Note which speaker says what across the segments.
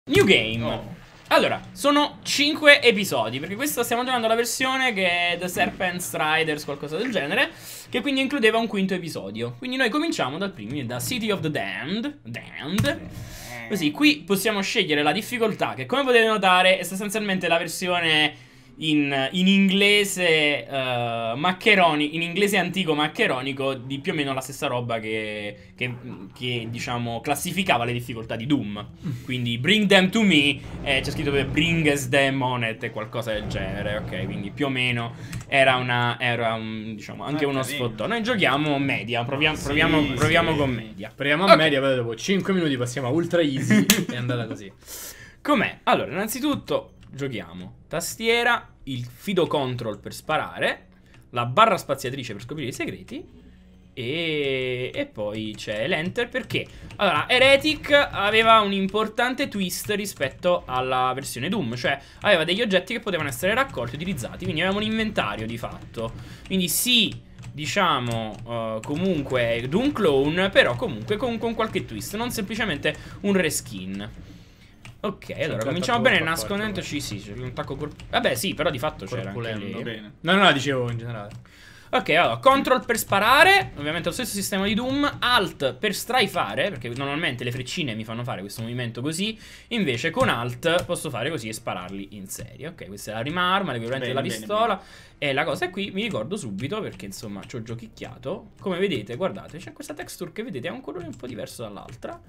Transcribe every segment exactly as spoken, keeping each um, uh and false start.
Speaker 1: New game.
Speaker 2: Oh.
Speaker 1: Allora, sono cinque episodi, perché questa stiamo giocando la versione che è The Serpent's Riders, qualcosa del genere, che quindi includeva un quinto episodio. Quindi noi cominciamo dal primo, da City of the Damned. Damned. Così, qui possiamo scegliere la difficoltà, che come potete notare è sostanzialmente la versione in, in inglese uh, maccheroni, in inglese antico maccheronico di più o meno la stessa roba che, che, che diciamo classificava le difficoltà di Doom. Quindi bring them to me, eh, c'è scritto per bring us them on it e qualcosa del genere, ok? Quindi più o meno era una, era un, diciamo, anche uno sfottò. Noi giochiamo media, proviamo,
Speaker 2: Sì,
Speaker 1: proviamo,
Speaker 2: sì.
Speaker 1: proviamo con media.
Speaker 3: Proviamo a
Speaker 1: Ok.
Speaker 3: media, poi dopo cinque minuti passiamo a ultra easy. È andata così.
Speaker 1: Com'è? Allora, innanzitutto giochiamo tastiera, il fido control per sparare, la barra spaziatrice per scoprire i segreti e, e poi c'è l'enter perché allora Heretic aveva un importante twist rispetto alla versione Doom, cioè aveva degli oggetti che potevano essere raccolti e utilizzati, quindi avevamo un inventario di fatto. Quindi sì, diciamo uh, comunque Doom clone, però comunque con, con qualche twist, non semplicemente un reskin. Ok, allora cominciamo bene nascondendoci. Sì, c'è un attacco colpo. Vabbè, sì, però di fatto c'era anche lì.
Speaker 2: Bene.
Speaker 3: No, no, no, dicevo in generale.
Speaker 1: Ok, allora, control per sparare, ovviamente lo stesso sistema di Doom. Alt per strafare, perché normalmente le freccine mi fanno fare questo movimento così. Invece con Alt posso fare così e spararli in serie. Ok, questa è la prima arma, l'equivalente della
Speaker 2: Bene,
Speaker 1: pistola.
Speaker 2: bene,
Speaker 1: E la cosa è qui, mi ricordo subito, perché insomma ci ho giochicchiato. Come vedete, guardate, c'è questa texture che vedete ha un colore un po' diverso dall'altra.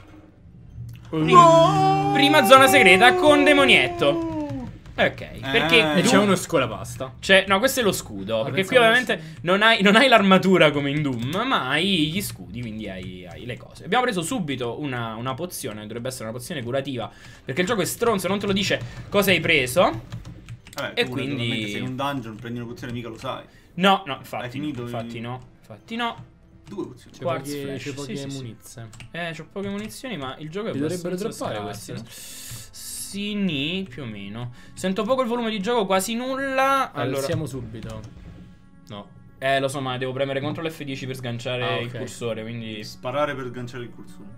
Speaker 1: Prima, prima zona segreta con demonietto. Ok, perché
Speaker 3: E
Speaker 1: Doom-
Speaker 3: c'è uno scolapasta.
Speaker 1: C'è, no, questo è lo scudo.
Speaker 3: Ah,
Speaker 1: perché qui
Speaker 3: pensavo
Speaker 1: ovviamente non hai, non hai l'armatura come in Doom, ma hai gli scudi, quindi hai, hai le cose. Abbiamo preso subito una, una pozione, dovrebbe essere una pozione curativa, perché il gioco è stronzo, non te lo dice cosa hai preso.
Speaker 2: Vabbè,
Speaker 1: E
Speaker 2: tu
Speaker 1: quindi-
Speaker 2: naturalmente sei in un dungeon, prendi una pozione, mica lo sai.
Speaker 1: No, no, infatti,
Speaker 2: Hai finito
Speaker 1: infatti
Speaker 2: i-
Speaker 1: no, infatti no.
Speaker 2: Due pozioni.
Speaker 3: C'è
Speaker 1: Quartz
Speaker 3: poche,
Speaker 1: flash,
Speaker 3: c'è poche
Speaker 1: sì, sì, sì.
Speaker 3: munizie.
Speaker 1: Eh, c'ho poche munizioni, ma il gioco è
Speaker 3: Li dovrebbero
Speaker 1: abbastanza
Speaker 3: droppare
Speaker 1: scarso.
Speaker 3: questi,
Speaker 1: Sì, ni, più o meno. Sento poco il volume di gioco, quasi nulla.
Speaker 3: Allora,
Speaker 1: Allora,
Speaker 3: siamo subito.
Speaker 1: no. Eh, lo so, ma devo premere contro l'F dieci per sganciare
Speaker 3: Ah,
Speaker 1: il
Speaker 3: ok.
Speaker 1: cursore, quindi...
Speaker 2: Sparare per sganciare il cursore.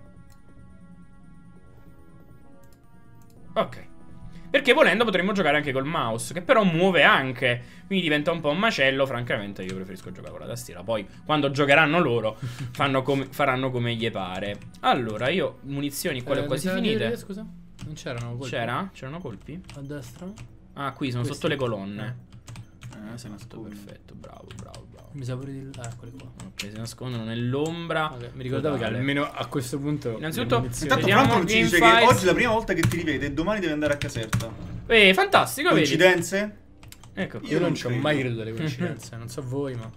Speaker 1: Ok. Perché volendo potremmo giocare anche col mouse, che però muove anche, quindi diventa un po' un macello. Francamente io preferisco giocare con la tastiera. Poi quando giocheranno loro fanno come, faranno come gli pare. Allora io munizioni qua le ho
Speaker 3: Eh,
Speaker 1: quasi
Speaker 3: mi sa di
Speaker 1: finite.
Speaker 3: vedere, scusa? Non c'erano colpi?
Speaker 1: C'era? C'erano colpi?
Speaker 3: A destra?
Speaker 1: Ah, qui sono
Speaker 3: Questi?
Speaker 1: sotto le colonne.
Speaker 2: Eh, se
Speaker 1: Tutto
Speaker 2: nasconde.
Speaker 1: perfetto, bravo, bravo, bravo.
Speaker 3: Mi sa pure di... Ah, eccoli qua.
Speaker 1: Ok, si nascondono nell'ombra.
Speaker 3: Ok, mi ricordavo che
Speaker 1: totale.
Speaker 3: almeno a questo punto...
Speaker 1: Innanzitutto-
Speaker 3: le munizioni-
Speaker 2: Intanto
Speaker 1: Vediamo
Speaker 2: Franco ci dice
Speaker 1: Game
Speaker 2: che
Speaker 1: Files.
Speaker 2: oggi è la prima volta che ti rivede e domani deve andare a Caserta.
Speaker 1: Eh, fantastico, vedi?
Speaker 2: Coincidenze?
Speaker 1: Ecco qui.
Speaker 3: Io non
Speaker 2: non
Speaker 3: ci ho
Speaker 2: credo.
Speaker 3: mai creduto alle coincidenze. Non so voi, ma...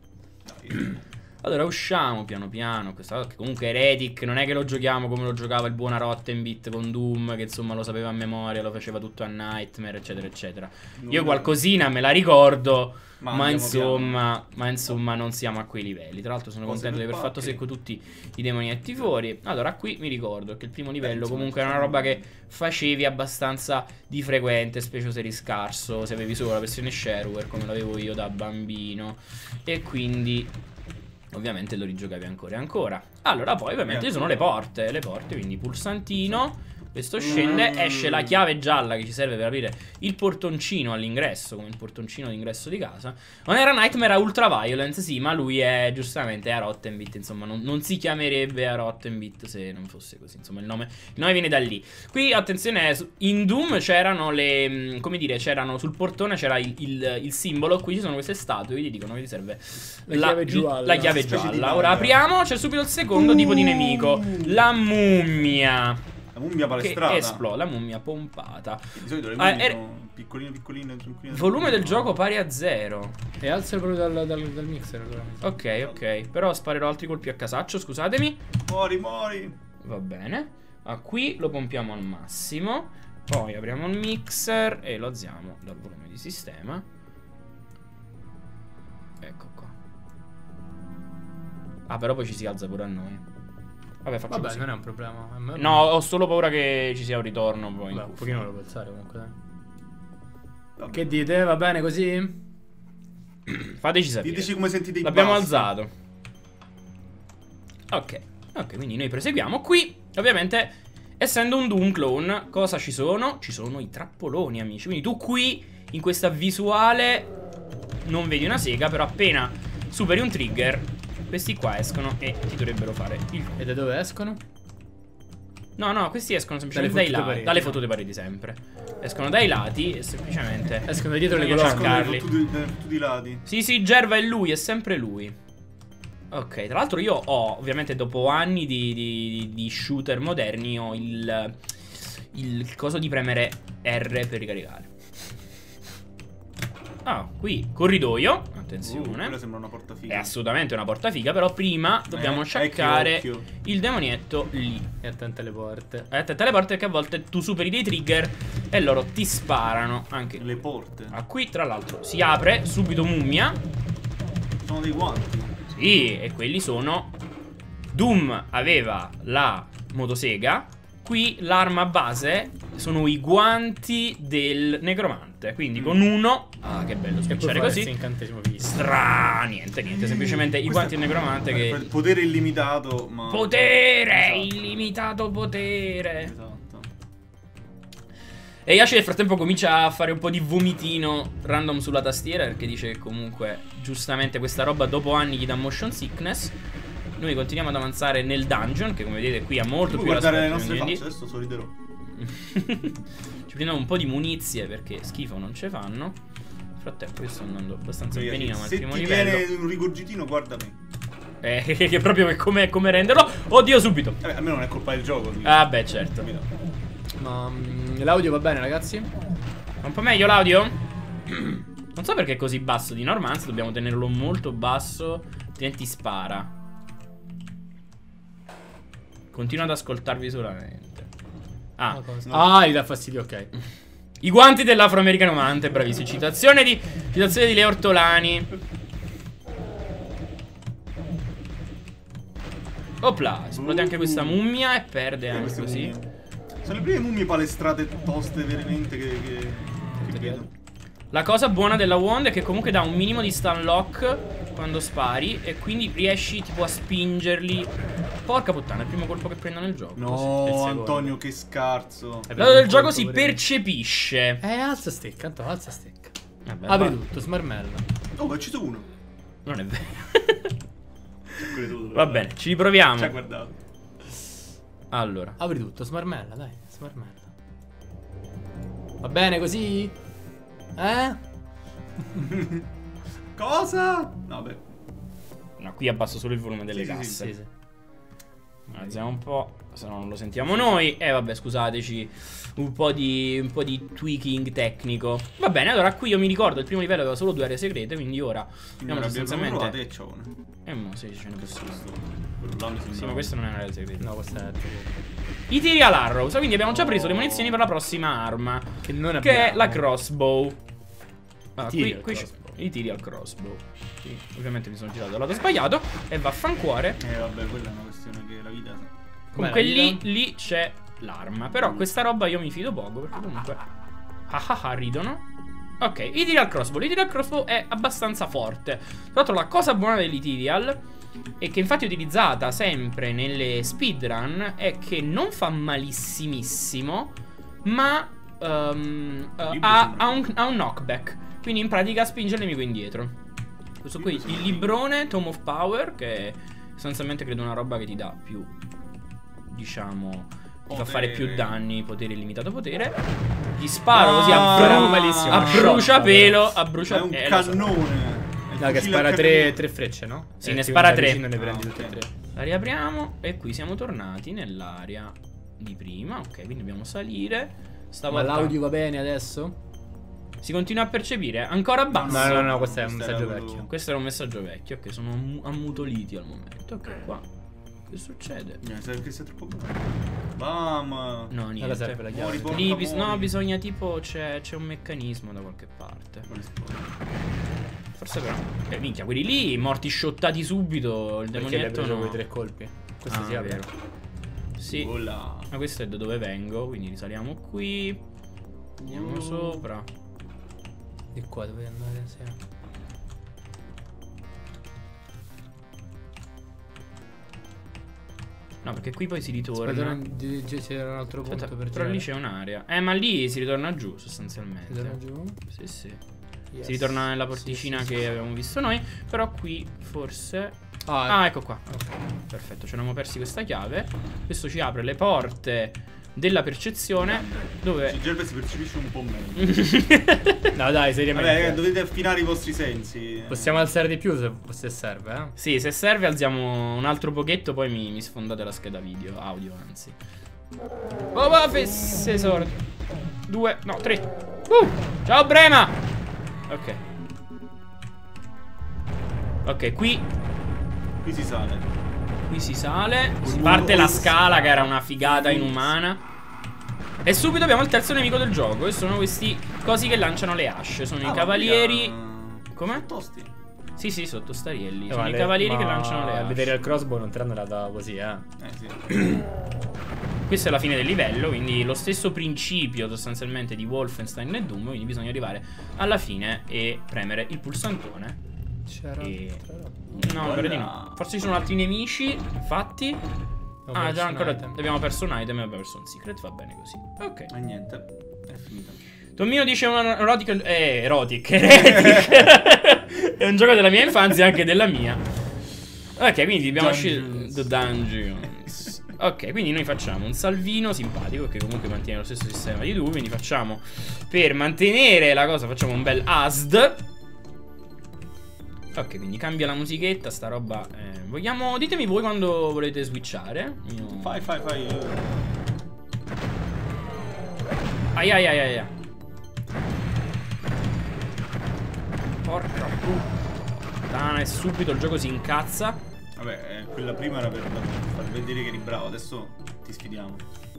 Speaker 1: Allora usciamo piano piano. Questa che comunque Heretic non è che lo giochiamo come lo giocava il buon Rottenbit con Doom, che insomma lo sapeva a memoria, lo faceva tutto a Nightmare, eccetera, eccetera. Io qualcosina me la ricordo,
Speaker 2: Ma
Speaker 1: ma,
Speaker 2: andiamo
Speaker 1: insomma, ma insomma non siamo a quei livelli. Tra l'altro sono
Speaker 2: Cose
Speaker 1: contento di
Speaker 2: per
Speaker 1: aver fatto
Speaker 2: pacche.
Speaker 1: secco tutti i demonietti fuori. Allora qui mi ricordo che il primo livello
Speaker 2: insomma,
Speaker 1: comunque era una roba che facevi abbastanza di frequente, specie se eri scarso, se avevi solo la versione shareware come l'avevo io da bambino. E quindi ovviamente lo rigiocavi ancora e ancora. Allora poi ovviamente ci sono le porte. Le porte, quindi pulsantino. Questo scende, esce la chiave gialla che ci serve per aprire il portoncino all'ingresso, come il portoncino d'ingresso di casa. Non era Nightmare a Ultraviolence, sì, ma lui è giustamente a Rottenbit, insomma non, non si chiamerebbe a Rottenbit se non fosse così, insomma il nome, il nome viene da lì. Qui attenzione, su- in Doom c'erano le, mh, come dire, c'erano sul portone c'era il, il, il simbolo, qui ci sono queste statue che ti dicono che ti serve
Speaker 3: La chiave gialla.
Speaker 1: la chiave
Speaker 2: Una specie di
Speaker 1: gialla. Ora
Speaker 2: magia.
Speaker 1: apriamo, c'è subito il secondo tipo di nemico, la mummia.
Speaker 2: La mummia
Speaker 1: Che
Speaker 2: palestrata.
Speaker 1: esplode, la mummia pompata.
Speaker 2: Di solito le
Speaker 1: Ah,
Speaker 2: mummie
Speaker 1: er-
Speaker 2: sono piccoline, piccoline, tranquilline.
Speaker 1: Volume del gioco pari a zero.
Speaker 3: E alza proprio dal, dal, dal mixer allora. mi sa.
Speaker 1: Ok, ok. Però sparerò altri colpi a casaccio, scusatemi.
Speaker 2: Muori, muori.
Speaker 1: Va bene. Ah, qui lo pompiamo al massimo. Poi apriamo il mixer e lo alziamo dal volume di sistema. Ecco qua. Ah, però poi ci si alza pure a noi. Vabbè, faccio
Speaker 3: Vabbè,
Speaker 1: così.
Speaker 3: non è un problema. A me-
Speaker 1: No, ho solo paura che ci sia un ritorno poi in
Speaker 3: Vabbè, un
Speaker 1: cuffia.
Speaker 3: pochino lo può alzare comunque, dai.
Speaker 2: Vabbè.
Speaker 3: Che dite? Va bene così?
Speaker 1: Fateci sapere.
Speaker 2: Diteci come sentite i
Speaker 1: L'abbiamo
Speaker 2: bassi.
Speaker 1: alzato. Ok. Ok, quindi noi proseguiamo. Qui, ovviamente, essendo un Doom clone, cosa ci sono? Ci sono i trappoloni, amici. Quindi tu qui, in questa visuale, non vedi una sega, però appena superi un trigger, questi qua escono e ti dovrebbero fare il...
Speaker 3: E da dove escono?
Speaker 1: No, no, questi escono semplicemente dai lati, pareti, dalle no? fotute pareti sempre. Escono dai lati e semplicemente
Speaker 3: escono dietro le
Speaker 2: colonne.
Speaker 1: colonne.
Speaker 2: Tutti, tutti i lati.
Speaker 1: Sì, sì, Gerva è lui, è sempre lui. Ok, tra l'altro io ho, ovviamente dopo anni di, di, di shooter moderni, ho il, il coso di premere R per ricaricare. Ah, qui, corridoio, attenzione.
Speaker 2: Uh, quella sembra una porta figa.
Speaker 1: È assolutamente una porta figa, però prima dobbiamo
Speaker 2: eh,
Speaker 1: sciaccare il demonietto lì.
Speaker 3: E attento alle porte.
Speaker 1: E attento alle porte perché a volte tu superi dei trigger e loro ti sparano anche.
Speaker 2: Le porte.
Speaker 1: Ah, qui tra l'altro si apre subito mummia.
Speaker 2: Sono dei guanti.
Speaker 1: Sì, e quelli sono... Doom aveva la motosega. Qui l'arma base sono i guanti del necromante. Quindi mm. con uno... Ah, che bello spicciare così.
Speaker 3: Incantesimo figo.
Speaker 1: Stra... Niente, niente. Semplicemente i guanti del necromante che...
Speaker 2: Potere illimitato, ma...
Speaker 1: Potere!
Speaker 2: Esatto.
Speaker 1: Illimitato potere!
Speaker 2: Esatto.
Speaker 1: E Yashi nel frattempo comincia a fare un po' di vomitino random sulla tastiera, perché dice che comunque giustamente questa roba dopo anni gli dà motion sickness. Noi continuiamo ad avanzare nel dungeon, che come vedete qui ha molto più
Speaker 2: guardare le nostre facce, adesso sorriderò.
Speaker 1: Ci prendiamo un po' di munizie perché schifo non ce fanno. Nel frattempo io sto andando abbastanza
Speaker 2: Vedi,
Speaker 1: benino al
Speaker 2: se
Speaker 1: primo
Speaker 2: ti
Speaker 1: livello.
Speaker 2: viene un rigurgitino, guarda me.
Speaker 1: Eh, che proprio come, come renderlo. Oddio, subito.
Speaker 2: Eh, almeno non è colpa del gioco. Quindi.
Speaker 1: Ah beh, certo.
Speaker 3: Ma um, l'audio va bene, ragazzi?
Speaker 1: Un po' meglio l'audio? Non so perché è così basso di norma, anzi dobbiamo tenerlo molto basso, altrimenti spara. Continuo ad ascoltarvi solamente. Ah,
Speaker 3: ah, gli dà fastidio, ok.
Speaker 1: I guanti dell'afroamericano amante, bravissimo. Citazione di, citazione di Leo Ortolani. Opla, esplode anche questa mummia e perde
Speaker 2: eh,
Speaker 1: anche così.
Speaker 2: Mummie. Sono le prime mummie palestrate toste veramente che, che, che vedo.
Speaker 1: La cosa buona della wand è che comunque dà un minimo di stun lock quando spari e quindi riesci tipo a spingerli. Porca puttana, è il primo colpo che prendo nel gioco.
Speaker 2: No, Antonio, che scarso.
Speaker 1: L'audio del gioco si percepisce.
Speaker 3: Eh, alza stecca, Antonio, alza stecca.
Speaker 1: Vabbè,
Speaker 3: apri
Speaker 1: va.
Speaker 3: tutto, smarmella.
Speaker 2: Oh, ma è uscito uno.
Speaker 1: Non è vero. Va bene, ci riproviamo.
Speaker 2: Ci ha guardato.
Speaker 1: Allora,
Speaker 3: apri tutto, smarmella, dai, smarmella. Va bene così? Eh?
Speaker 2: Cosa? No, beh.
Speaker 1: No, qui abbasso solo il volume delle
Speaker 2: Sì, sì,
Speaker 1: casse.
Speaker 3: Sì, sì.
Speaker 1: Alziamo un po', se no non lo sentiamo noi. E eh, vabbè, scusateci, un po' di un po' di tweaking tecnico. Va bene, allora qui io mi ricordo il primo livello aveva solo due aree segrete, quindi ora abbiamo sostanzialmente
Speaker 2: e c'ho una.
Speaker 1: Eh, mo sì, ce ne possiamo.
Speaker 2: Sì,
Speaker 1: sì, ma questo non è un'area segreta.
Speaker 3: No, questa è
Speaker 1: I tiri all'arrow, quindi abbiamo già preso le munizioni per la prossima arma,
Speaker 3: che, non
Speaker 1: che è la crossbow. Ah,
Speaker 3: tiri
Speaker 1: qui, qui i tiri al crossbow. Sì, ovviamente mi sono girato dal lato sbagliato e vaffancuore.
Speaker 2: Eh vabbè, quella è una questione che la vita.
Speaker 1: Comunque lì, lì c'è l'arma. Però questa roba io mi fido poco, perché comunque ah ah ah, ridono. Ok, i tiri al crossbow. I tiri al crossbow è abbastanza forte. Tra l'altro la cosa buona dell'Ethereal, e che infatti è utilizzata sempre nelle speedrun, è che non fa malissimissimo, ma um, uh, ha, ha, un, ha un knockback. Quindi in pratica spinge il nemico indietro. Questo qui, il librone Tome of Power, che è sostanzialmente credo una roba che ti dà più, diciamo, ti fa fare più danni, potere illimitato potere. Ti sparo così a, bru
Speaker 3: malissimo,
Speaker 1: a bruciapelo, a bruciapelo.
Speaker 2: È un cannone.
Speaker 3: No, che spara tre, tre frecce, no?
Speaker 1: Sì,
Speaker 3: eh,
Speaker 1: ne spara tre.
Speaker 3: Ne prendi
Speaker 2: ah,
Speaker 3: tutte e
Speaker 2: okay.
Speaker 3: tre.
Speaker 1: La riapriamo e qui siamo tornati nell'area di prima. Ok, quindi dobbiamo salire.
Speaker 3: Ma l'audio va bene adesso?
Speaker 1: Si continua a percepire ancora basso.
Speaker 3: No, no, no, questo è un
Speaker 2: Questo
Speaker 3: messaggio
Speaker 2: era
Speaker 3: vecchio.
Speaker 2: quello-
Speaker 1: Questo era un messaggio vecchio. Ok, sono ammu- ammutoliti al momento. Ok, qua. Che succede?
Speaker 2: Eh, sai che sei troppo bravo. Bam.
Speaker 1: No,
Speaker 3: Cosa
Speaker 1: niente.
Speaker 3: serve la
Speaker 2: Muori,
Speaker 3: chiave?
Speaker 2: porca,
Speaker 1: Lì bis- no,
Speaker 2: muori.
Speaker 1: bisogna tipo. C'è c'è un meccanismo da qualche parte. Forse però. Eh, minchia, quelli lì morti shottati subito. Il
Speaker 3: Perché l'hai
Speaker 1: demonietto
Speaker 3: preso
Speaker 1: no.
Speaker 3: con i tre colpi. Questo
Speaker 1: Ah,
Speaker 3: sì, è
Speaker 1: vero.
Speaker 3: vero.
Speaker 1: Sì.
Speaker 2: Ola.
Speaker 1: Ma questo è da dove vengo. Quindi risaliamo qui. Andiamo
Speaker 2: Oh.
Speaker 1: sopra.
Speaker 3: Di qua dove andare? Sì.
Speaker 1: No, perché qui poi si ritorna.
Speaker 3: Aspetta, c'era un altro punto.
Speaker 1: Aspetta,
Speaker 3: per
Speaker 1: però lì c'è un'area. Eh, ma lì si ritorna giù sostanzialmente.
Speaker 3: Si torna giù?
Speaker 1: Sì, sì.
Speaker 3: Yes.
Speaker 1: Si ritorna nella porticina
Speaker 3: Sì, sì,
Speaker 1: che
Speaker 3: sì.
Speaker 1: avevamo visto noi. Però qui forse.
Speaker 3: Ah,
Speaker 1: Ah, ecco qua.
Speaker 3: ok.
Speaker 1: Perfetto, ci eravamo persi questa chiave. Questo ci apre le porte della percezione. Dove.
Speaker 2: Gerbe si percepisce un po' meglio.
Speaker 3: No, dai, seriamente.
Speaker 2: Vabbè, dovete affinare i vostri sensi.
Speaker 3: Possiamo alzare di più se, se serve, eh?
Speaker 1: Sì, se serve alziamo un altro pochetto. Poi mi, mi sfondate la scheda video. Audio, anzi. Oh, va, fesse sordo. Due, no, tre. Uh, ciao, Brema. Ok. Ok, qui.
Speaker 2: Qui si sale.
Speaker 1: Qui si sale. Si parte la scala che era una figata inumana. E subito abbiamo il terzo nemico del gioco. E sono questi cosi che lanciano le asce. Sono
Speaker 2: Ah,
Speaker 1: i cavalieri.
Speaker 2: mica...
Speaker 1: Come?
Speaker 2: Tosti.
Speaker 1: Sì, sì, sotto starielli.
Speaker 3: Eh,
Speaker 1: Sono
Speaker 3: vale,
Speaker 1: i cavalieri
Speaker 3: ma
Speaker 1: che lanciano le
Speaker 3: a
Speaker 1: asce.
Speaker 3: vedere il crossbow non te l'hanno data così, eh?
Speaker 2: Eh sì.
Speaker 1: Questa è la fine del livello, quindi lo stesso principio sostanzialmente di Wolfenstein e Doom. Quindi bisogna arrivare alla fine e premere il pulsantone.
Speaker 3: C'era.
Speaker 1: E...
Speaker 3: c'era-
Speaker 1: No, credo di no. Forse ci sono altri nemici, infatti.
Speaker 3: Ho
Speaker 1: Ah,
Speaker 3: perso
Speaker 1: già
Speaker 3: un
Speaker 1: ancora
Speaker 3: item.
Speaker 1: abbiamo perso un item e abbiamo perso un secret, va bene così. Ok.
Speaker 2: E niente. È finita.
Speaker 1: Tommino dice un erotic. Eh, erotic. Erotic. È un gioco della mia infanzia e anche della mia. Ok, quindi dobbiamo uscire.
Speaker 2: Dungeons.
Speaker 1: The Dungeons. Ok, quindi noi facciamo un salvino simpatico che comunque mantiene lo stesso sistema di Doom. Quindi facciamo, per mantenere la cosa, facciamo un bel A S D. Ok, quindi cambia la musichetta, sta roba. eh, Vogliamo. Ditemi voi quando volete switchare. Io...
Speaker 2: Fai, fai, fai.
Speaker 1: Ai ai ai ai ai. Porca puttana, e subito il gioco si incazza.
Speaker 2: Vabbè, eh, quella prima era per far vedere che eri bravo. Adesso ti sfidiamo.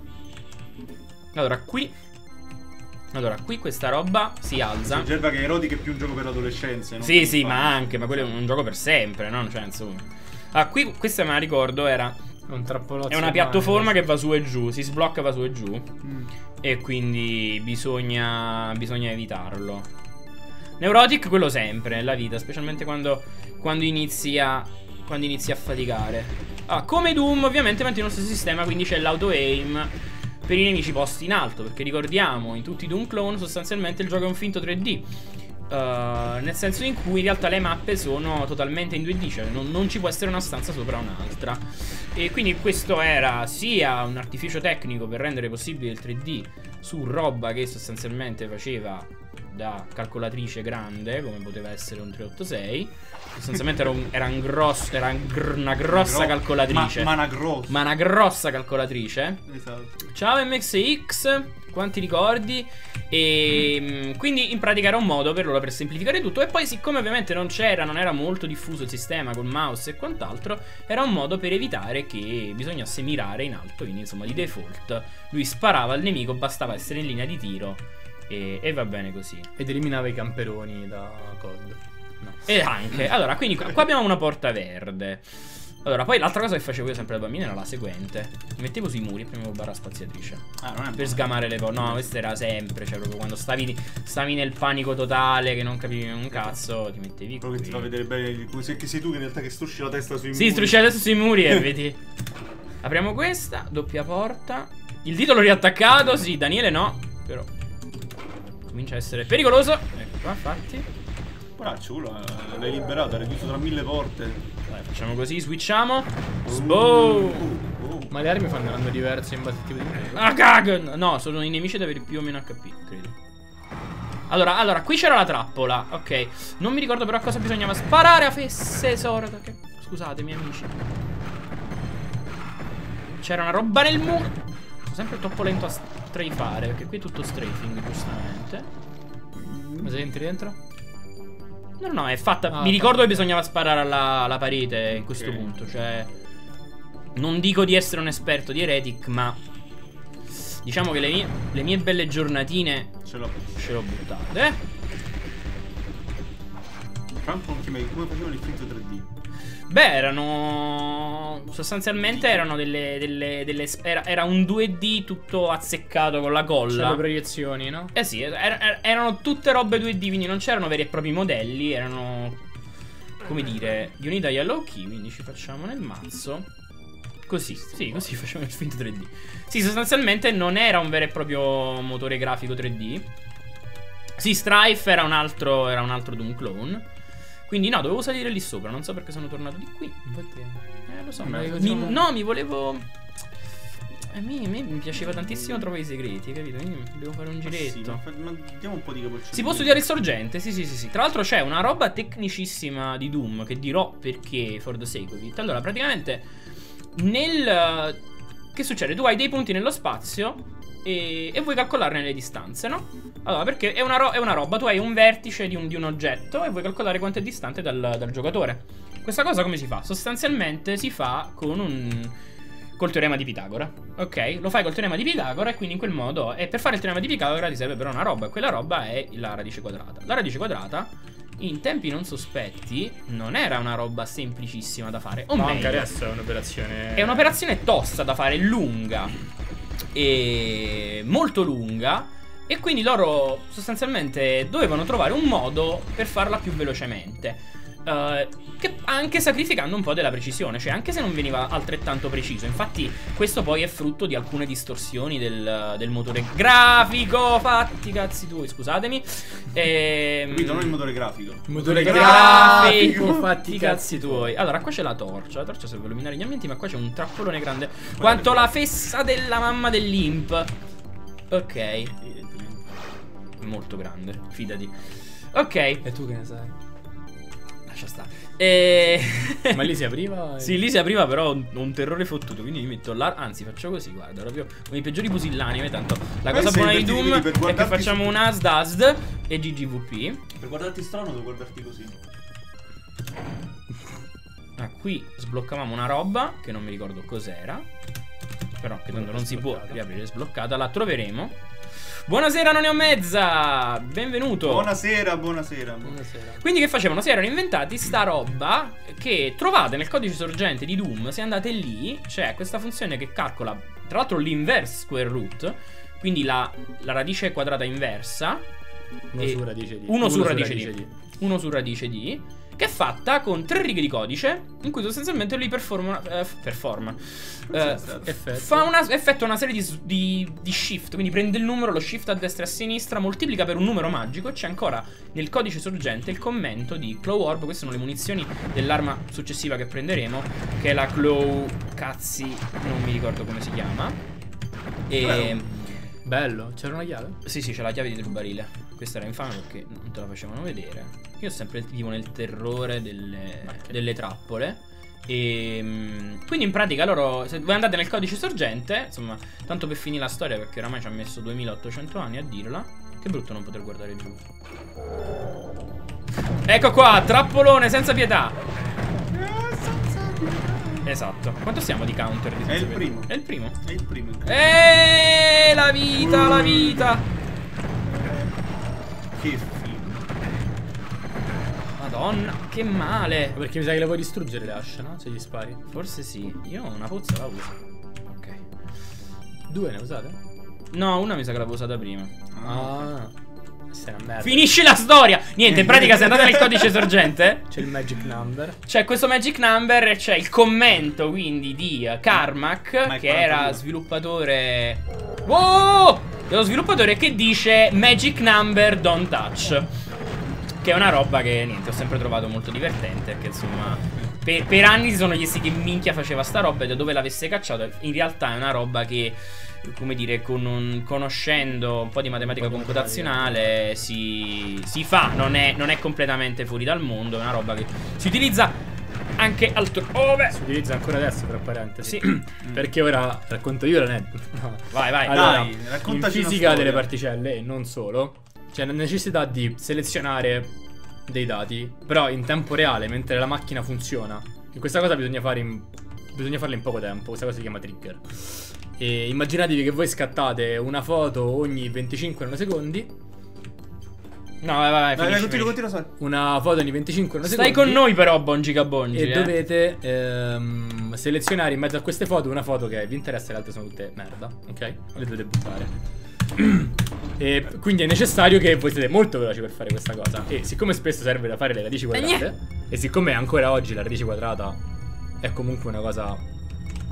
Speaker 1: Allora, qui. Allora, qui questa roba si alza.
Speaker 2: Osserva che Erotic è più un gioco per l'adolescenza. non
Speaker 1: Sì,
Speaker 2: per
Speaker 1: sì,
Speaker 2: infanti.
Speaker 1: ma anche, ma quello è un gioco per sempre, no? Cioè, insomma. Ah, qui questa me la ricordo, era.
Speaker 3: Un trappolozzo.
Speaker 1: È una
Speaker 3: in
Speaker 1: piattaforma
Speaker 3: mano.
Speaker 1: che va su e giù, si sblocca, va su e giù.
Speaker 2: Mm.
Speaker 1: E quindi bisogna. Bisogna evitarlo. Neurotic, quello sempre nella vita, specialmente quando. Quando inizi a. Quando inizi a faticare. Ah, come Doom, ovviamente mantiene lo stesso sistema, quindi c'è l'auto-aim per i nemici posti in alto. Perché ricordiamo, in tutti i Doom clone sostanzialmente il gioco è un finto tre D. Uh, nel senso in cui in realtà le mappe sono totalmente in due D, cioè non, non ci può essere una stanza sopra un'altra. E quindi questo era sia un artificio tecnico per rendere possibile il tre D su roba che sostanzialmente faceva da calcolatrice grande, come poteva essere un trecentoottantasei. Sostanzialmente era, un, era, un grosso, era un gr una grossa
Speaker 2: Gro
Speaker 1: calcolatrice.
Speaker 2: Ma, ma una grossa.
Speaker 1: Ma una grossa calcolatrice.
Speaker 2: Esatto.
Speaker 1: Ciao M X X, quanti ricordi? E mh, quindi in pratica era un modo per loro per semplificare tutto. E poi siccome ovviamente non c'era, non era molto diffuso il sistema col mouse e quant'altro, era un modo per evitare che bisognasse mirare in alto. Quindi insomma di default lui sparava al nemico, bastava essere in linea di tiro e, e va bene così.
Speaker 3: Ed eliminava i camperoni da C O D.
Speaker 1: No. E anche, allora, quindi qua, qua abbiamo una porta verde. Allora, poi l'altra cosa che facevo io sempre da bambino era la seguente. Mi mettevo sui muri e premevo barra spaziatrice.
Speaker 2: Ah, non è
Speaker 1: Per
Speaker 2: buono.
Speaker 1: sgamare le cose. No, questo era sempre. Cioè, proprio quando stavi, stavi nel panico totale, che non capivi un cazzo, ti mettevi
Speaker 2: Quello che ti fa
Speaker 1: qui.
Speaker 2: vedere bene come se che sei tu che in realtà che strusci la testa sui
Speaker 1: Sì,
Speaker 2: muri.
Speaker 1: strusci adesso sui muri e vedi. Apriamo questa, doppia porta. Il dito l'ho riattaccato, sì, Daniele no. Però comincia a essere pericoloso. Ecco qua, infatti.
Speaker 2: Poraccio, quello eh, l'hai liberato, era chiuso tra mille porte.
Speaker 1: Dai, facciamo così, switchiamo.
Speaker 2: Uh,
Speaker 1: Sboom.
Speaker 2: uh, uh.
Speaker 3: Ma le armi fanno erano diverse in base al tipo di nemico.
Speaker 1: Ah, cag! No, sono i nemici ad avere più o meno H P, credo. Allora, allora, qui c'era la trappola, ok. Non mi ricordo però a cosa bisognava sparare a fesse sorda. Che... Scusatemi, amici. C'era una roba nel muro. Sono sempre troppo lento a strafare, perché qui è tutto strafing, giustamente.
Speaker 3: Ma se entri dentro?
Speaker 1: No, no, è fatta.
Speaker 3: Ah,
Speaker 1: mi ricordo
Speaker 3: ok.
Speaker 1: che bisognava sparare alla, alla parete in questo
Speaker 2: Ok.
Speaker 1: punto. Cioè, non dico di essere un esperto di Heretic, ma diciamo che le mie, le mie belle giornatine
Speaker 2: Ce l'ho.
Speaker 1: ce l'ho buttate. Eh?
Speaker 2: Franco non chiamavi come facevano il finto tre D.
Speaker 1: Beh, erano. Sostanzialmente erano delle. delle, delle era, era un due D tutto azzeccato con la
Speaker 3: C'è
Speaker 1: colla.
Speaker 3: le proiezioni, no?
Speaker 1: Eh sì, er- er- erano tutte robe due D, quindi non c'erano veri e propri modelli, erano, come dire, di unità yellow key, quindi ci facciamo nel mazzo. Così, sì, così facevano il finto tre D. Sì, sostanzialmente non era un vero e proprio motore grafico tre D. Sì, Strife era un altro, era un altro Doom clone. Quindi no, dovevo salire lì sopra, non so perché sono tornato di qui.
Speaker 3: Infatti,
Speaker 1: Eh, lo so,
Speaker 3: Ma
Speaker 1: mi-
Speaker 3: facciamo-
Speaker 1: mi- no, mi volevo... A me, a me mi piaceva tantissimo trovare i segreti, capito? Quindi devo fare un
Speaker 2: Ma sì,
Speaker 1: giretto.
Speaker 2: ma fa- ma diamo un po' di capocciolini.
Speaker 1: Si può studiare il sorgente, sì sì sì sì. Tra l'altro c'è una roba tecnicissima di Doom che dirò perché for the sake of it. Allora praticamente nel... Che succede? Tu hai dei punti nello spazio e, e vuoi calcolarne le distanze, no? Allora perché è una, ro- è una roba, tu hai un vertice di un, di un oggetto e vuoi calcolare quanto è distante dal, dal giocatore. Questa cosa come si fa? Sostanzialmente si fa con un... col teorema di Pitagora. Ok? Lo fai col teorema di Pitagora e quindi in quel modo... E per fare il teorema di Pitagora ti serve però una roba. E quella roba è la radice quadrata. La radice quadrata, in tempi non sospetti, non era una roba semplicissima da fare. O
Speaker 3: ma
Speaker 1: meglio,
Speaker 3: anche adesso è un'operazione.
Speaker 1: è un'operazione tosta da fare, lunga. E molto lunga. E quindi loro sostanzialmente dovevano trovare un modo per farla più velocemente. Uh, che anche sacrificando un po' della precisione, cioè anche se non veniva altrettanto preciso. Infatti questo poi è frutto di alcune distorsioni del, del motore grafico. Fatti cazzi tuoi, scusatemi. E,
Speaker 2: Quindi non il motore grafico.
Speaker 3: Il motore
Speaker 1: grafico,
Speaker 3: grafico,
Speaker 1: fatti i cazzi tuoi. Allora qua c'è la torcia. La torcia serve per illuminare gli ambienti, ma qua c'è un trappolone grande quanto la fessa della mamma dell'imp. Ok,
Speaker 2: Evidentemente.
Speaker 1: molto grande, fidati. Ok,
Speaker 3: E tu che ne sai?
Speaker 1: lascia stare. E...
Speaker 3: Ma lì si apriva? E...
Speaker 1: Sì, lì si apriva però un, un terrore fottuto. Quindi mi metto là. Anzi, faccio così, guarda, proprio come i peggiori pusillanimi. Tanto la
Speaker 2: Ma
Speaker 1: cosa
Speaker 2: sei
Speaker 1: buona di
Speaker 2: divertito,
Speaker 1: Doom
Speaker 2: per
Speaker 1: è che
Speaker 2: guardarti
Speaker 1: facciamo
Speaker 2: su-
Speaker 1: un A S D A S D e G G V P.
Speaker 2: Per guardarti strano devo guardarti così.
Speaker 1: Ah, qui sbloccavamo una roba che non mi ricordo cos'era. Però che tanto non si può
Speaker 3: Sbloccata.
Speaker 1: riaprire, sbloccata. La troveremo. Buonasera, non ne ho mezza. Benvenuto.
Speaker 2: Buonasera, buonasera.
Speaker 3: Buonasera.
Speaker 1: Quindi che facevano? Si erano inventati sta roba che trovate nel codice sorgente di Doom. Se andate lì c'è questa funzione che calcola, tra l'altro, l'inverse square root. Quindi la, la radice quadrata inversa.
Speaker 3: Uno
Speaker 1: E-
Speaker 3: su radice di.
Speaker 1: uno su radice di. Uno su radice di. Che è fatta con tre righe di codice in cui sostanzialmente lui performa, eh, performa eh,
Speaker 3: Effetto.
Speaker 1: fa una, effettua una serie di, s- di, di shift. Quindi prende il numero, lo shift a destra e a sinistra, moltiplica per un numero magico. E c'è ancora nel codice sorgente il commento di Claw Orb. Queste sono le munizioni dell'arma successiva che prenderemo, che è la Claw cazzi, non mi ricordo come si chiama. E
Speaker 3: Bello, c'era una chiave?
Speaker 1: sì, sì, c'è la chiave dietro il barile. Questa era infame perché non te la facevano vedere. Io sempre vivo nel terrore delle, delle trappole. E mm, quindi in pratica loro, se voi andate nel codice sorgente, insomma, tanto per finire la storia, perché oramai ci ha messo duemilaottocento anni a dirla. Che brutto non poter guardare giù. Ecco qua, trappolone senza pietà. Esatto. Quanto siamo di counter? Di
Speaker 2: È il
Speaker 1: senza pietà?
Speaker 2: primo.
Speaker 1: È il primo.
Speaker 2: È il primo.
Speaker 1: Eeeh, la vita, la vita.
Speaker 2: Che figo.
Speaker 1: Madonna, che male.
Speaker 3: Perché mi sa che le puoi distruggere le asce, no? Se gli spari.
Speaker 1: Forse sì. Io una pozza la uso. Ok.
Speaker 3: Due ne usate?
Speaker 1: No, una mi sa che l'avevo usata prima.
Speaker 3: Ah. Sei una merda.
Speaker 1: Finisci la storia. Niente, in pratica se andate nel codice sorgente
Speaker 3: C'è il magic number.
Speaker 1: c'è questo magic number e c'è il commento quindi di uh, Carmack,
Speaker 2: Ma è
Speaker 1: che era
Speaker 2: quarantadue.
Speaker 1: sviluppatore. Wow! Dello sviluppatore che dice magic number don't touch. Che è una roba che niente, ho sempre trovato molto divertente. Che insomma per, per anni si sono chiesti che minchia faceva sta roba e da dove l'avesse cacciato. In realtà è una roba che, come dire, con un- conoscendo un po' di matematica
Speaker 3: Un po' di
Speaker 1: computazionale si, si fa, non è, non è completamente fuori dal mondo, è una roba che si utilizza anche altrove.
Speaker 3: Si utilizza ancora adesso, tra parentesi.
Speaker 1: Sì.
Speaker 3: Perché ora racconto io l'aneddoto. No.
Speaker 1: Vai, vai.
Speaker 3: Allora,
Speaker 2: Dai,
Speaker 3: in
Speaker 2: raccontaci una
Speaker 3: fisica
Speaker 2: storia.
Speaker 3: delle particelle e non solo, c'è la necessità di selezionare dei dati, però in tempo reale, mentre la macchina funziona. E questa cosa bisogna fare in, bisogna farla in poco tempo. Questa cosa si chiama trigger. E immaginatevi che voi scattate una foto ogni venticinque nanosecondi.
Speaker 1: No, vai, vai, vai,
Speaker 2: Vai, vai,
Speaker 1: finisci,
Speaker 2: continua,
Speaker 1: finisci.
Speaker 2: continua, Sara.
Speaker 3: Una foto ogni venticinque nanosecondi.
Speaker 1: Stai con noi però, Bongi Gabongi,
Speaker 3: E
Speaker 1: eh.
Speaker 3: dovete ehm, selezionare in mezzo a queste foto una foto che vi interessa e le altre sono tutte merda, ok? Le dovete buttare. E quindi è necessario che voi siete molto veloci per fare questa cosa. E siccome spesso serve da fare le radici quadrate, e siccome ancora oggi la radice quadrata è comunque una cosa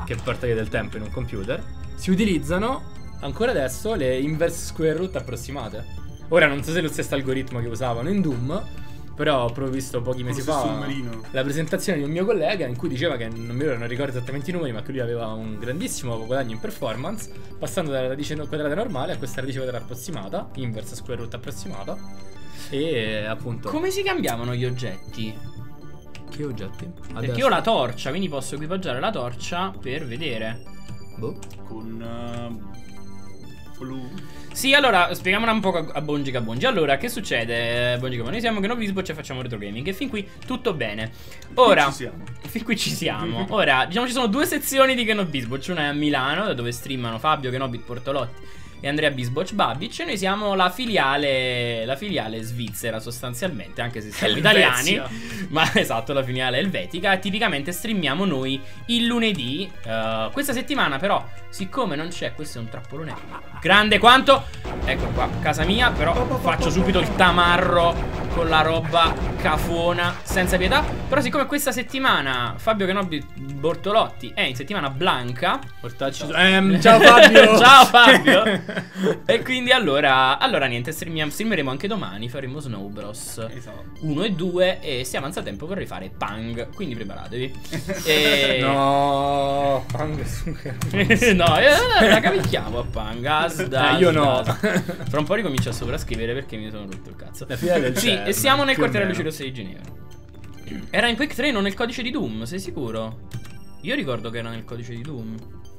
Speaker 3: che porta via del tempo in un computer, si utilizzano ancora adesso le inverse square root approssimate. Ora non so se è lo stesso algoritmo che usavano in Doom, però ho proprio visto pochi mesi fa
Speaker 2: sottomarino.
Speaker 3: la presentazione di un mio collega in cui diceva che non mi non ricordo esattamente i numeri, ma che lui aveva un grandissimo guadagno in performance passando dalla radice quadrata normale a questa radice quadrata approssimata, inverse square root approssimata. E appunto
Speaker 1: Come si cambiavano gli oggetti?
Speaker 3: che oggetti?
Speaker 1: Perché
Speaker 3: Adesso.
Speaker 1: io ho la torcia, quindi posso equipaggiare la torcia per vedere.
Speaker 3: Boh.
Speaker 2: Con uh, blu.
Speaker 1: Sì, allora, spieghiamola un po' a a Bongi Cabongi. Allora, che succede, Bongi Cabongi? Noi siamo che noi Visbo e facciamo retro gaming. E fin qui tutto bene. Ora,
Speaker 2: Qui ci siamo.
Speaker 1: fin qui ci siamo. Ora, diciamo ci sono due sezioni di Kenobit Bisboch. Una è a Milano, da dove streamano Fabio Kenobit Portolotti e Andrea Bisboch Babic. E noi siamo la filiale la filiale svizzera sostanzialmente, anche se siamo italiani. Ma esatto, la filiale elvetica. Tipicamente streamiamo noi il lunedì. uh, Questa settimana però, siccome non c'è, questo è un trappolone grande quanto, ecco qua, casa mia. Però faccio subito il tamarro con la roba cafona senza pietà. Però siccome questa settimana Fabio Kenobit Bortolotti è in settimana blanca,
Speaker 3: Portacci su- ehm, ciao Fabio.
Speaker 1: ciao Fabio. E quindi allora Allora niente, streamiamo, streameremo anche domani. Faremo Snow Bros
Speaker 2: Esatto.
Speaker 1: uno e due. E stiamo avanza tempo per rifare Pang, quindi preparatevi. E...
Speaker 3: No, Pang su che-
Speaker 1: no, eh, la cavicchiamo a Pang. As, das,
Speaker 3: Eh, io no.
Speaker 1: das. Fra un po' ricomincio a sovrascrivere perché mi sono rotto il cazzo.
Speaker 3: La filiale del
Speaker 1: Sì,
Speaker 3: CERN,
Speaker 1: e siamo nel
Speaker 3: più o
Speaker 1: quartiere
Speaker 3: meno.
Speaker 1: Lucido sei di Ginevra. Era in Quake tre, non nel codice di Doom, sei sicuro? Io ricordo che era nel codice di Doom.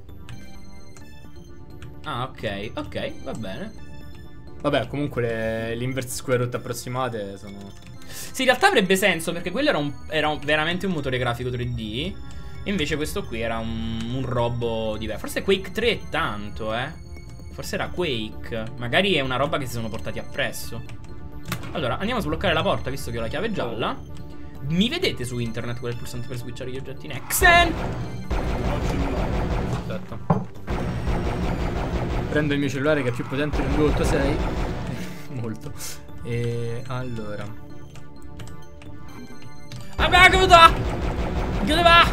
Speaker 1: Ah, ok, ok, va bene.
Speaker 3: Vabbè, comunque le, le inverse square root approssimate sono...
Speaker 1: Sì, in realtà avrebbe senso perché quello era, un, era un- veramente un motore grafico tre D. E invece questo qui era un, un robo diverso. Forse Quake tre è tanto, eh. Forse era Quake. Magari è una roba che si sono portati appresso. Allora, andiamo a sbloccare la porta, visto che ho la chiave gialla. Mi vedete su internet qual è il pulsante per switchare gli oggetti in Exen?
Speaker 3: Aspetta. Prendo il mio cellulare che è più potente del due otto sei. Molto. E allora.
Speaker 1: Vabbè, che va? Che va?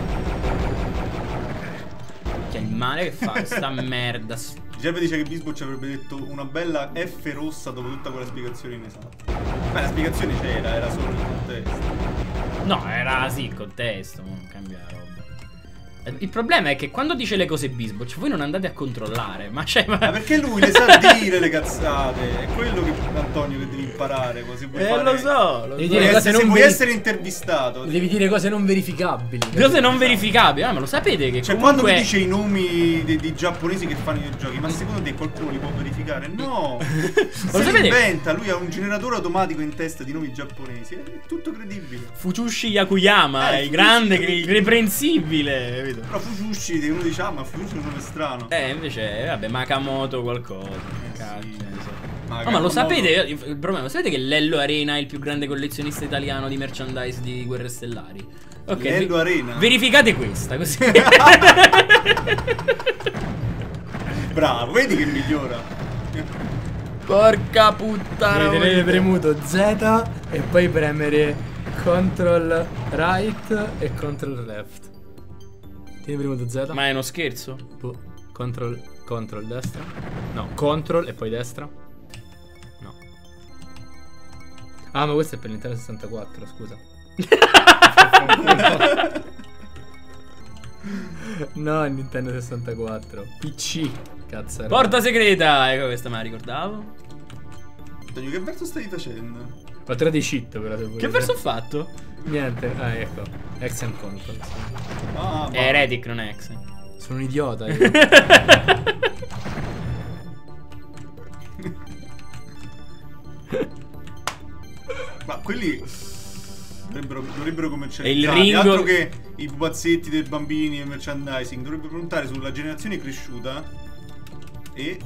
Speaker 1: Che è il male che fa questa merda.
Speaker 2: Giuseppe dice che Bisboch avrebbe detto una bella F rossa dopo tutta quella spiegazione inesatta. Beh, la spiegazione c'era, era solo il contesto.
Speaker 1: No, era sì, il contesto, non cambia la roba. Il problema è che quando dice le cose Bisboch, voi non andate a controllare. Ma c'è.
Speaker 2: Ma perché lui le sa dire le cazzate? È quello che Antonio che devi imparare. Se vuoi
Speaker 1: Eh,
Speaker 2: fare...
Speaker 1: lo so, lo
Speaker 3: Devi
Speaker 1: so.
Speaker 3: dire
Speaker 2: Vuoi
Speaker 3: cose
Speaker 2: essere- se
Speaker 3: non
Speaker 2: vuoi
Speaker 3: veri-
Speaker 2: essere intervistato.
Speaker 3: Devi dire cose non verificabili.
Speaker 1: Cose non verificabili. Ah, ma lo sapete che
Speaker 2: Cioè,
Speaker 1: comunque...
Speaker 2: quando mi dice i nomi di, di giapponesi che fanno i giochi, ma secondo te qualcuno li può verificare? No! Se li
Speaker 1: sapete?
Speaker 2: inventa, lui ha un generatore automatico in testa di nomi giapponesi. È tutto credibile.
Speaker 1: Fuchushi Yakuyama,
Speaker 2: Eh,
Speaker 1: il grande,
Speaker 2: Fuchushi-
Speaker 1: irreprensibile, capito?
Speaker 2: Però Fujushi, uno dice, ah, ma Fujushi è un nome strano.
Speaker 1: Eh, invece, vabbè, Makamoto qualcosa.
Speaker 2: Eh,
Speaker 1: Cazzo,
Speaker 2: sì.
Speaker 1: ne so.
Speaker 2: Ma,
Speaker 1: No, ma lo
Speaker 2: Kakamoto-
Speaker 1: sapete? Il problema, lo sapete che Lello Arena è il più grande collezionista italiano di merchandise di Guerre Stellari? Ok,
Speaker 2: Lello
Speaker 1: ve-
Speaker 2: Arena?
Speaker 1: verificate questa, così.
Speaker 2: Bravo, vedi che migliora.
Speaker 1: Porca puttana.
Speaker 3: Devi tenere premuto Z e poi premere Control right e Control left. Tieni premuto Z.
Speaker 1: Ma è uno scherzo?
Speaker 3: Boh. Control, control destra. No, control e poi destra. No. Ah, ma questo è per Nintendo sessantaquattro, scusa. No, è Nintendo sessantaquattro. P C. Cazzo. era.
Speaker 1: Porta segreta. Ecco, questa me la ricordavo.
Speaker 2: Antonio, che verso stai facendo?
Speaker 3: Ho tirato i cheat però se vuoi.
Speaker 1: Che verso ho fatto?
Speaker 3: Niente. Ah, ecco. X and control. Sì.
Speaker 2: Ah,
Speaker 1: È Heretic, non è X.
Speaker 3: Sono un idiota io.
Speaker 2: ma quelli dovrebbero, dovrebbero
Speaker 1: E il
Speaker 2: commercializzare.
Speaker 1: Ringo-
Speaker 2: Altro che i pupazzetti dei bambini e merchandising. Dovrebbero puntare sulla generazione cresciuta. E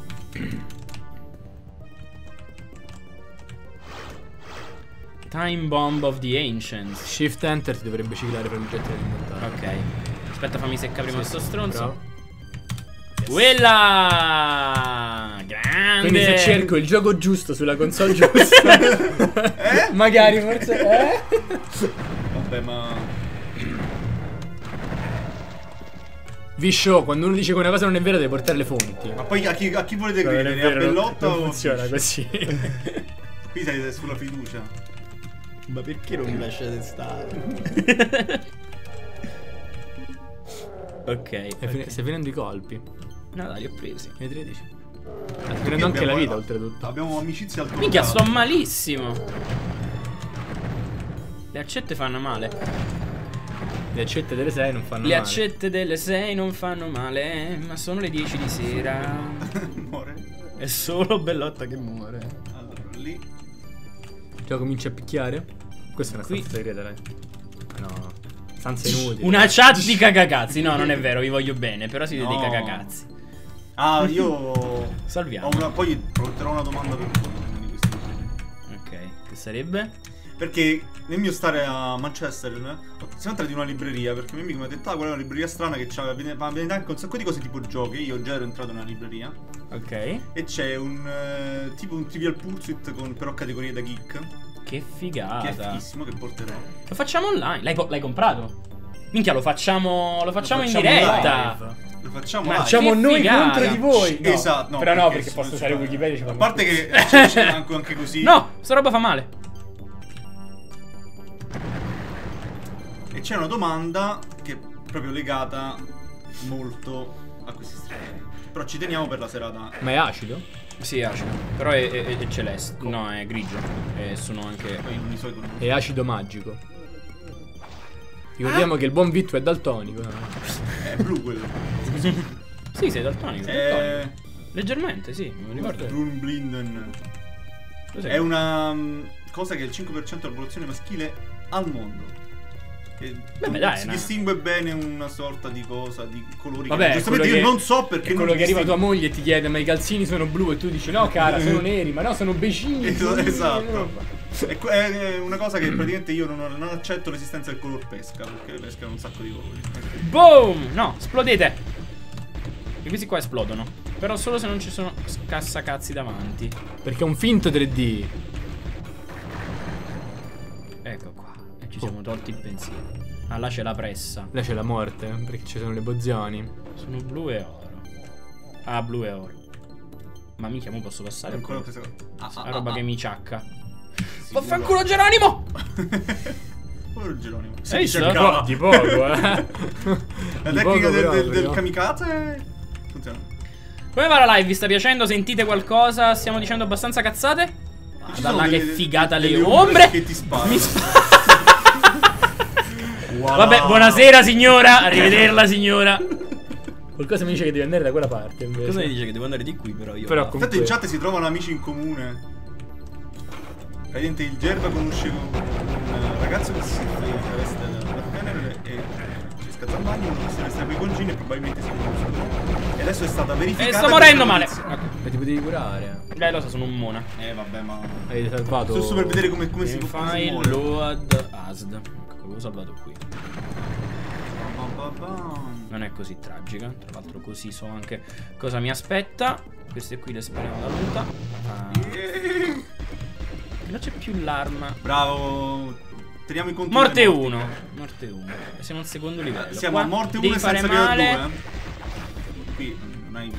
Speaker 1: Time Bomb of the Ancients.
Speaker 3: Shift Enter ti dovrebbe ciclare per l'oggetto da inventare.
Speaker 1: Ok. Aspetta, fammi secca prima
Speaker 3: Sì,
Speaker 1: sto
Speaker 3: sì,
Speaker 1: stronzo.
Speaker 3: bravo.
Speaker 1: Quella! Grande!
Speaker 3: Quindi se cerco il gioco giusto sulla console giusta,
Speaker 2: Eh?
Speaker 3: magari forse. Eh?
Speaker 2: vabbè, ma
Speaker 3: Viscio, quando uno dice che una cosa non è vera deve portare le fonti.
Speaker 2: Ma poi a chi, a chi volete
Speaker 3: No, non è
Speaker 2: credere? A
Speaker 3: vero,
Speaker 2: Bellotta
Speaker 3: non
Speaker 2: o...
Speaker 3: funziona così.
Speaker 2: Qui sei sulla fiducia.
Speaker 4: Ma perché non mi lasciate stare?
Speaker 1: Ok.
Speaker 3: Stai fin- stai finendo i colpi.
Speaker 1: No, dai, li ho presi.
Speaker 3: Ne tredici. Stai
Speaker 2: Qui
Speaker 3: finendo anche la
Speaker 2: abbiamo-
Speaker 3: vita oltretutto.
Speaker 2: Abbiamo amicizie al
Speaker 1: Minchia,
Speaker 2: contrario.
Speaker 1: sto malissimo. Le accette fanno male.
Speaker 3: Le accette delle sei non fanno
Speaker 1: Le
Speaker 3: male.
Speaker 1: accette delle sei non fanno male, ma sono le dieci di sera.
Speaker 2: Muore.
Speaker 4: È solo Bellotta che muore.
Speaker 2: Allora, lì.
Speaker 3: Già comincia a picchiare? Questa è una
Speaker 1: Qui-
Speaker 3: stanza segreta, dai. No. Stanza inutile.
Speaker 1: Una chat di cagacazzi. No, non è vero, vi voglio bene, però siete dei
Speaker 2: No.
Speaker 1: cagacazzi.
Speaker 2: Ah, io...
Speaker 1: Salviamo.
Speaker 2: Ho una... Poi porterò una domanda per voi. Una di queste cose.
Speaker 1: Ok, che sarebbe?
Speaker 2: Perché nel mio stare a Manchester eh, siamo entrati in una libreria. Perché mio amico mi ha detto: ah, quella è una libreria strana che c'ha vendere anche un sacco di cose tipo giochi. Io già ero entrato in una libreria.
Speaker 1: Ok.
Speaker 2: E c'è un eh, tipo un Trivial Pursuit con però categorie da geek.
Speaker 1: Che
Speaker 2: Che è
Speaker 1: figata.
Speaker 2: fighissimo, che porterò.
Speaker 1: Lo facciamo online. L'hai, co- l'hai comprato? Minchia, lo facciamo. Lo facciamo, in
Speaker 2: facciamo
Speaker 1: diretta.
Speaker 2: live. Lo facciamo
Speaker 1: Ma
Speaker 2: live.
Speaker 3: Facciamo
Speaker 1: Che
Speaker 3: noi
Speaker 1: figata.
Speaker 3: contro di voi. No.
Speaker 2: Esatto, no,
Speaker 3: Però no, perché
Speaker 2: se
Speaker 3: posso
Speaker 2: non
Speaker 3: usare
Speaker 2: ci-
Speaker 3: Wikipedia. ci fa
Speaker 2: A parte che c'è, c'è anche, anche così.
Speaker 1: No, sta roba fa male.
Speaker 2: E c'è una domanda che è proprio legata molto a questi stream. Però ci teniamo per la serata.
Speaker 3: Ma è acido?
Speaker 1: Sì, è acido. Però è, è, è celeste. No, è grigio. E sono anche.
Speaker 2: Poi di solito non-
Speaker 3: È acido magico. Ricordiamo che il buon Vittu è daltonico. No?
Speaker 2: È blu quello.
Speaker 1: Sì, sei daltonico.
Speaker 2: È
Speaker 1: daltonico. Leggermente, sì, non mi ricordo.
Speaker 2: Brunblinden.
Speaker 1: Cos'è?
Speaker 2: È una mm, cosa che è il cinque per cento della popolazione maschile al mondo. Che
Speaker 1: Beh,
Speaker 2: non
Speaker 1: dai,
Speaker 2: si
Speaker 1: no.
Speaker 2: distingue bene una sorta di cosa, di colori.
Speaker 3: Vabbè,
Speaker 2: che giustamente io
Speaker 3: quello che-
Speaker 2: non so perché
Speaker 3: È
Speaker 2: non
Speaker 3: quello che arriva tua
Speaker 2: distingue.
Speaker 3: moglie e ti chiede: ma i calzini sono blu? E tu dici: no, cara, sono neri. Ma no, sono becini.
Speaker 2: Esatto.
Speaker 3: sono-
Speaker 2: esatto. È, que- è una cosa che praticamente io non, non accetto l'esistenza del color pesca, perché le pesche hanno un sacco di colori.
Speaker 1: Boom! No, esplodete. E questi qua esplodono. Però solo se non ci sono scassacazzi davanti.
Speaker 3: Perché è un finto tre D.
Speaker 1: Ecco qua. E ci siamo tolti il pensiero. Ah, là c'è la pressa.
Speaker 3: Là c'è la morte, perché ci sono le bozioni.
Speaker 1: Sono blu e oro. Ah, blu e oro. Ma mica, mo posso passare
Speaker 2: Ancora
Speaker 1: ancora.
Speaker 2: questa cosa. Ah,
Speaker 1: La
Speaker 2: ah,
Speaker 1: roba
Speaker 2: ah,
Speaker 1: che
Speaker 2: ah.
Speaker 1: mi ciacca.
Speaker 2: Sì,
Speaker 1: Vaffanculo Geronimo!
Speaker 2: Povero Geronimo.
Speaker 1: Hai visto?
Speaker 2: Di poco,
Speaker 3: Di poco, eh.
Speaker 2: La
Speaker 3: Di
Speaker 2: tecnica
Speaker 3: poco
Speaker 2: del, del,
Speaker 3: proprio.
Speaker 2: del kamikaze funziona.
Speaker 1: Come va la live? Vi sta piacendo? Sentite qualcosa? Stiamo dicendo abbastanza cazzate?
Speaker 2: Ci
Speaker 1: Guarda
Speaker 2: sono
Speaker 1: là che
Speaker 2: delle-
Speaker 1: figata le
Speaker 2: delle
Speaker 1: ombre!
Speaker 2: che ti sparano.
Speaker 1: Mi Vabbè, buonasera signora. Arrivederla signora.
Speaker 3: Qualcosa mi dice che devi andare da quella parte invece.
Speaker 4: Cosa mi dice che devo andare di qui però io?
Speaker 3: Però
Speaker 4: vado.
Speaker 2: Infatti in
Speaker 3: comunque
Speaker 2: chat si trovano amici in comune. Praticamente il Gerba conosce un un ragazzo che si veste da Venere e si scatta al bagno, uno si veste per i congini e probabilmente si conosce. E adesso è stata verificata.
Speaker 1: E sto morendo male.
Speaker 2: questa
Speaker 1: Ok.
Speaker 3: Ma ti potevi curare.
Speaker 1: Dai, lo so, sono un mona.
Speaker 2: notizia. Eh vabbè, ma
Speaker 3: Hai salvato.
Speaker 2: giusto per vedere come, come si come si
Speaker 1: File
Speaker 2: muore.
Speaker 1: load asd. Ecco, l'ho salvato qui.
Speaker 2: Ba ba bam.
Speaker 1: Non è così tragica. Tra l'altro così so anche cosa mi aspetta. Queste qui le spariamo da lontano. Ah,
Speaker 2: Eh,
Speaker 1: non c'è più l'arma.
Speaker 2: Bravo. Teniamo in conto
Speaker 1: Morte
Speaker 2: le morti.
Speaker 1: uno. Morte uno. Siamo al secondo livello.
Speaker 2: Siamo
Speaker 1: Qua
Speaker 2: a morte
Speaker 1: devi
Speaker 2: uno
Speaker 1: fare
Speaker 2: senza livello
Speaker 1: male.
Speaker 2: due. Eh. Qui non hai.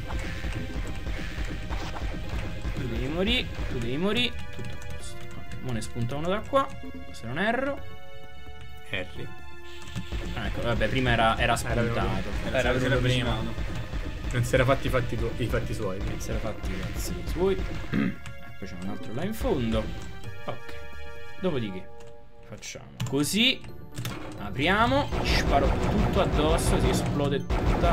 Speaker 1: Tu devi morire. Tu devi morire. Tutto a posto. Ok, mo ne spunta uno da qua. Se non erro.
Speaker 3: Harry.
Speaker 1: Ah, ecco, vabbè, prima era, era spuntato.
Speaker 2: Era,
Speaker 1: Era
Speaker 2: si
Speaker 1: venuto prima.
Speaker 2: avvicinato.
Speaker 3: Non si era fatti i fatti, tu- i fatti suoi.
Speaker 1: Si era fatti i cazzi suoi. E poi c'è un altro là in fondo. Ok. Dopodiché facciamo così. Apriamo. Sparo tutto addosso. Si esplode tutta.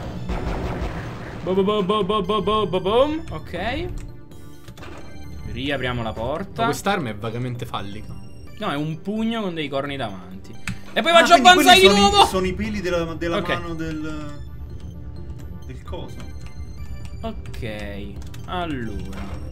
Speaker 1: Bo bo bo bo bo bo bo bo bom. Ok. Riapriamo la
Speaker 3: Ma
Speaker 1: porta.
Speaker 3: quest'arma è vagamente fallica.
Speaker 1: No, è un pugno con dei corni davanti. E poi
Speaker 2: Ah,
Speaker 1: faccio a
Speaker 2: quindi
Speaker 1: banzai di
Speaker 2: quelli sono i-
Speaker 1: nuovo.
Speaker 2: Sono i peli della, della
Speaker 1: Ok.
Speaker 2: mano del. del coso.
Speaker 1: Ok. Allora.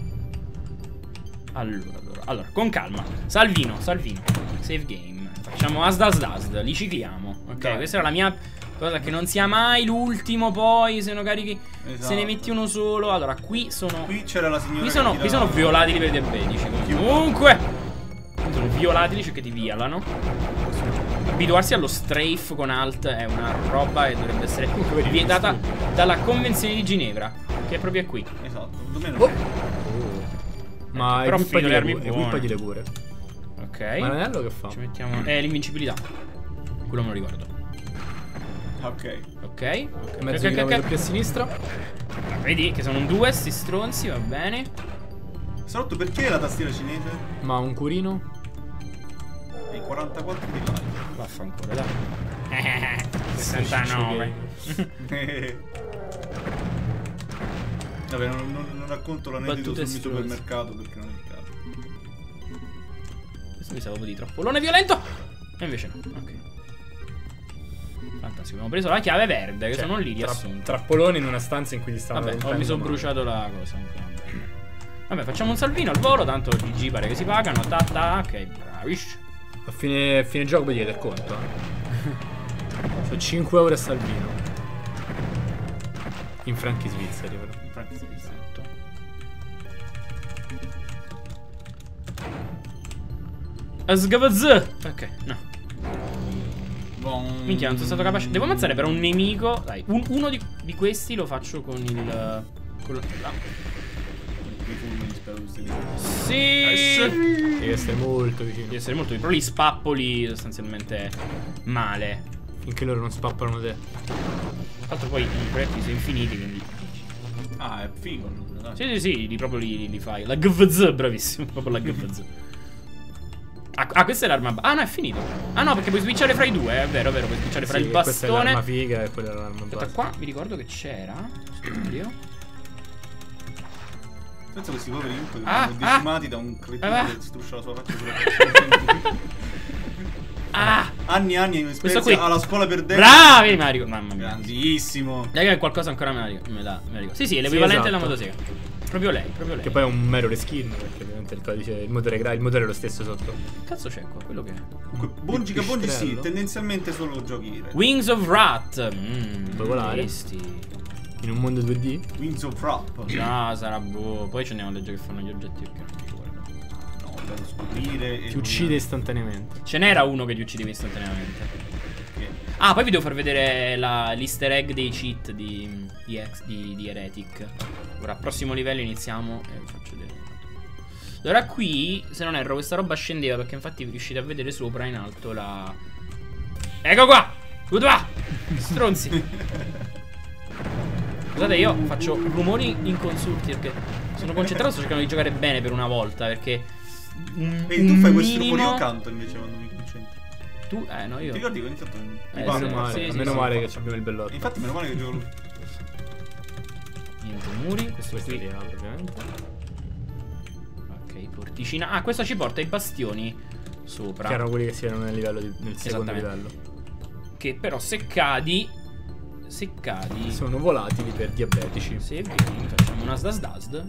Speaker 1: Allora, allora, allora, con calma. Salvino, Salvino. Save game. Facciamo asd asd asd. Li cicliamo. Ok,
Speaker 2: Dai.
Speaker 1: questa era la mia cosa, che non sia mai l'ultimo. Poi se no carichi.
Speaker 2: Esatto.
Speaker 1: Se ne metti uno solo. Allora, qui sono.
Speaker 2: Qui c'era la signora.
Speaker 1: Qui
Speaker 2: che
Speaker 1: sono,
Speaker 2: ti
Speaker 1: qui
Speaker 2: dava-
Speaker 1: sono violati i livelli diabetici.
Speaker 2: Chiunque.
Speaker 1: Comunque. Qui sono violati lì, cioè che ti violano. abituarsi allo strafe con alt è una roba che dovrebbe essere vietata dalla Convenzione di Ginevra, che è proprio qui.
Speaker 2: Esatto, domenica.
Speaker 3: Oh. Ma
Speaker 1: Però
Speaker 3: equippagli
Speaker 1: finito le
Speaker 3: le
Speaker 1: armi
Speaker 3: pure,
Speaker 1: buone.
Speaker 3: equippagli pure.
Speaker 1: Ok.
Speaker 3: Ma l'anello che fa?
Speaker 1: Ci mettiamo. È l'invincibilità. Quello me lo ricordo.
Speaker 2: Ok.
Speaker 1: Ok. Ok.
Speaker 3: Mezzo
Speaker 1: ok,
Speaker 3: chilometro
Speaker 1: ok.
Speaker 3: più a sinistra.
Speaker 1: Vedi che sono un due sti stronzi, va bene.
Speaker 2: Salotto, perché la tastiera cinese?
Speaker 3: Ma un curino?
Speaker 2: E i quarantaquattro di là.
Speaker 1: Vaffanculo, dai. sessantanove.
Speaker 2: Vabbè, non, non, non racconto l'aneddoto
Speaker 1: Battute
Speaker 2: sul mio
Speaker 1: stronze.
Speaker 2: supermercato perché non è il caso.
Speaker 1: Questo mi sa proprio di troppolone violento. E invece no. Ok. Fantastico. Abbiamo preso la chiave verde, che
Speaker 3: Cioè,
Speaker 1: sono lì
Speaker 3: tra-
Speaker 1: riassunti.
Speaker 3: Trappoloni in una stanza in cui ti stavano
Speaker 1: Vabbè, oh,
Speaker 3: rompendo
Speaker 1: mi sono
Speaker 3: mano.
Speaker 1: bruciato la cosa. Vabbè, facciamo un salvino al volo. Tanto G G pare che si pagano. Ta ta. Ok, bravish.
Speaker 3: A fine, a fine gioco poi chiede il conto. Eh. Sono cinque euro a salvino. In franchi svizzeri, però.
Speaker 1: Esatto. Asgavaz. Ok, no.
Speaker 2: Bon.
Speaker 1: Minchia, non sono stato capace. Devo ammazzare però un nemico. Dai, un- uno di, di questi lo faccio con il. Con la.
Speaker 2: I fulmini, spero che stia bene.
Speaker 1: Sì.
Speaker 3: Devi essere molto vicino.
Speaker 1: Devi essere molto. Però li spappoli sostanzialmente male.
Speaker 3: Finché loro non spappano te.
Speaker 1: Tra l'altro poi i proiettili sono infiniti, quindi.
Speaker 2: Ah, è figo. Dai.
Speaker 1: Sì, sì, sì, li proprio li, li fai. La G V Z, bravissimo. Proprio la G V Z. Ah, ah, questa è l'arma. Ah, no, è finito. Ah, no, perché puoi switchare fra i due. È vero, è vero. Puoi switchare fra
Speaker 3: Sì,
Speaker 1: il
Speaker 3: questa è l'arma
Speaker 1: bastone.
Speaker 3: figa e quella è l'arma
Speaker 1: Aspetta,
Speaker 3: base.
Speaker 1: qua mi ricordo che c'era. Studio.
Speaker 2: Penso questi poveri Hulk che
Speaker 1: Ah,
Speaker 2: vengono decimati da un cretino
Speaker 1: ah.
Speaker 2: che struscia la sua faccia sulla faccia.
Speaker 1: Ah!
Speaker 2: Anni e anni di
Speaker 1: Questo
Speaker 2: esperienza
Speaker 1: qui.
Speaker 2: alla scuola per dentro.
Speaker 1: Bravi, Mario. Mamma mia.
Speaker 2: Grandissimo.
Speaker 1: Dai, che qualcosa ancora me la ricordo. Me la, me la ricordo. Sì, sì, è l'equivalente
Speaker 3: esatto.
Speaker 1: della motosega. Proprio lei, proprio lei.
Speaker 3: Che poi è un mero reskin, perché ovviamente il codice, il motore, gra- il motore è lo stesso sotto.
Speaker 1: Che cazzo c'è qua? Quello che è.
Speaker 2: Comunque, Bungie che Bungie sì,
Speaker 3: pistrello.
Speaker 2: tendenzialmente solo giochi retro.
Speaker 1: Wings of Wrath. Mmm.
Speaker 3: Puoi volare?
Speaker 1: Questi.
Speaker 3: In un mondo due D.
Speaker 2: Wings of Wrath.
Speaker 1: No, sarà boh. Poi ce ne ho legge che fanno gli oggetti perché non mi ricordo.
Speaker 2: No, per scoprire. e
Speaker 3: Ti
Speaker 2: non-
Speaker 3: uccide istantaneamente.
Speaker 1: Ce n'era uno che ti uccideva istantaneamente.
Speaker 2: Che-
Speaker 1: Ah, poi vi devo far vedere la- l'easter egg dei cheat di, di, ex, di, di Heretic. Ora, prossimo livello iniziamo e vi faccio vedere. Allora qui, se non erro, questa roba scendeva perché infatti riuscite a vedere sopra in alto la... Ecco qua! Tutto qua! Stronzi! Scusate, io faccio rumori inconsulti perché sono concentrato, sto cercando di giocare bene per una volta perché... un-
Speaker 2: E tu
Speaker 1: un
Speaker 2: fai questo
Speaker 1: minimo-
Speaker 2: rumore, io canto invece quando mi concentro.
Speaker 1: Tu, eh no, io...
Speaker 2: Ti ricordi che ho iniziato mi
Speaker 1: Eh,
Speaker 2: parlo,
Speaker 1: sì,
Speaker 3: meno male,
Speaker 1: sì, sì,
Speaker 3: meno
Speaker 1: sì,
Speaker 3: male
Speaker 1: sì.
Speaker 3: che abbiamo il bellotto.
Speaker 2: Infatti meno male che gioco lui.
Speaker 1: Niente muri, questo
Speaker 3: Questo
Speaker 1: qui.
Speaker 3: li apre, ovviamente.
Speaker 1: Ok, porticina. Ah, questo ci porta ai bastioni sopra.
Speaker 3: Che erano quelli che si erano nel livello di- nel secondo
Speaker 1: Esattamente.
Speaker 3: livello.
Speaker 1: Che però se cadi. Se cadi.
Speaker 3: Sono volatili per diabetici.
Speaker 1: Se vieni, facciamo una sdasdasd.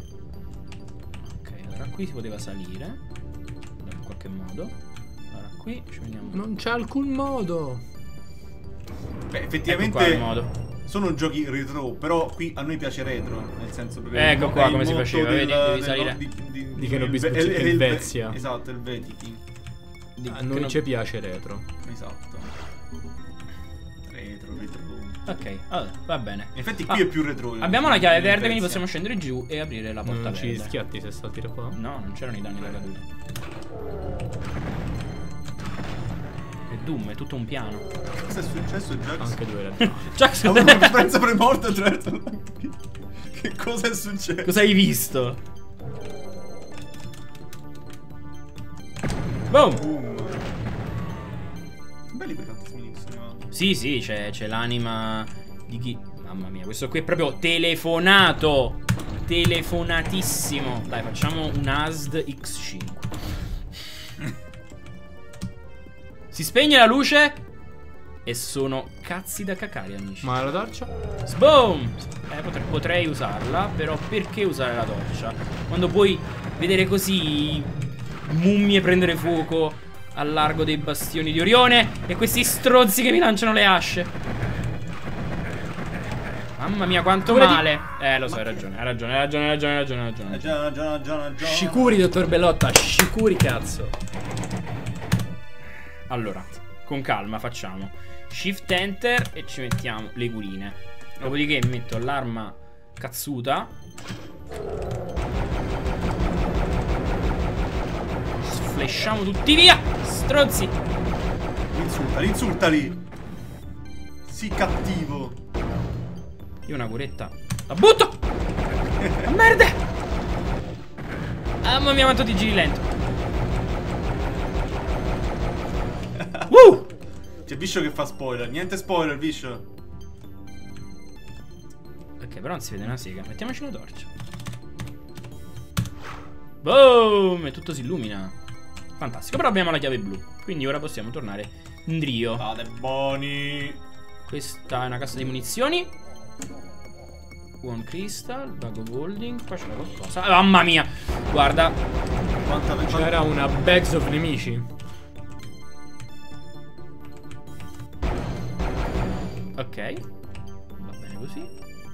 Speaker 1: Ok, allora qui si poteva salire. In qualche modo. Allora qui ci veniamo.
Speaker 3: Non c'è alcun modo.
Speaker 2: Beh,
Speaker 1: Ecco
Speaker 2: effettivamente
Speaker 1: qua il modo.
Speaker 2: sono giochi retro, però qui a noi piace retro, nel senso perché
Speaker 1: Ecco
Speaker 2: è
Speaker 1: qua
Speaker 2: il
Speaker 1: come si
Speaker 2: motto
Speaker 1: faceva,
Speaker 2: del-
Speaker 1: vedi? Devi
Speaker 2: del-
Speaker 1: salire.
Speaker 2: Di, di,
Speaker 3: Di che non
Speaker 2: il-
Speaker 3: bisogna-
Speaker 2: il-
Speaker 3: il
Speaker 2: il-
Speaker 3: Vezia.
Speaker 2: Esatto, il Vetichi.
Speaker 1: Di-
Speaker 3: A
Speaker 1: che
Speaker 3: noi
Speaker 1: non-
Speaker 3: ci piace retro.
Speaker 2: Esatto. Retro, retro.
Speaker 1: Ok, allora, va bene.
Speaker 2: In effetti
Speaker 1: Ah,
Speaker 2: qui è più retro.
Speaker 1: Abbiamo la chiave
Speaker 2: il
Speaker 1: verde, quindi
Speaker 2: Vezia.
Speaker 1: possiamo scendere giù e aprire la porta
Speaker 3: Non ci
Speaker 1: verde.
Speaker 3: schiatti se salti da qua.
Speaker 1: No, non c'erano i danni da caduta. È Doom, è tutto un piano.
Speaker 2: Cosa è successo, Jax?
Speaker 3: Anche due realtà.
Speaker 1: Jax,
Speaker 2: Ha avuto una esperienza premorte attraverso la- Che cosa è successo?
Speaker 1: cosa hai visto? Boom!
Speaker 2: Boom. Belli quei fantasmini che sono arrivati.
Speaker 1: Sì, sì, c'è, c'è l'anima di chi... Mamma mia, questo qui è proprio telefonato. Telefonatissimo. Dai, facciamo un A S D X cinque. Si spegne la luce e sono cazzi da cacare, amici.
Speaker 3: Ma la torcia?
Speaker 1: Sboom! Eh, potrei, potrei usarla, però perché usare la torcia? Quando puoi vedere così mummie prendere fuoco al largo dei bastioni di Orione e questi stronzi che mi lanciano le asce. Mamma mia, quanto
Speaker 3: Pure di-
Speaker 1: male. Eh, lo so, hai ragione, hai ragione, hai ragione, hai ragione, hai ragione, hai ragione.
Speaker 2: Eh, già, già, già, già.
Speaker 3: Sicuri, dottor Bellotta, sicuri cazzo.
Speaker 1: Allora, con calma facciamo Shift Enter e ci mettiamo le culine. Dopodiché metto l'arma cazzuta. Sflasciamo tutti via, stronzi.
Speaker 2: Insultali, insultali. Sii cattivo.
Speaker 1: Io una curetta la butto. Ma merda. Ah, mamma mia quanto ti giri lento. uh!
Speaker 2: C'è Viscio che fa spoiler. Niente spoiler, Viscio.
Speaker 1: Ok, però non si vede una sega. Mettiamoci una torcia. Boom! E tutto si illumina. Fantastico. Però abbiamo la chiave blu. Quindi ora possiamo tornare in trio.
Speaker 2: Fate buoni.
Speaker 1: Questa è una cassa di munizioni. One crystal. Bag of holding. Qua c'era qualcosa. Ah, mamma mia. Guarda.
Speaker 2: Quanta
Speaker 3: C'era una bags of nemici.
Speaker 1: Ok. Va bene così.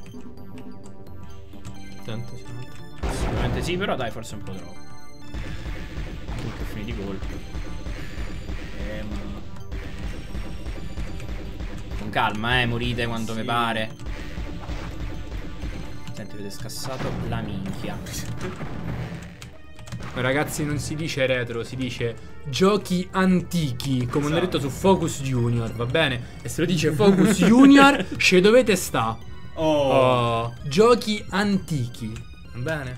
Speaker 3: Tanto sì.
Speaker 1: Assolutamente sì, però dai, forse un po' troppo. Tutto finiti i colpi. Eh, ma... Con calma, eh, morite quanto
Speaker 2: Sì.
Speaker 1: mi pare. Senti, avete scassato la minchia.
Speaker 3: Ragazzi, non si dice retro, si dice giochi antichi, come hanno
Speaker 2: Esatto.
Speaker 3: detto su Focus Junior, va bene? E se lo dice Focus Junior, ci dovete sta.
Speaker 2: Oh.
Speaker 3: Oh, giochi antichi, va bene?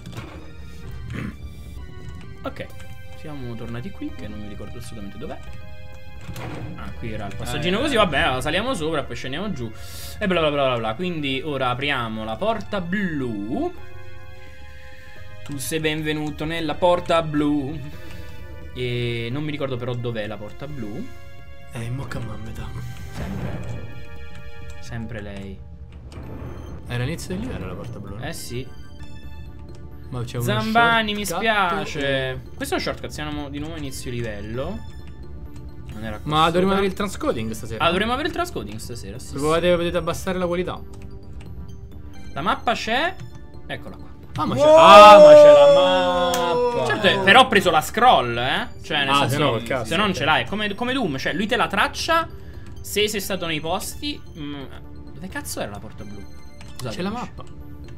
Speaker 1: Ok, siamo tornati qui, che non mi ricordo assolutamente dov'è. Ah, qui era il passaggino
Speaker 2: Eh,
Speaker 1: così,
Speaker 2: eh.
Speaker 1: vabbè, saliamo sopra, poi scendiamo giù. E bla bla bla bla bla. Quindi ora apriamo la porta blu. Tu sei benvenuto nella porta blu. E non mi ricordo però dov'è la porta blu.
Speaker 3: Eh, mocca a metà.
Speaker 1: Sempre. Sempre lei.
Speaker 3: Era l'inizio del livello la porta blu.
Speaker 1: Eh sì.
Speaker 3: Ma c'è uno
Speaker 1: Zambani, mi
Speaker 3: shortcut.
Speaker 1: spiace. Questo è un shortcut, siamo di nuovo a inizio livello. Non era
Speaker 3: Ma
Speaker 1: qua
Speaker 3: dovremmo
Speaker 1: sopra.
Speaker 3: avere il transcoding stasera.
Speaker 1: Ah, dovremmo avere il transcoding stasera, sì, sì.
Speaker 3: Potete, potete abbassare la qualità.
Speaker 1: La mappa c'è. Eccola qua.
Speaker 3: Ah, ma c'è.
Speaker 2: Wow!
Speaker 3: Ah, ma c'è la mappa.
Speaker 1: Certo, eh, però ho preso la scroll, eh. Cioè, nel
Speaker 3: Ah,
Speaker 1: senso,
Speaker 3: se no, col cazzo,
Speaker 1: se no non
Speaker 3: ok.
Speaker 1: ce l'hai. È come, come Doom. Cioè, lui te la traccia. Se sei stato nei posti. mm, dove cazzo era la porta blu? Scusate,
Speaker 3: C'è la
Speaker 1: amici.
Speaker 3: mappa.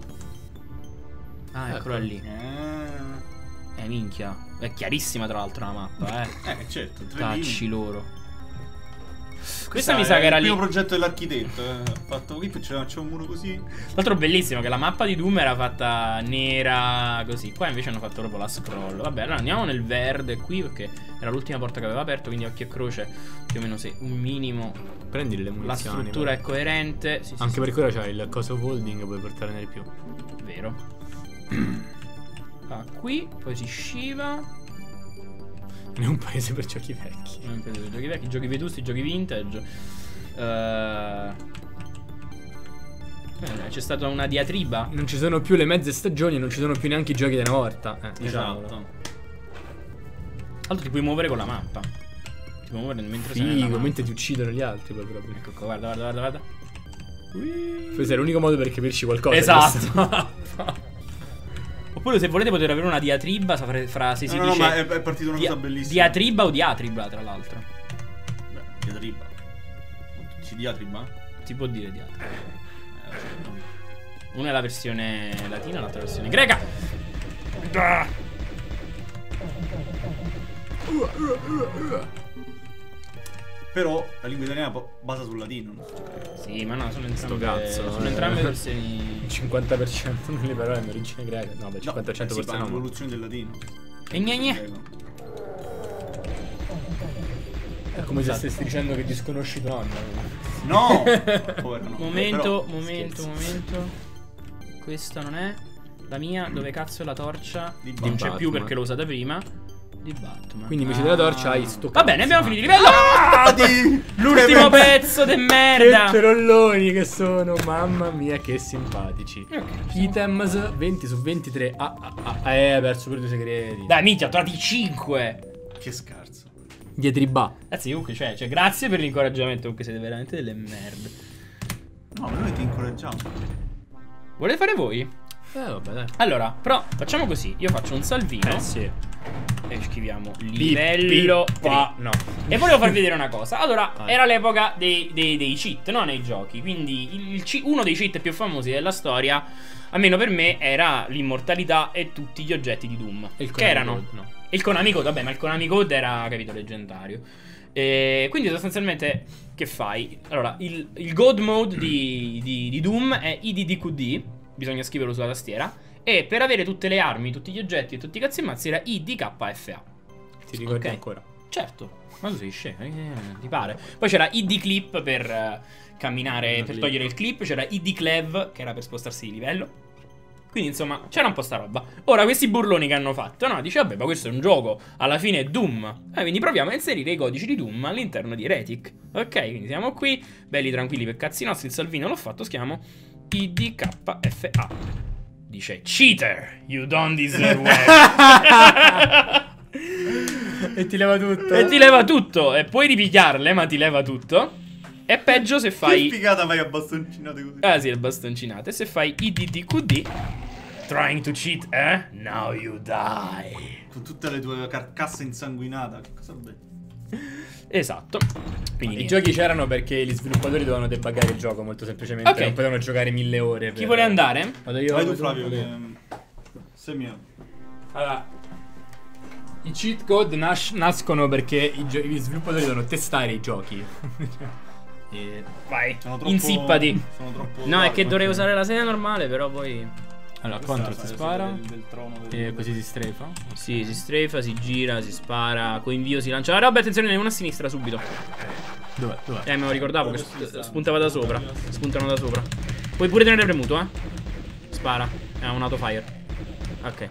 Speaker 1: Ah, eccola lì.
Speaker 2: Eh,
Speaker 1: Eh, minchia. È chiarissima, tra l'altro, la mappa, eh.
Speaker 2: eh certo, tre
Speaker 1: Tacci
Speaker 2: linee.
Speaker 1: loro. Questa
Speaker 2: Questo
Speaker 1: mi sa che era
Speaker 2: il
Speaker 1: lì.
Speaker 2: primo progetto dell'architetto. Eh. Ha fatto qui, c'è c'è un muro così.
Speaker 1: Tra l'altro bellissimo che la mappa di Doom era fatta nera così. Qua invece hanno fatto proprio la scroll. Vabbè, allora andiamo nel verde qui perché era l'ultima porta che aveva aperto. Quindi occhio e croce, più o meno se un minimo
Speaker 3: Prendi le
Speaker 1: la
Speaker 3: munizioni.
Speaker 1: struttura
Speaker 3: però.
Speaker 1: è coerente. Sì, sì,
Speaker 3: Anche
Speaker 1: sì,
Speaker 3: perché ora c'hai il coso of holding, puoi portarne di più.
Speaker 1: vero. Ah, qui poi si sciva.
Speaker 3: Non è un paese per giochi vecchi.
Speaker 1: Non penso, giochi vecchi, giochi vetusti, giochi vintage. Eh, eh, C'è stata una diatriba.
Speaker 3: Non ci sono più le mezze stagioni e non ci sono più neanche i giochi di una volta. Eh, diciamolo.
Speaker 2: Esatto.
Speaker 1: Tra l'altro ti puoi muovere con la mappa. Ti puoi muovere mentre sei nella
Speaker 3: Figo,
Speaker 1: mappa.
Speaker 3: mentre ti uccidono gli altri poi proprio.
Speaker 1: Ecco qua, guarda, guarda, guarda, guarda.
Speaker 3: Questo è l'unico modo per capirci qualcosa.
Speaker 1: Esatto. Oppure se volete potete avere una diatriba fra, fra se si
Speaker 2: No, no,
Speaker 1: dice
Speaker 2: no, ma è, è partita una
Speaker 1: dia-
Speaker 2: cosa bellissima.
Speaker 1: diatriba o diatriba, tra l'altro.
Speaker 2: Beh, diatriba. Ci diatriba?
Speaker 1: Si può dire diatriba.
Speaker 2: Eh, certo.
Speaker 1: Una è la versione latina, l'altra versione greca. Ah!
Speaker 2: Però la lingua italiana po- basa sul latino. No?
Speaker 1: Sì, ma no, sono entrambe,
Speaker 3: Sto cazzo,
Speaker 1: sono
Speaker 3: eh.
Speaker 1: entrambe versioni.
Speaker 3: Il cinquanta per cento delle parole hanno origine greca. No, beh, il cinquanta per cento
Speaker 2: eh sì,
Speaker 3: forse
Speaker 2: ma
Speaker 3: no. ma-
Speaker 2: l'evoluzione del latino.
Speaker 1: E gne gne.
Speaker 2: Prego.
Speaker 3: È come se stessi dicendo che disconosci tua nonna.
Speaker 2: No! Povero no.
Speaker 1: Momento,
Speaker 2: Però-
Speaker 1: momento,
Speaker 3: scherzo.
Speaker 1: momento. Questa non è la mia. Dove cazzo è la torcia?
Speaker 2: Di
Speaker 1: Non c'è
Speaker 3: Batman.
Speaker 1: più perché l'ho usata prima. Di Batman.
Speaker 3: Quindi invece della torcia hai sto
Speaker 1: Va bene,
Speaker 3: cazzo.
Speaker 1: abbiamo finito il livello.
Speaker 2: Ah, di-
Speaker 1: L'ultimo
Speaker 2: che-
Speaker 1: pezzo de
Speaker 3: Che
Speaker 1: merda.
Speaker 3: trolloni che sono, mamma mia che simpatici.
Speaker 1: Ok,
Speaker 3: Items venti su ventitré. Ah, ah, ah, eh, perso per due segreti.
Speaker 1: Dai, minchia, ho trovati cinque.
Speaker 2: Che scarso.
Speaker 3: Dietribà.
Speaker 1: Ragazzi, comunque, cioè, cioè, grazie per l'incoraggiamento. Comunque siete veramente delle merde.
Speaker 2: No, ma noi ti incoraggiamo.
Speaker 1: Volete fare voi?
Speaker 3: Eh, vabbè, dai.
Speaker 1: Allora, però facciamo così. Io faccio un salvino.
Speaker 3: Eh, sì.
Speaker 1: E scriviamo livello
Speaker 3: Pippi,
Speaker 1: tre.
Speaker 3: pa- no.
Speaker 1: E volevo farvi vedere una cosa. Allora,
Speaker 3: Ah.
Speaker 1: era l'epoca dei, dei, dei cheat, no? Nei giochi. Quindi il, il ci- uno dei cheat più famosi della storia, almeno per me, era l'immortalità e tutti gli oggetti di Doom.
Speaker 3: E il
Speaker 1: che
Speaker 3: Konami
Speaker 1: erano
Speaker 3: Code, no.
Speaker 1: il Konami Code, vabbè, ma il Konami Code era, capito, leggendario. E quindi sostanzialmente che fai? Allora, il, il God mode di, di, di Doom è I D D Q D, bisogna scriverlo sulla tastiera. E per avere tutte le armi, tutti gli oggetti e tutti i cazzi e mazzi era I D K F A.
Speaker 3: Ti ricordi
Speaker 1: Ok.
Speaker 3: ancora?
Speaker 1: Certo, ma tu sei scemo, eh, ti pare. Poi c'era I D clip per eh, camminare,
Speaker 3: Una
Speaker 1: per
Speaker 3: clip.
Speaker 1: togliere il clip. C'era I D clev che era per spostarsi di livello. Quindi insomma c'era un po' sta roba. Ora questi burloni che hanno fatto, no? Dice vabbè, ma questo è un gioco, alla fine è Doom. Eh, quindi proviamo a inserire i codici di Doom all'interno di Heretic. Ok, quindi siamo qui, belli tranquilli per cazzi nostri. Il Salvino l'ho fatto, schiamo I D K F A. Dice cheater, you don't deserve well.
Speaker 3: E ti leva tutto.
Speaker 1: E ti leva tutto. E puoi ripigliarle, ma ti leva tutto. È peggio se
Speaker 2: Che
Speaker 1: fai.
Speaker 2: figata vai a bastoncinate così.
Speaker 1: Ah sì, le bastoncinate. Se fai I D D Q D. Trying to cheat, eh? Now you die.
Speaker 2: Con tutte le tue carcasse insanguinate. Che cosa vuoi?
Speaker 1: Esatto. Quindi
Speaker 3: I
Speaker 1: niente.
Speaker 3: giochi c'erano perché gli sviluppatori dovevano debuggare il gioco molto semplicemente.
Speaker 1: Ok.
Speaker 3: Non potevano giocare mille ore.
Speaker 1: Chi
Speaker 3: per-
Speaker 1: vuole andare?
Speaker 3: Vado io.
Speaker 2: Vai tu
Speaker 3: vado
Speaker 2: Flavio,
Speaker 3: vado
Speaker 2: che
Speaker 3: io.
Speaker 2: sei mio.
Speaker 3: Allora, i cheat code nas- nascono perché i gio- gli sviluppatori devono testare i giochi. E-
Speaker 1: Vai.
Speaker 2: Sono troppo-
Speaker 1: Insippati.
Speaker 2: sono troppo
Speaker 1: No, è che
Speaker 2: largo,
Speaker 1: dovrei
Speaker 2: ok.
Speaker 1: usare la sedia normale, però poi.
Speaker 3: Allora,
Speaker 2: Questa
Speaker 3: contro
Speaker 2: è la
Speaker 3: si
Speaker 2: serie
Speaker 3: spara.
Speaker 2: del- del trono del-
Speaker 3: E così si strefa.
Speaker 1: Sì, si strefa, si gira, si spara. Con invio si lancia. Ah, vabbè, attenzione, ne una a sinistra subito.
Speaker 3: Dov'è? Dov'è?
Speaker 1: Eh, me lo ricordavo che
Speaker 2: Quello
Speaker 1: st-
Speaker 2: sinistra.
Speaker 1: spuntava da sopra. Spuntano da sopra. Puoi pure tenere premuto, eh. Spara. È un autofire. Ok.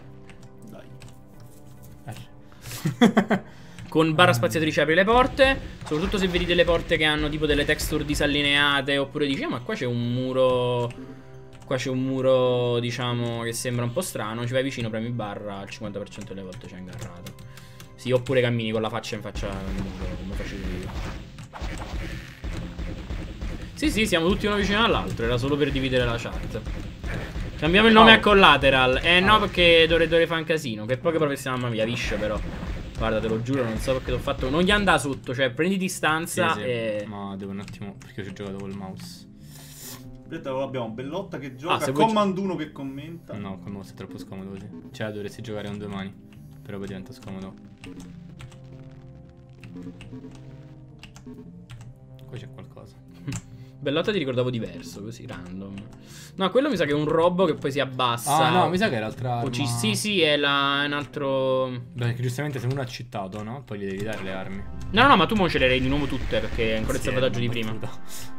Speaker 2: Dai.
Speaker 1: Con barra spaziatrice apri le porte. Soprattutto se vedi delle porte che hanno tipo delle texture disallineate. Oppure dici, ah, ma qua c'è un muro. Qua c'è un muro, diciamo, che sembra un po' strano. Ci vai vicino, premi barra, al cinquanta per cento delle volte c'è ingarrato. Sì, oppure cammini con la faccia in faccia al muro, come facevo io. Sì, sì, siamo tutti uno vicino all'altro. Era solo per dividere la chat. Cambiamo il nome
Speaker 3: Oh.
Speaker 1: a Collateral. Eh no,
Speaker 3: Oh.
Speaker 1: perché dovrei, dovrei fare un casino. Che poche professionali, mamma mia, visce però. Guarda, te lo giuro, non so perché l'ho fatto. Non gli andà sotto, cioè prendi distanza
Speaker 3: Sì, sì.
Speaker 1: e.
Speaker 3: Ma devo un attimo. Perché ho giocato col mouse.
Speaker 2: Aspetta, abbiamo Bellotta che gioca,
Speaker 1: Ah, se vuoi
Speaker 2: Command uno che commenta.
Speaker 3: No, col mouse è troppo scomodo così. Cioè, dovresti giocare con due mani. Però poi diventa scomodo. Qua c'è qualcosa.
Speaker 1: Bellotta ti ricordavo diverso, così random. No, quello mi sa che è un robot che poi si abbassa.
Speaker 3: Ah, no, mi sa che è l'altra arma.
Speaker 1: O ci- Sì, sì, è, la, è un altro.
Speaker 3: Beh, perché giustamente se uno ha cheatato, no? Poi gli devi dare le armi.
Speaker 1: No, no, ma tu mo ce le hai di nuovo tutte perché è ancora il
Speaker 3: Sì,
Speaker 1: salvataggio
Speaker 3: è
Speaker 1: di
Speaker 3: una
Speaker 1: prima.
Speaker 3: battuta.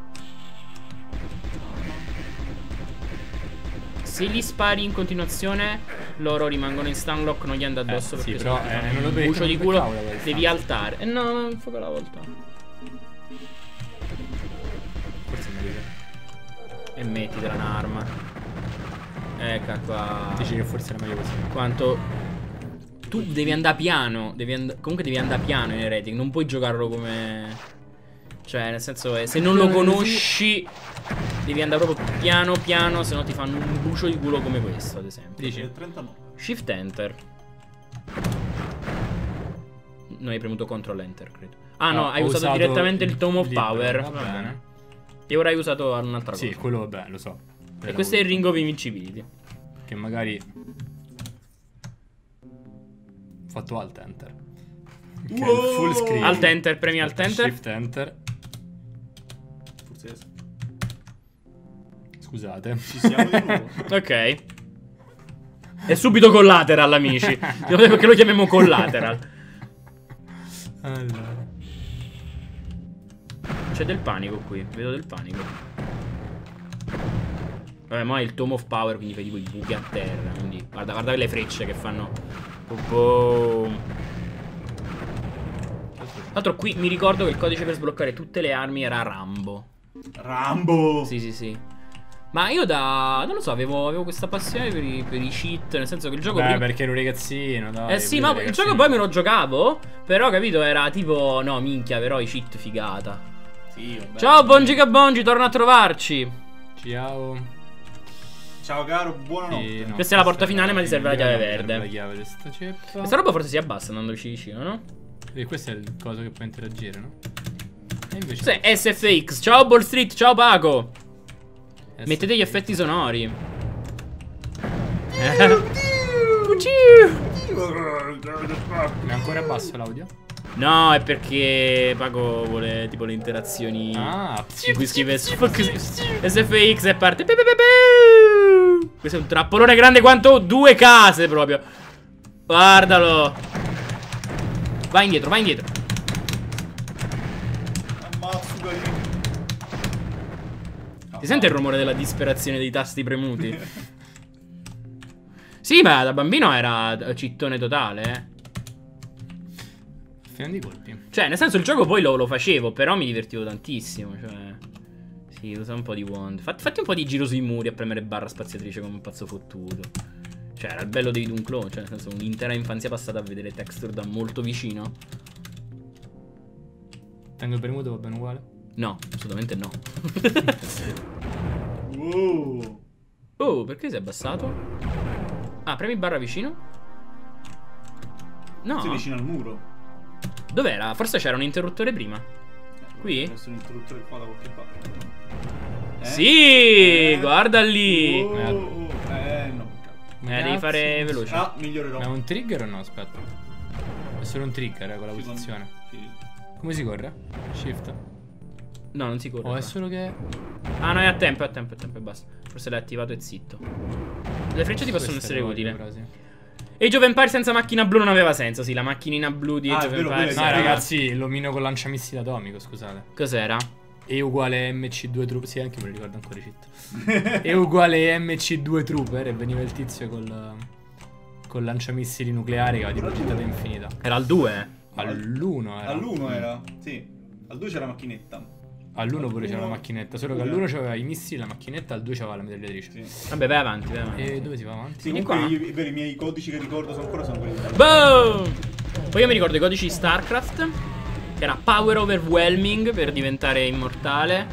Speaker 1: Se gli spari in continuazione, loro rimangono in stun lock, non gli andà addosso
Speaker 3: Eh, sì,
Speaker 1: perché
Speaker 3: però,
Speaker 1: se no ti
Speaker 3: eh,
Speaker 1: fanno
Speaker 3: non lo
Speaker 1: un
Speaker 3: becco,
Speaker 1: bucio
Speaker 3: non
Speaker 1: di
Speaker 3: lo
Speaker 1: culo.
Speaker 3: beccavo da quella
Speaker 1: Devi
Speaker 3: distanza.
Speaker 1: altare. Eh no, non fuoco la volta.
Speaker 3: Forse è meglio.
Speaker 1: E mettitela un'arma. Ecco qua.
Speaker 3: Dici che forse era meglio così.
Speaker 1: Quanto. Tu devi andare piano. Devi and... Comunque devi andare piano in Heretic. Non puoi giocarlo come. Cioè, nel senso, è, se non lo conosci, devi andare proprio piano piano. Se no ti fanno un bucio di culo come questo, ad esempio.
Speaker 2: Dici? trentanove.
Speaker 1: Shift Enter. Non hai premuto Control Enter, credo. Ah, no,
Speaker 3: Ah,
Speaker 1: hai
Speaker 3: ho
Speaker 1: usato,
Speaker 3: usato
Speaker 1: direttamente il Tome of
Speaker 3: libero,
Speaker 1: Power.
Speaker 3: va bene.
Speaker 1: E ora hai usato un'altra
Speaker 3: Sì,
Speaker 1: cosa.
Speaker 3: quello vabbè, lo so.
Speaker 1: E questo è il Ring of Invincibility.
Speaker 3: Che magari ho fatto Alt Enter. Che è il
Speaker 2: Wow!
Speaker 3: full screen.
Speaker 1: Alt Enter, premi Alt Enter.
Speaker 3: Shift Enter.
Speaker 2: Forse
Speaker 3: Scusate.
Speaker 2: ci siamo di nuovo.
Speaker 1: Ok. E subito Collateral, amici. Perché lo chiamiamo Collateral.
Speaker 3: Allora.
Speaker 1: C'è del panico qui, vedo del panico. Vabbè, ma è il Tome of Power, quindi fai tipo i buchi a terra. Quindi guarda, guarda le frecce che fanno. Boom. Tra l'altro qui mi ricordo che il codice per sbloccare tutte le armi era Rambo.
Speaker 2: Rambo.
Speaker 1: Sì, sì, sì. Ma io da... non lo so, avevo, avevo questa passione per i, per i cheat. Nel senso che il gioco
Speaker 3: Beh,
Speaker 1: prima...
Speaker 3: perché ero un ragazzino, dai.
Speaker 1: Eh sì,
Speaker 3: pure
Speaker 1: ma il
Speaker 3: ragazzino.
Speaker 1: gioco poi me lo giocavo. Però, capito, era tipo... no, minchia, però i cheat figata.
Speaker 2: Sì, vabbè.
Speaker 1: Ciao, Bongi Bongi, torna a trovarci.
Speaker 3: Ciao.
Speaker 2: Ciao caro, buonanotte.
Speaker 3: E no,
Speaker 1: Questa è la porta finale, ma ti serve la chiave
Speaker 3: la
Speaker 1: verde.
Speaker 3: La chiave di sta ceppa.
Speaker 1: Questa roba forse si abbassa andando vicino, no?
Speaker 3: E questo è il coso che può interagire, no? E invece
Speaker 1: Cos'è S F X? Ciao Ball Street, ciao Paco.
Speaker 3: S-
Speaker 1: Mettete gli effetti sonori.
Speaker 3: È ancora basso l'audio?
Speaker 1: No, è perché Paco vuole tipo le interazioni.
Speaker 3: Ah,
Speaker 1: In cui scrive S F X e parte. Pe pe pe pe. Questo è un trappolone grande quanto due case proprio. Guardalo. Vai indietro, vai indietro.
Speaker 2: Ammazzo galino.
Speaker 1: Si sente il rumore della disperazione dei tasti premuti? Sì, ma da bambino era cittone totale, eh.
Speaker 3: fino di colpi.
Speaker 1: Cioè, nel senso, il gioco poi lo, lo facevo, però mi divertivo tantissimo. Cioè, sì, usa un po' di wand. Fatti, fatti un po' di giro sui muri a premere barra spaziatrice come un pazzo fottuto. Cioè, era il bello dei Doom Claw. Cioè, nel senso, un'intera infanzia passata a vedere texture da molto vicino.
Speaker 3: Tengo il premuto, va bene uguale?
Speaker 1: No, assolutamente no.
Speaker 2: Wow.
Speaker 1: Oh, perché si è abbassato? Ah, premi barra vicino? No.
Speaker 2: Sei vicino al muro.
Speaker 1: Dov'era? Forse c'era un interruttore prima. Qui?
Speaker 2: Deve essere un interruttore qua da qualche parte. Eh?
Speaker 1: Sì,
Speaker 2: Eh?
Speaker 1: guarda lì.
Speaker 2: Oh, oh, eh, no.
Speaker 1: Eh, devi fare veloce.
Speaker 2: Ah, migliorerò.
Speaker 3: Ma è un trigger o no? Aspetta. È solo un trigger eh, con la
Speaker 2: Sì,
Speaker 3: posizione.
Speaker 2: sì.
Speaker 3: Come si corre? Shift?
Speaker 1: No, non si corre.
Speaker 3: O è
Speaker 1: qua.
Speaker 3: solo che...
Speaker 1: Ah, no, è a tempo, è a tempo, è a tempo e basta. Forse l'hai attivato e zitto. Le frecce ti possono
Speaker 3: Queste
Speaker 1: essere
Speaker 3: le
Speaker 1: utili.
Speaker 3: voglio, però, sì.
Speaker 1: Age of Empires senza macchina blu non aveva senso. Sì, la macchinina blu di
Speaker 2: Ah,
Speaker 1: Age
Speaker 2: è
Speaker 1: of
Speaker 2: vero,
Speaker 1: Empires.
Speaker 2: quella
Speaker 3: No,
Speaker 2: è-
Speaker 1: era-
Speaker 3: ragazzi, l'omino con lanciamissili atomico, scusate.
Speaker 1: Cos'era?
Speaker 3: E uguale M C due Trooper. Sì, anche me lo ricordo ancora cheat. E uguale M C due Trooper. E veniva il tizio col. Con lanciamissili nucleari che aveva tipo gittata infinita.
Speaker 1: Era al due.
Speaker 3: All'uno era.
Speaker 2: All'uno era. Sì. Al due c'era la macchinetta.
Speaker 3: All'uno pure c'era la
Speaker 2: All'uno-
Speaker 3: macchinetta. Solo che all'uno c'aveva i missili, la macchinetta, al due c'aveva la medagliatrice.
Speaker 2: Sì.
Speaker 1: Vabbè, vai avanti, vai avanti.
Speaker 3: E dove si va avanti?
Speaker 2: Sì,
Speaker 1: Vieni
Speaker 2: comunque
Speaker 1: qua.
Speaker 2: i, i, i miei codici che ricordo sono ancora sono quelli.
Speaker 1: Boom! Poi io mi ricordo i codici StarCraft. Che era power overwhelming per diventare immortale.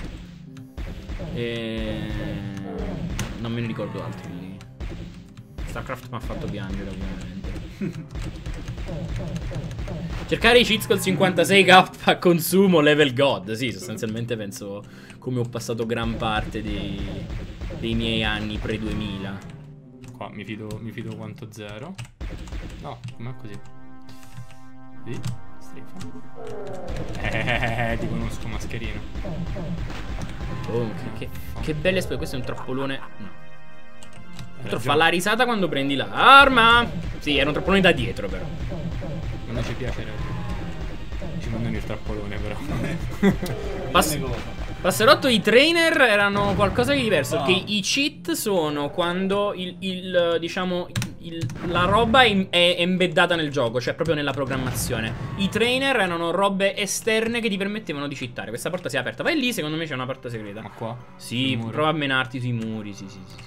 Speaker 1: E... non me ne ricordo altri. StarCraft mi ha fatto piangere, ovviamente. Cercare i cheats col cinquantasei k a consumo level god. Sì, sostanzialmente penso come ho passato gran parte dei, dei miei anni pre duemila.
Speaker 3: Qua mi fido, mi fido quanto zero. No, com'è così? Sì, strifa. Eh, ti conosco, mascherino.
Speaker 1: Oh, che, che, che belle esplosioni. Questo è un trappolone. No.
Speaker 3: Hai
Speaker 1: Tra- Fa
Speaker 3: ragione.
Speaker 1: la risata quando prendi l'arma. Sì, era un trappolone da dietro, però.
Speaker 3: Non ci piace in realtà. Ci mandano il trappolone però.
Speaker 1: Pass- Passerotto, i trainer erano qualcosa di diverso.
Speaker 2: Ah.
Speaker 1: Perché i cheat sono quando il, il diciamo, il- la roba è, è embeddata nel gioco, cioè proprio nella programmazione. I trainer erano robe esterne che ti permettevano di cheatare. Questa porta si è aperta. Vai lì, secondo me c'è una porta segreta.
Speaker 3: Ma qua?
Speaker 1: Sì,
Speaker 3: Sul muro?
Speaker 1: prova a menarti sui muri. Sì, sì, sì.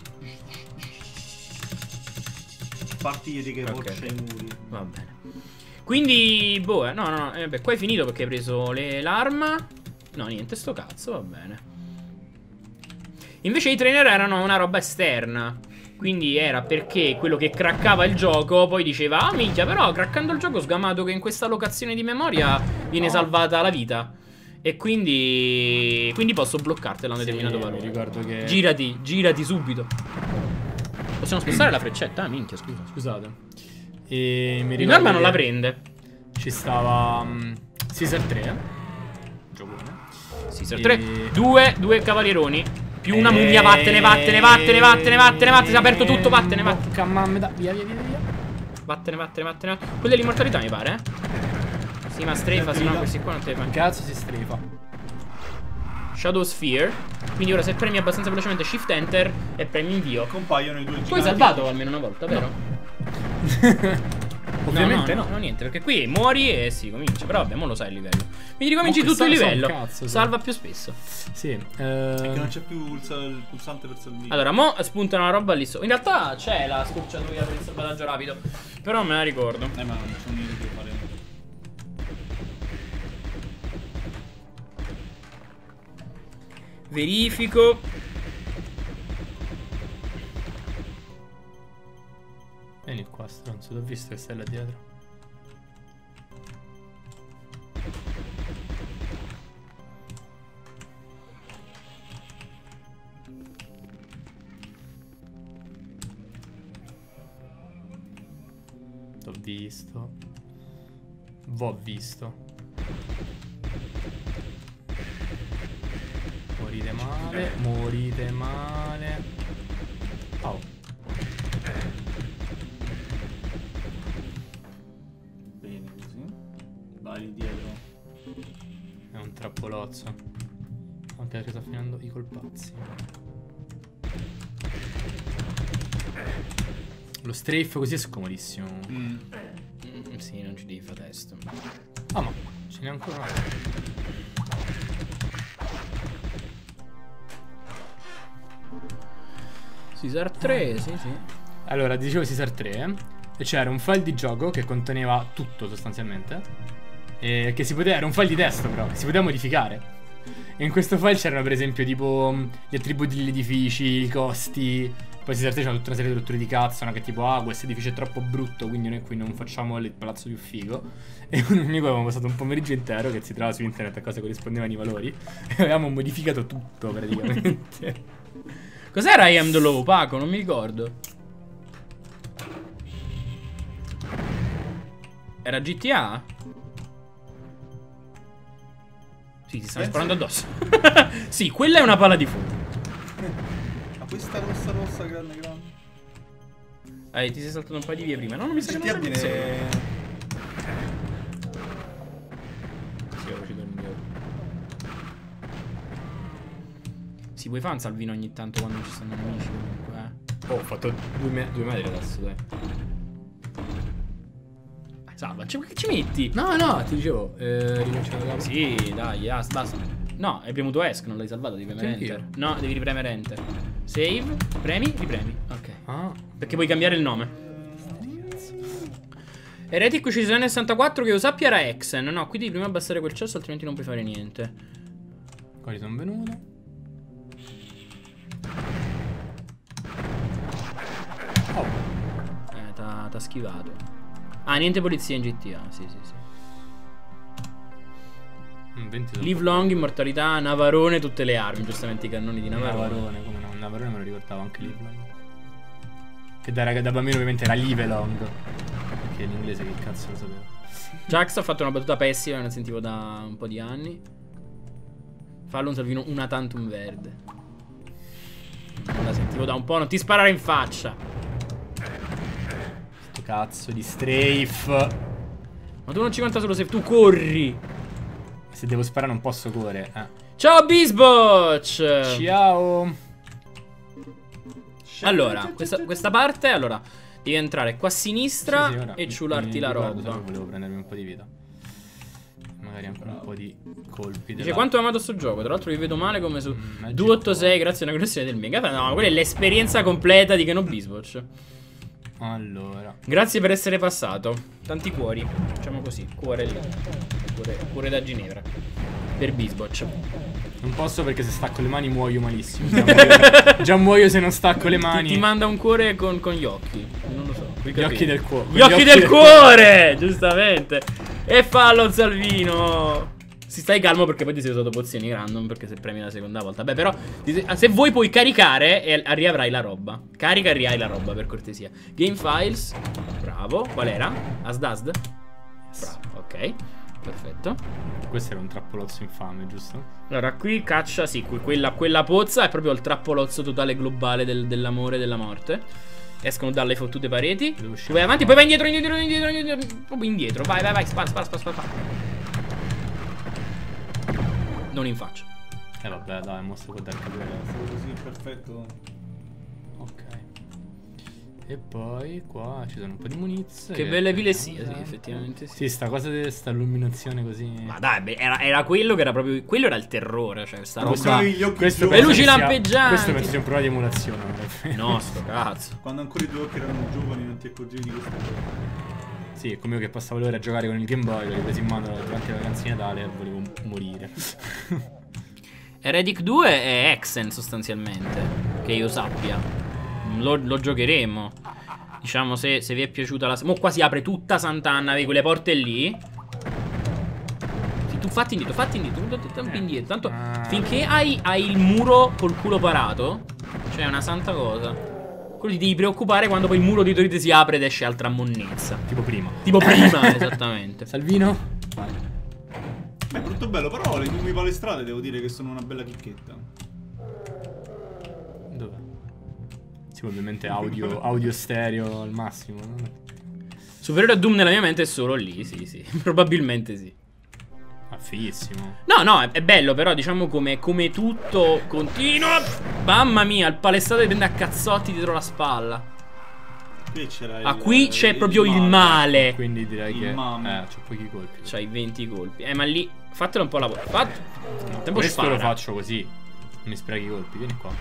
Speaker 2: Partite che
Speaker 1: Ok,
Speaker 2: porce
Speaker 1: ok.
Speaker 2: i muri.
Speaker 1: Va bene. Quindi, boh, eh, no, no, no, eh, beh, qua hai finito perché hai preso le- l'arma. No, niente, sto cazzo, va bene. Invece i trainer erano una roba esterna. Quindi era perché quello che craccava il gioco poi diceva: ah, minchia, però craccando il gioco ho sgamato che in questa locazione di memoria viene
Speaker 2: No.
Speaker 1: salvata la vita. E quindi Quindi posso bloccartela a un determinato
Speaker 3: Sì,
Speaker 1: valore.
Speaker 3: mi ricordo che...
Speaker 1: Girati, girati subito. Possiamo spostare la freccetta? Ah, minchia, scusa.
Speaker 3: Scusate. E mi
Speaker 1: Il
Speaker 3: ricordo
Speaker 1: norma non la
Speaker 3: che
Speaker 1: prende.
Speaker 3: Ci stava... um, Caesar tre, eh? Giocone.
Speaker 1: Caesar
Speaker 3: E-
Speaker 1: tre. Due, due cavalieroni. Più una
Speaker 3: E-
Speaker 1: mummia, vattene, vattene, vattene, vattene, vattene, vattene. Si è aperto tutto, vattene, vattene.
Speaker 3: Bocca mamma, da- via, via, via, via.
Speaker 1: Vattene, vattene, vattene. Quella è l'immortalità, mi pare, eh? Sì, ma strefa, se no questi qua non te li fanno.
Speaker 3: Cazzo si strefa.
Speaker 1: Shadow Sphere. Quindi ora se premi abbastanza velocemente Shift Enter e premi invio.
Speaker 2: Compaiono i due
Speaker 1: Poi
Speaker 2: giganti.
Speaker 1: salvato almeno una volta, vero?
Speaker 3: Ovviamente
Speaker 1: no,
Speaker 3: no.
Speaker 1: no, no, niente, perché qui muori e si comincia. Però vabbè, mo lo sai il livello. Quindi ricominci
Speaker 3: Oh,
Speaker 1: tutto il
Speaker 3: quest'anno
Speaker 1: livello.
Speaker 3: so un cazzo, sì.
Speaker 1: Salva più spesso.
Speaker 3: Sì.
Speaker 2: È che non
Speaker 3: ehm,
Speaker 2: c'è più il, sal- il pulsante per salvare.
Speaker 1: Allora, mo spunta una roba lì sopra. In realtà c'è la scorciatoia per il salvataggio rapido. Però non me la ricordo.
Speaker 2: Eh, ma non c'è niente da fare.
Speaker 1: Verifico.
Speaker 3: qua, stronzo, l'ho visto che stai là dietro. T'ho visto. V'ho visto. Morite male, morite male. Oh.
Speaker 2: Bene così. Vai dietro.
Speaker 3: È un trappolozzo. Anche perché sta finendo i colpazzi. Lo strafe così è scomodissimo.
Speaker 1: Mm. Mm, sì, non ci devi fare testo.
Speaker 3: Ah, ma ce n'è ancora un altro.
Speaker 1: Caesar tre, sì, sì.
Speaker 3: Allora, dicevo Caesar tre, eh? E c'era un file di gioco che conteneva tutto sostanzialmente. E che si poteva, era un file di testo però, che si poteva modificare. E in questo file c'erano per esempio tipo gli attributi degli edifici, i costi. Poi Caesar tre c'era tutta una serie di rotture di cazzo, no? Che tipo, ah, questo edificio è troppo brutto, quindi noi qui non facciamo il palazzo più figo. E un amico avevamo passato un pomeriggio intero che si trovava su internet a cosa corrispondevano i valori. E avevamo modificato tutto praticamente.
Speaker 1: Cos'era I Am The Law, Paco? Non mi ricordo. Era G T A? Sì, ti stanno sparando addosso. Sì, quella è una palla di fuoco.
Speaker 2: Ma questa rossa rossa grande grande.
Speaker 1: Eh, ti sei saltato un paio di vie prima. No, non mi sa che
Speaker 2: G T
Speaker 1: non
Speaker 2: A
Speaker 1: è
Speaker 2: viene...
Speaker 1: Sì, ho uscito il mio. Si puoi fare un salvino ogni tanto quando ci stanno nemici comunque, eh.
Speaker 3: Oh, ho fatto due, me due metri adesso, dai.
Speaker 1: Salva, cioè, che ci metti?
Speaker 3: No, no, ti dicevo, eh, ricominciamo da capo.
Speaker 1: Sì, dai, ah, basta. No, hai premuto ESC, non l'hai salvato, devi premere
Speaker 3: Sì,
Speaker 1: Enter. No, devi ripremere Enter. Save, premi, ripremi. Ok.
Speaker 3: Ah,
Speaker 1: Perché puoi cambiare il nome. Heretic Uccisione sessantaquattro che io sappia era Exen. No, qui devi prima abbassare quel cesso, altrimenti non puoi fare niente.
Speaker 3: quali sono venute? Oh,
Speaker 1: Eh, t'ha schivato. Ah, niente polizia in G T A. Sì, sì, sì.
Speaker 3: mm, venti
Speaker 1: Live long, immortalità, Navarone, tutte le armi. Giustamente i cannoni di Navarone.
Speaker 3: Navarone, come no? Navarone me lo ricordavo anche Live Long. Che da, raga, da bambino ovviamente era Live Long. Perché in inglese che cazzo lo sapevo.
Speaker 1: Jax ha fatto una battuta pessima, non sentivo da un po' di anni. Fallo un salvino una tantum verde. Non la sentivo da un po', non ti sparare in faccia.
Speaker 3: Sto cazzo di strafe.
Speaker 1: Ma tu non ci conta solo se tu corri.
Speaker 3: Se devo sparare non posso correre, eh.
Speaker 1: Ciao Bisbotch.
Speaker 3: Ciao.
Speaker 1: Allora, questa, questa parte, allora, devi entrare qua a sinistra
Speaker 3: Sì, sì, ora
Speaker 1: e
Speaker 3: mi-
Speaker 1: ciularti
Speaker 3: mi
Speaker 1: la
Speaker 3: ricordo,
Speaker 1: roba.
Speaker 3: solo che volevo prendermi un po' di vita. Magari anche un po' di colpi.
Speaker 1: Dice
Speaker 3: della-
Speaker 1: quanto ho amato sto gioco. Tra l'altro vi vedo male come su
Speaker 3: Mm, Magic
Speaker 1: duecentoottantasei grazie a una connessione del mega. No, quella è l'esperienza completa di Keno Bisbotch.
Speaker 3: Allora,
Speaker 1: Grazie per essere passato. Tanti cuori. Facciamo così. Cuore lì. Cuore, cuore da Ginevra. Per Bisbotch.
Speaker 3: non posso perché se stacco le mani muoio malissimo. Già muoio, già muoio se non stacco le mani.
Speaker 1: Ti, ti manda un cuore con, con gli occhi. Non lo so.
Speaker 3: Gli occhi del cuore.
Speaker 1: Gli occhi del cuore! Giustamente. E fallo Salvino. Si stai calmo perché poi ti sei usato pozioni random. Perché se premi la seconda volta. Beh, però ti- se vuoi puoi caricare e riavrai la roba. Carica e rihai la roba per cortesia. Game files. Bravo. Qual era? Asdasd? Bravo, ok. Perfetto.
Speaker 3: Questo era un trappolozzo infame, giusto?
Speaker 1: Allora qui caccia, sì, que- quella, quella pozza è proprio il trappolozzo totale globale del- dell'amore e della morte. Escono dalle fottute pareti.
Speaker 3: Devo uscire.
Speaker 1: Tu vai avanti, poi vai indietro, indietro, indietro, indietro, proprio indietro. Vai, vai, vai, spara, spara, spara, spara. Non in faccia.
Speaker 3: Eh vabbè, dai, mostro con Dark Blade.
Speaker 2: Così, perfetto.
Speaker 3: Ok. E poi qua ci sono un po' di munizie.
Speaker 1: Che belle pile sia, sì, effettivamente sì.
Speaker 3: Sì, sta cosa di sta illuminazione così.
Speaker 1: Ma dai, beh, era, era quello che era proprio. Quello era il terrore, cioè sta
Speaker 3: Questo-
Speaker 1: roba.
Speaker 2: gli occhi
Speaker 3: questo
Speaker 2: giovani.
Speaker 3: penso
Speaker 1: luci
Speaker 3: che sia-
Speaker 1: lampeggianti.
Speaker 3: Questo penso sia un problema di emulazione.
Speaker 1: No, sto cazzo.
Speaker 2: Quando ancora i tuoi occhi erano giovani non ti accorgevi di queste cose.
Speaker 3: Sì, è come io che passavo le ore a giocare con il Game Boy, l'ho preso in mano durante le vacanze di Natale e volevo morire.
Speaker 1: Heretic due è Exen sostanzialmente. Che io sappia. Lo, lo giocheremo. Diciamo se, se vi è piaciuta la... Mo qua si apre tutta Sant'Anna, vedi quelle porte lì. Sì, tu fatti indietro, fatti indietro, tu tampi indietro. Tanto finché hai, hai il muro col culo parato, cioè è una santa cosa. Quello ti devi preoccupare quando poi il muro dietro di te si apre ed esce altra monnezza.
Speaker 3: Tipo prima.
Speaker 1: Tipo prima, esattamente.
Speaker 3: Salvino? Vai.
Speaker 2: Beh, brutto bello, però le nuove palestrate devo dire che sono una bella chicchetta.
Speaker 3: Dov'è? Sì, ovviamente audio, audio stereo al massimo, no?
Speaker 1: Superiore a Doom nella mia mente è solo lì, sì, sì. Probabilmente sì.
Speaker 3: Ma fighissimo.
Speaker 1: No, no, è, è bello, però diciamo come, come tutto continua. Mamma mia, il palestrato ti prende a cazzotti dietro la spalla.
Speaker 2: Qui c'era
Speaker 1: Ah, qui c'è proprio il male.
Speaker 3: Quindi direi
Speaker 2: Il
Speaker 3: che
Speaker 2: mamma.
Speaker 3: eh, c'ho pochi colpi.
Speaker 1: C'hai venti colpi. Eh, ma lì fatelo un po' la volta. Fatto. Il tempo
Speaker 3: Questo
Speaker 1: spara.
Speaker 3: lo faccio così. Non mi sprechi i colpi, vieni qua.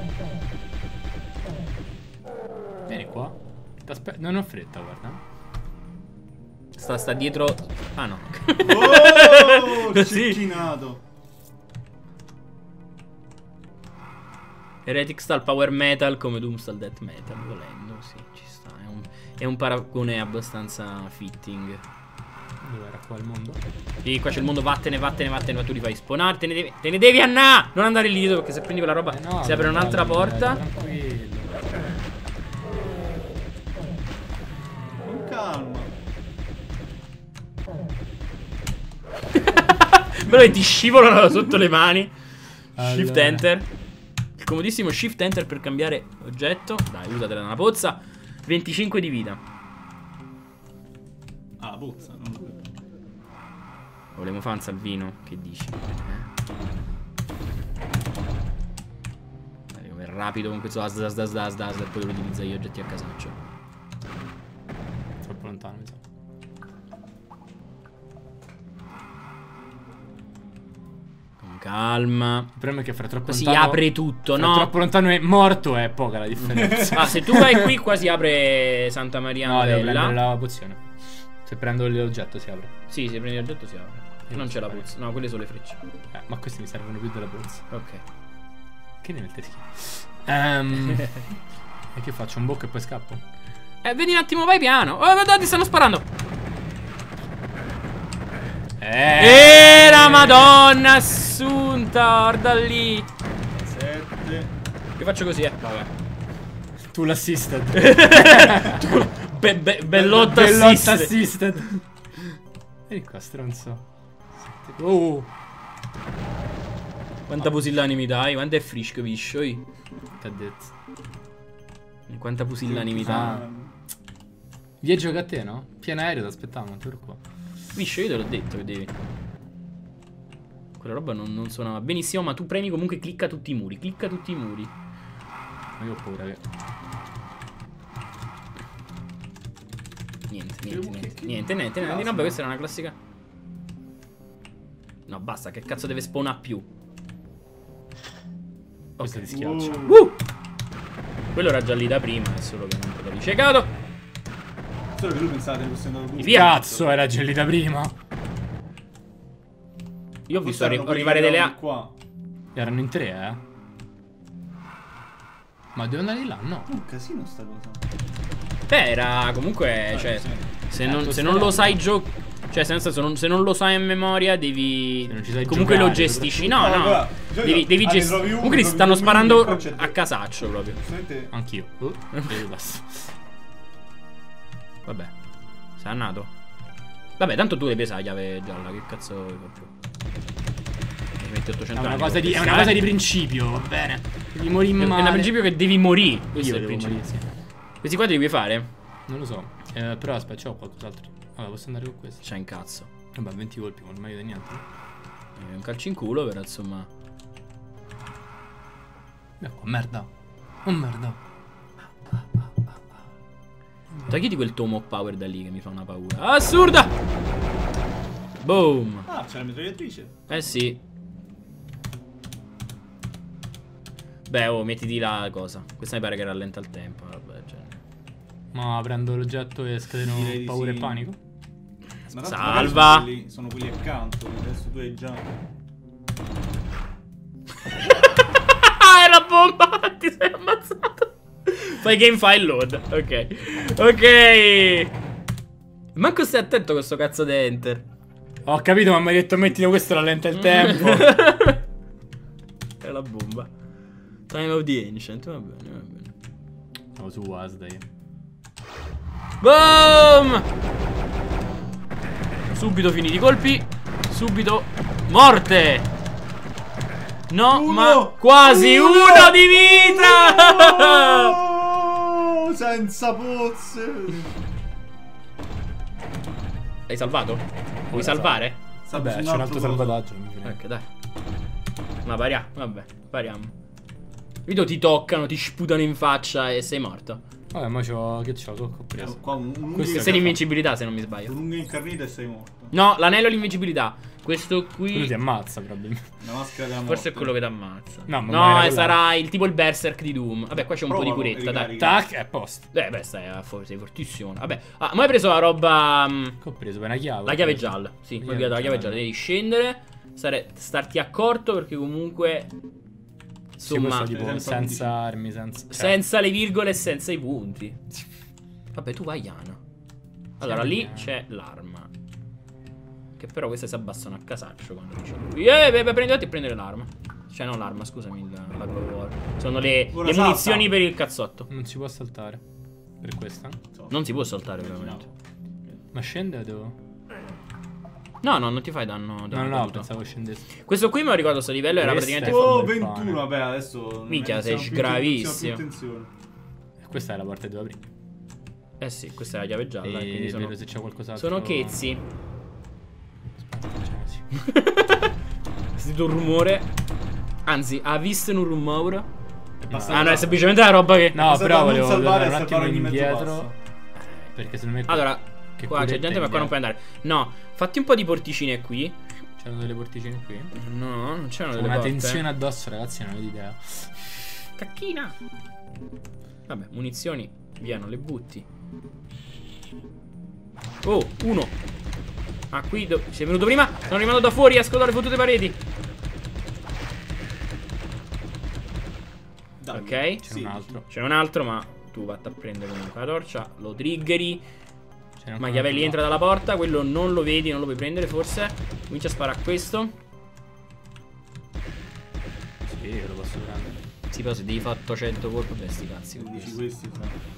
Speaker 3: Vieni qua. T'aspe- non ho fretta, guarda.
Speaker 1: Sta, sta dietro. Ah no.
Speaker 2: Oh,
Speaker 1: Così.
Speaker 2: cecchinato.
Speaker 1: Heretic sta al power metal come Doom sta al death metal. Volendo, sì, ci sta. È un, è un paragone abbastanza fitting.
Speaker 3: Dov'era qua il mondo?
Speaker 1: Sì, qua c'è il mondo, vattene, vattene, vattene, ma tu li fai spawnare, te ne devi, te ne devi annà! Non andare lì dietro perché se prendi quella roba
Speaker 3: Eh no,
Speaker 1: si apre un'altra
Speaker 3: dai,
Speaker 1: porta.
Speaker 3: dai, tranquillo.
Speaker 2: Con calma.
Speaker 1: Però ti scivolano sotto le mani.
Speaker 3: Allora.
Speaker 1: Shift enter. Il comodissimo shift enter per cambiare oggetto. Dai, usatela nella pozza. venticinque di vita.
Speaker 2: Ah, la pozza, non lo vedo.
Speaker 1: Volevo fare un salvino. Che dici? Eh? Dai, come rapido con questo das das das das das e poi lo utilizza gli oggetti a casaccio.
Speaker 3: Troppo lontano, mi sa.
Speaker 1: Con calma.
Speaker 3: Il problema è che fra troppo
Speaker 1: Si
Speaker 3: lontano
Speaker 1: apre tutto,
Speaker 3: fra
Speaker 1: no?
Speaker 3: troppo lontano è morto, è poca la differenza.
Speaker 1: Ah, se tu vai qui, qua si apre Santa Maria
Speaker 3: No, devo
Speaker 1: Novella.
Speaker 3: prendere la pozione. Se prendo l'oggetto si apre.
Speaker 1: Sì, se prendi l'oggetto si apre.
Speaker 3: Io
Speaker 1: Non
Speaker 3: non
Speaker 1: c'è
Speaker 3: so
Speaker 1: la
Speaker 3: fare.
Speaker 1: puzza. No, quelle sono le frecce.
Speaker 3: Eh, ma questi mi servono più della borsa.
Speaker 1: Ok.
Speaker 3: Che ne mette schifo? Ehm E che faccio? Un bocco e poi scappo?
Speaker 1: Eh, vedi un attimo, vai piano. Oh, guarda, ti stanno sparando.
Speaker 3: Eh,
Speaker 1: Eh, la madonna assunta. Guarda lì.
Speaker 2: sette.
Speaker 1: Io faccio così, eh. Vabbè.
Speaker 3: Tu l'assisted.
Speaker 1: Be be bellotta
Speaker 3: Bellotta
Speaker 1: assist.
Speaker 3: assisted. Vieni qua, stronzo. Oh,
Speaker 1: Quanta pusillani mi dai? Quanta è frisco, viscio?
Speaker 3: t'ha detto.
Speaker 1: Quanta pusillani mi dai?
Speaker 3: Ah. Via gioca a te, no? Pieno aereo, ti aspettavamo, tu eri qua.
Speaker 1: Viscio, io te l'ho detto che devi. Quella roba non, non suonava benissimo, ma tu premi comunque, clicca tutti i muri. Clicca tutti i muri.
Speaker 3: Ma io ho paura che...
Speaker 1: Niente, niente, niente, niente, niente, niente. Vabbè, questa era una classica. No, basta, che cazzo deve spawnare più?
Speaker 3: Questo
Speaker 1: Ok.
Speaker 3: ti schiaccia.
Speaker 2: Uh.
Speaker 1: Uh! Quello era già lì da prima, è solo che non te l'avevi ciecato.
Speaker 2: Solo che lui pensate che fosse andato tu.
Speaker 1: Via.
Speaker 3: Cazzo, era già lì da prima.
Speaker 1: Io ho visto
Speaker 2: Forse
Speaker 1: arri-
Speaker 2: erano
Speaker 1: arrivare
Speaker 2: quelli
Speaker 1: delle
Speaker 2: che
Speaker 1: a...
Speaker 2: erano qua.
Speaker 3: Erano in tre, eh. Ma devo andare di là? No.
Speaker 2: Un casino sta cosa.
Speaker 1: Beh, era comunque, cioè,
Speaker 2: sì.
Speaker 1: se
Speaker 3: Eh,
Speaker 1: non,
Speaker 3: tu
Speaker 1: se
Speaker 3: stai
Speaker 1: non lo
Speaker 3: là.
Speaker 1: sai giocare, cioè, se nel senso, non- se non lo sai a memoria, devi.
Speaker 3: Se non ci sai
Speaker 1: Comunque
Speaker 3: giocare,
Speaker 1: lo gestisci. No,
Speaker 2: No,
Speaker 1: no.
Speaker 2: guarda, cioè
Speaker 1: Devi,
Speaker 2: io-
Speaker 1: devi
Speaker 2: ah, ne
Speaker 1: gestire.
Speaker 2: trovi uno,
Speaker 1: Comunque ti
Speaker 2: trovi
Speaker 1: stanno
Speaker 2: due
Speaker 1: sparando
Speaker 2: minuti, poi c'è
Speaker 1: a
Speaker 2: te.
Speaker 1: casaccio proprio.
Speaker 2: Giustamente-
Speaker 3: Anch'io. Uh, e basta.
Speaker 1: Vabbè, sei andato. Vabbè, tanto tu hai presa la chiave gialla. Che cazzo vuoi fare più? Mi metti
Speaker 3: È
Speaker 1: ottocento
Speaker 3: una
Speaker 1: anni,
Speaker 3: cosa di, è
Speaker 1: questa,
Speaker 3: una cosa
Speaker 1: eh.
Speaker 3: di principio, va bene. Devi morire
Speaker 1: È
Speaker 3: male.
Speaker 1: un principio che devi morire. Questo
Speaker 3: Io
Speaker 1: è il
Speaker 3: devo
Speaker 1: principio.
Speaker 3: morire, sì.
Speaker 1: Questi qua li devi fare?
Speaker 3: Non lo so. Eh, però aspetta, c'ho qualcos'altro. Vabbè, posso andare con questo.
Speaker 1: C'è un cazzo.
Speaker 3: Vabbè, venti colpi, non meglio di niente.
Speaker 1: È un calcio in culo, però insomma.
Speaker 3: Ecco, merda. Oh merda.
Speaker 1: Togliti quel tomo of power da lì che mi fa una paura. Assurda! Boom!
Speaker 2: Ah, c'è la mitragliatrice.
Speaker 1: Eh sì. Beh, oh, mettiti la cosa. Questa mi pare che rallenta il tempo. Vabbè, cioè.
Speaker 3: Ma prendo l'oggetto e scateno
Speaker 2: Direi di
Speaker 3: paura
Speaker 2: sì.
Speaker 3: e panico.
Speaker 2: Ma tanto
Speaker 1: Salva.
Speaker 2: magari Sono quelli, sono quelli accanto. Adesso tu hai già.
Speaker 1: Ah, è la bomba! Ti sei ammazzato. Fai game file load. Ok. Ok. Manco stai attento a questo cazzo di enter.
Speaker 3: Ho capito, ma mi hai detto mettilo questo, rallenta il tempo.
Speaker 1: È la bomba. Time of the Ancient. Va bene, va bene.
Speaker 3: Siamo su Wasday.
Speaker 1: Boom! Subito finiti i colpi. Subito morte. No,
Speaker 2: Uno!
Speaker 1: ma quasi uno,
Speaker 2: Uno!
Speaker 1: di vita.
Speaker 2: Oh, senza pozze.
Speaker 1: Hai salvato? Vuoi
Speaker 3: Ora
Speaker 1: salvare?
Speaker 3: Vabbè, c'è un altro salvataggio. mi viene.
Speaker 1: Ok, dai. Ma pariamo, vabbè, pariamo. Vedo ti toccano, ti sputano in faccia e sei morto.
Speaker 3: Vabbè, ma c'ho. Che c'ho? Che ho preso?
Speaker 2: Qua un, un
Speaker 3: Questo
Speaker 1: Sei l'invincibilità se non mi sbaglio.
Speaker 2: Un'unghia incarnita e sei morto.
Speaker 1: No, l'anello all'invincibilità. Questo
Speaker 3: Quello ti
Speaker 1: qui
Speaker 3: ammazza, probabilmente.
Speaker 2: La maschera della
Speaker 1: forse è
Speaker 2: morte.
Speaker 1: quello che ti ammazza.
Speaker 3: No, ma
Speaker 1: No,
Speaker 3: magari
Speaker 1: eh,
Speaker 3: quella-
Speaker 1: sarà il tipo il berserk di Doom. Vabbè, qua c'è un po' di
Speaker 2: Provalo,
Speaker 1: curetta, dai.
Speaker 2: ricarica.
Speaker 3: Tac, è a posto.
Speaker 1: Eh, beh, stai, a fo- sei fortissimo. Vabbè, ah, ma hai preso la roba... mm,
Speaker 3: Che ho preso? Per una chiave.
Speaker 1: La chiave gialla. Sì,
Speaker 3: La
Speaker 1: poi
Speaker 3: chiave
Speaker 1: la chiave
Speaker 3: gialla.
Speaker 1: gialla. Devi scendere, stare, starti accorto perché comunque...
Speaker 3: Sì,
Speaker 1: Insomma,
Speaker 3: questo tipo
Speaker 2: senza
Speaker 3: senza armi, senza. cioè,
Speaker 1: senza le virgole e senza i punti. Vabbè, tu vai, Yana. Allora, lì c'è l'arma. Che però queste si abbassano a casaccio quando dice lui. Eh, beh, beh, prenditi e prendere l'arma. Cioè, non l'arma, scusami, la, la Glove War. Sono le,
Speaker 2: Ora
Speaker 1: le
Speaker 2: salta.
Speaker 1: munizioni per il cazzotto.
Speaker 3: Non si può saltare. Per questa?
Speaker 1: Non si può saltare, veramente.
Speaker 3: Ma scende o devo?
Speaker 1: No, no, non ti fai danno.
Speaker 3: No,
Speaker 1: danno
Speaker 3: no,
Speaker 1: caduto.
Speaker 3: pensavo scendesse.
Speaker 1: Questo qui me lo ricordo, sto livello era
Speaker 3: Questo
Speaker 1: praticamente.
Speaker 3: è-
Speaker 2: Oh,
Speaker 3: del
Speaker 2: ventuno,
Speaker 3: pane.
Speaker 2: vabbè, adesso. non
Speaker 1: Minchia,
Speaker 2: è-
Speaker 1: sei
Speaker 2: siamo più-
Speaker 1: sgravissimo.
Speaker 2: siamo più attenzione.
Speaker 3: E questa è la porta che devo aprire.
Speaker 1: Eh sì, questa è la chiave gialla.
Speaker 3: E
Speaker 1: quindi sono,
Speaker 3: vedo se c'è qualcos'altro.
Speaker 1: sono chezzi.
Speaker 3: Aspetta, c'è sì.
Speaker 1: Ho sentito un rumore. Anzi, ha visto un rumore.
Speaker 2: È passato
Speaker 1: Ah, no, è
Speaker 2: da-
Speaker 1: semplicemente la roba che.
Speaker 3: No,
Speaker 2: Basta
Speaker 3: però
Speaker 2: non
Speaker 3: volevo
Speaker 2: salvare
Speaker 3: andare un
Speaker 2: e
Speaker 3: attimo
Speaker 2: salvare ogni mezzo
Speaker 3: indietro.
Speaker 2: passo.
Speaker 3: Perché secondo me.
Speaker 1: Allora,
Speaker 3: che
Speaker 1: qua c'è
Speaker 3: curetta
Speaker 1: gente, ma qua non puoi andare. No, fatti un po' di porticine qui.
Speaker 3: C'erano delle porticine qui.
Speaker 1: No, non c'erano
Speaker 3: C'è
Speaker 1: delle
Speaker 3: una
Speaker 1: porte.
Speaker 3: tensione addosso, ragazzi, non avete idea.
Speaker 1: Cacchina. Vabbè, munizioni. Via, non le butti. Oh, uno. Ah, qui do- sei venuto prima? Sono arrivato da fuori, ascolto le fottute pareti.
Speaker 2: Dai.
Speaker 1: Ok.
Speaker 3: C'è
Speaker 2: Sì.
Speaker 3: un altro.
Speaker 1: C'è un altro, ma tu vatti a prendere comunque la torcia. Lo triggeri.
Speaker 3: C'è ancora
Speaker 1: Machiavelli
Speaker 3: un altro
Speaker 1: entra dalla porta. Quello non lo vedi, non lo puoi prendere forse. Comincia a sparare a questo.
Speaker 3: là. Sì, lo posso prendere.
Speaker 1: Sì, però se devi fare ottocento colpi, beh, sti cazzi con
Speaker 2: Dici
Speaker 1: questo.
Speaker 2: questi, sì.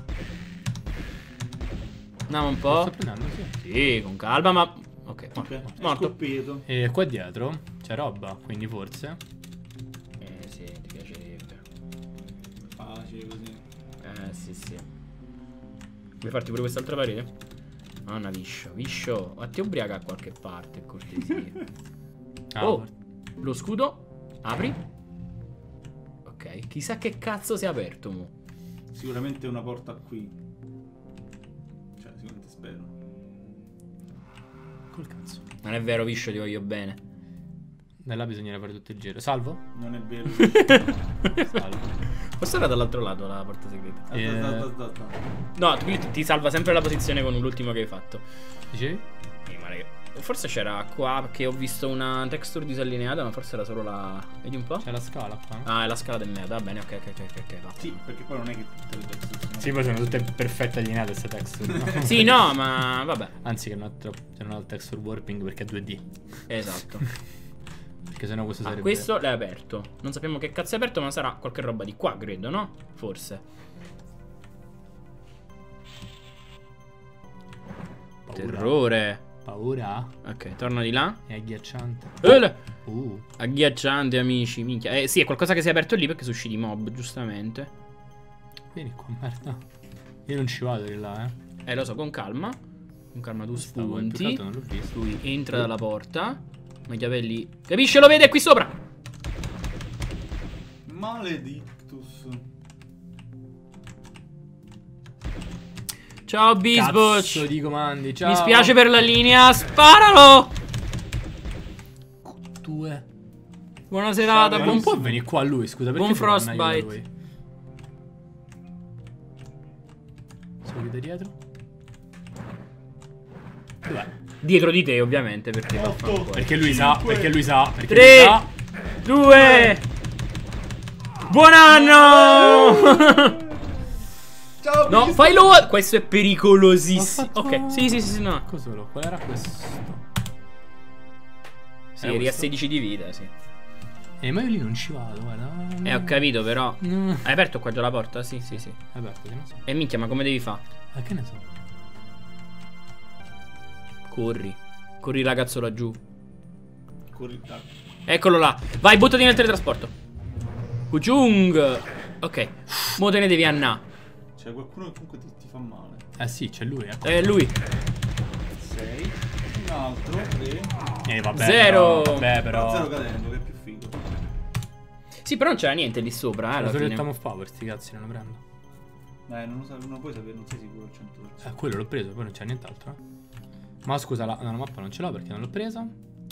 Speaker 1: Andiamo un
Speaker 3: Lo
Speaker 1: po'.
Speaker 3: sto prendendo, sì.
Speaker 1: Sì, con calma, ma... Ok, morto.
Speaker 2: Ok, è
Speaker 1: Morto.
Speaker 2: scolpito.
Speaker 3: E qua dietro c'è roba, quindi forse.
Speaker 1: Eh, sì, ti piacerebbe.
Speaker 2: Facile così.
Speaker 1: Eh, sì, sì. Vuoi farti pure quest'altra parete? Madonna, Viscio, Viscio. Ma ti ubriaca a qualche parte, per cortesia.
Speaker 3: Ah,
Speaker 1: Oh,
Speaker 3: guarda.
Speaker 1: lo scudo. Apri. Ok, chissà che cazzo si è aperto, mo.
Speaker 2: Sicuramente una porta qui. Cioè, sicuramente spero.
Speaker 3: Col cazzo.
Speaker 1: Non è vero, Viscio, ti voglio bene.
Speaker 3: Da là bisognerà fare tutto il giro. Salvo?
Speaker 2: Non è vero.
Speaker 3: Salvo.
Speaker 1: Forse era dall'altro lato la porta segreta.
Speaker 2: Aspetta,
Speaker 3: Eh.
Speaker 2: aspetta, aspetta.
Speaker 1: No, qui ti salva sempre la posizione con l'ultimo che hai fatto.
Speaker 3: Dicevi?
Speaker 1: Eh, ma raga, forse c'era qua perché ho visto una texture disallineata, ma forse era solo la... Vedi un po'?
Speaker 3: C'è la scala qua.
Speaker 1: Ah, è la scala del merda, va bene, ok, ok, ok, ok, ok, va.
Speaker 2: Sì, perché poi non è che tutte le texture sono...
Speaker 3: Sì, poi sono tutte perfette allineate queste texture. No?
Speaker 1: Sì, no, ma vabbè.
Speaker 3: Anzi, che non ha, troppo, che non ha il texture warping perché è due D.
Speaker 1: Esatto.
Speaker 3: Perché sennò questo
Speaker 1: Ah,
Speaker 3: sarebbe.
Speaker 1: questo l'hai aperto. Non sappiamo che cazzo è aperto, ma sarà qualche roba di qua, credo, no? Forse.
Speaker 3: Paura.
Speaker 1: Terrore.
Speaker 3: Paura?
Speaker 1: Ok, torno di là.
Speaker 3: È agghiacciante.
Speaker 1: Eh,
Speaker 3: Uh.
Speaker 1: Agghiacciante, amici, minchia. Eh, sì, è qualcosa che si è aperto lì perché sono usciti i mob, giustamente.
Speaker 3: Vieni qua, merda. Io non ci vado di là, eh.
Speaker 1: Eh, lo so, con calma. Con calma tu
Speaker 3: Stavo, più che
Speaker 1: spunti.
Speaker 3: altro non l'ho visto.
Speaker 1: Lui entra dalla porta. Machiavelli. Capisce? Lo vede qui sopra.
Speaker 2: Maledictus.
Speaker 1: Ciao, Bisbotch.
Speaker 3: Cazzo di comandi, ciao.
Speaker 1: Mi spiace per la linea. Sparalo.
Speaker 3: Due.
Speaker 1: Buona serata.
Speaker 2: Ciao,
Speaker 1: Buon
Speaker 3: Non può venire qua lui, scusa, perché
Speaker 1: Buon
Speaker 3: devo andare
Speaker 1: frostbite.
Speaker 3: da lui? Si vede dietro? Dov'è?
Speaker 1: Dietro di te, ovviamente, perché
Speaker 2: Otto.
Speaker 1: vaffanculo.
Speaker 3: Perché lui sa,
Speaker 2: Cinque.
Speaker 3: perché lui sa, perché
Speaker 1: Tre.
Speaker 3: lui sa.
Speaker 1: Due. Buon anno.
Speaker 2: Ciao,
Speaker 1: No,
Speaker 2: mi
Speaker 1: fallo. Questo è pericolosissimo.
Speaker 3: Ho fatto-
Speaker 1: Ok, sì, sì, sì, sì, no.
Speaker 3: Cos'ero? Qual era questo?
Speaker 1: Sì,
Speaker 3: Era
Speaker 1: eri a
Speaker 3: questo?
Speaker 1: sedici di vita, sì.
Speaker 3: Eh, ma io lì non ci vado, guarda.
Speaker 1: Eh, ho capito, però.
Speaker 3: Mm.
Speaker 1: Hai aperto qua già la porta? Sì, sì, sì.
Speaker 3: Vabbè, che ne so.
Speaker 1: E minchia, ma come devi fare?
Speaker 3: Ma che ne so?
Speaker 1: Corri. Corri, ragazzo, laggiù.
Speaker 2: Corri, tac.
Speaker 1: Eccolo là. Vai, buttati nel teletrasporto. Kuchung. Ok. Mo te ne devi annà.
Speaker 2: C'è qualcuno che comunque ti, ti fa male.
Speaker 3: Eh sì, c'è lui, ecco.
Speaker 1: Eh, lui.
Speaker 2: sei. Un altro. tre.
Speaker 3: Eh, vabbè.
Speaker 1: Zero.
Speaker 3: Però, vabbè,
Speaker 2: Però zero
Speaker 3: però.
Speaker 2: cadendo, che è più figo.
Speaker 1: Sì, però non c'era niente lì sopra, eh,
Speaker 3: La
Speaker 1: alla
Speaker 3: soletta
Speaker 1: fine.
Speaker 3: of power, sti cazzi, non lo prendo.
Speaker 2: Eh, non lo sai, non lo puoi sapere, non sei sicuro al cento per cento.
Speaker 3: Eh, quello l'ho preso, poi non c'è nient'altro, eh. Ma scusa, la, no, la mappa non ce l'ho perché non l'ho presa.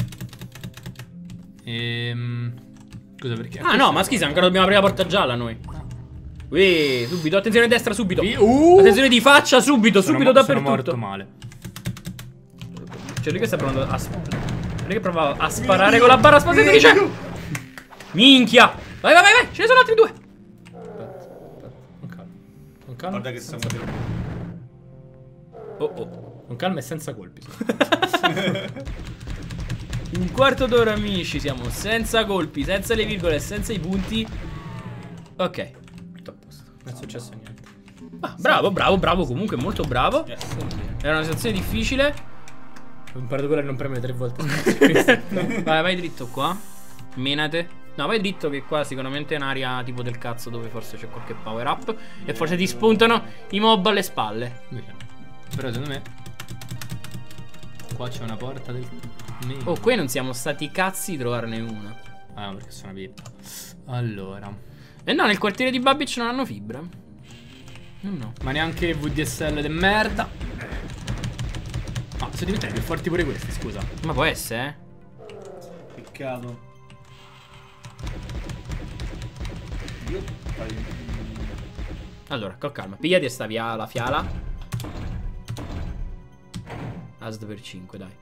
Speaker 3: Ehm. Scusa perché.
Speaker 1: Ah, no, ma scusa, ancora dobbiamo aprire la porta gialla noi. Uè, subito, attenzione a destra, subito.
Speaker 3: Uh!
Speaker 1: Attenzione di faccia, subito,
Speaker 3: Sono
Speaker 1: subito
Speaker 3: mo- sono morto
Speaker 1: dappertutto.
Speaker 3: male.
Speaker 1: Cioè, lui che sta provando a sparare. Lui che prova a sparare con la barra spaziatrice. Minchia. Vai, vai, vai, vai, ce ne sono altri due.
Speaker 3: Con calma. Con calma.
Speaker 2: Guarda che siamo
Speaker 1: Oh, oh.
Speaker 3: Con calma e senza colpi.
Speaker 1: Un quarto d'ora, amici, siamo senza colpi, senza le virgole, senza i punti. Ok, tutto a posto.
Speaker 3: Non è successo niente.
Speaker 1: Ah, bravo, bravo, bravo, comunque molto bravo.
Speaker 2: Yes.
Speaker 1: Era una situazione difficile.
Speaker 3: Ho imparato quello a non premere tre volte.
Speaker 1: Vai, vai dritto qua. Menate. No, vai dritto che qua sicuramente è un'area tipo del cazzo dove forse c'è qualche power up. E forse ti spuntano i mob alle spalle.
Speaker 3: Invece no. Però secondo me qua c'è una porta del nero.
Speaker 1: Oh, qui non siamo stati cazzi di trovarne una.
Speaker 3: Ah, no, perché sono una pippa. Allora.
Speaker 1: E no, nel quartiere di Babbage non hanno fibra. No, no.
Speaker 3: Ma neanche V D S L de merda. Ah, sono diventati più forti pure questi, scusa.
Speaker 1: Ma può essere, eh?
Speaker 2: Peccato. Io fai.
Speaker 1: Allora, con calma. Pigliati sta via la fiala. A S D per cinque, dai.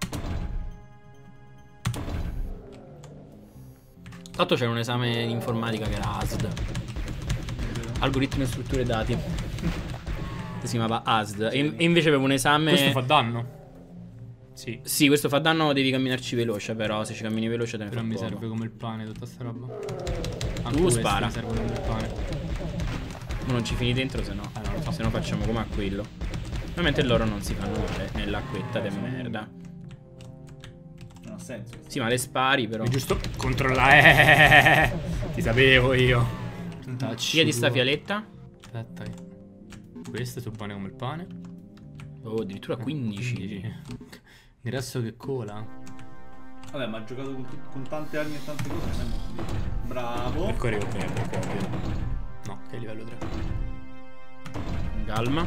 Speaker 1: Tanto c'era un esame di informatica che era A S D. Algoritmi e strutture dati. Si chiamava A S D. E, e invece avevo un esame.
Speaker 3: Questo fa danno. Sì.
Speaker 1: Sì, questo fa danno, devi camminarci veloce, però se ci cammini veloce te ne
Speaker 3: Però
Speaker 1: fa
Speaker 3: mi
Speaker 1: poco.
Speaker 3: serve come il pane tutta sta roba. Anche
Speaker 1: Tu
Speaker 3: questi
Speaker 1: spara.
Speaker 3: Mi servono come il pane.
Speaker 1: Ma non ci fini dentro, se no.
Speaker 3: Ah, non lo so.
Speaker 1: Se no facciamo come a quello. Ovviamente loro non si fanno male nell'acquetta de merda.
Speaker 2: Non ha senso.
Speaker 1: Sì, ma le spari però.
Speaker 3: È giusto controllare. Eh, ti sapevo io.
Speaker 1: Via di sta fialetta.
Speaker 3: Aspetta. eh. Queste sono buone come il pane.
Speaker 1: Oh, addirittura quindici.
Speaker 3: quindici. Il resto che cola.
Speaker 2: Vabbè, ma ha giocato con, con tante armi e tante cose. Non è molto difficile. Bravo.
Speaker 3: Per correre ok, per correre. No, che è livello tre.
Speaker 1: Calma.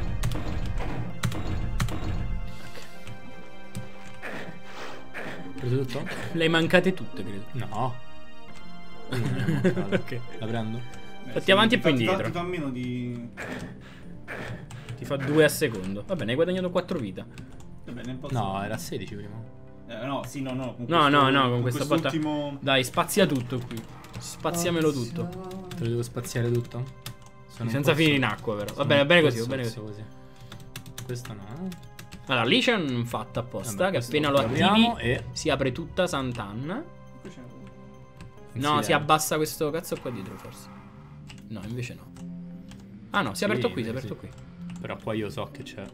Speaker 3: Preso tutto?
Speaker 1: Le hai mancate tutte, credo.
Speaker 3: No. Una
Speaker 1: Ok.
Speaker 3: La prendo?
Speaker 2: Eh,
Speaker 1: Fatti avanti e
Speaker 2: ti fa-
Speaker 1: poi
Speaker 2: ti fa-
Speaker 1: indietro.
Speaker 2: Ti fa meno di.
Speaker 1: Ti fa due a secondo. Va bene, hai guadagnato quattro vita.
Speaker 2: Vabbè, ne posso.
Speaker 3: No, era sedici prima.
Speaker 2: Eh, no, sì, no, no. Con
Speaker 1: No,
Speaker 2: questo-
Speaker 1: no, no, con questa botta.
Speaker 2: quest'ultimo.
Speaker 1: Dai, spazia tutto qui. Spaziamelo tutto.
Speaker 3: Te lo devo spaziare tutto? Sono un
Speaker 1: Senza
Speaker 3: po'
Speaker 1: finire in
Speaker 3: so-
Speaker 1: acqua, però. Va
Speaker 3: sono
Speaker 1: bene, va
Speaker 3: un
Speaker 1: bene
Speaker 3: po'
Speaker 1: così, va bene
Speaker 3: sozzo
Speaker 1: così.
Speaker 3: Questo no.
Speaker 1: Allora, lì c'è un fatto apposta.
Speaker 3: Vabbè,
Speaker 1: che
Speaker 3: questo
Speaker 1: appena
Speaker 3: lo
Speaker 1: lo attivi
Speaker 3: proviamo e-
Speaker 1: si apre tutta Sant'Anna.
Speaker 2: Qui c'è-
Speaker 1: No, si
Speaker 3: Insieme.
Speaker 1: abbassa questo cazzo qua dietro, forse. No, invece no. Ah no, si è
Speaker 3: Sì,
Speaker 1: aperto qui, si è
Speaker 3: sì.
Speaker 1: aperto qui.
Speaker 3: Però qua io so che c'è.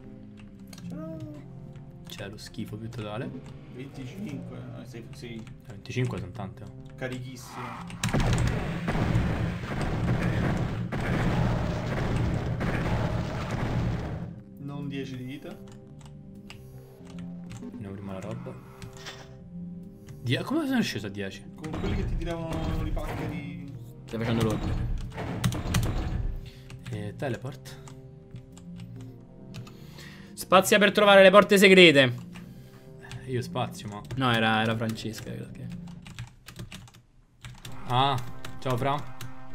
Speaker 3: C'è lo schifo più totale.
Speaker 2: venticinque. eh, sei, sei
Speaker 3: venticinque sono tante. oh.
Speaker 2: carichissimo. Non dieci di vita.
Speaker 3: Andiamo prima la roba. Die- come sono sceso a dieci?
Speaker 2: Con quelli che ti tiravano le pacche di.
Speaker 1: Stai facendo l'ordine.
Speaker 3: E teleport.
Speaker 1: Spazia per trovare le porte segrete.
Speaker 3: Eh, Io spazio, ma.
Speaker 1: No, era, era Francesca. Perché...
Speaker 3: Ah, ciao Fra.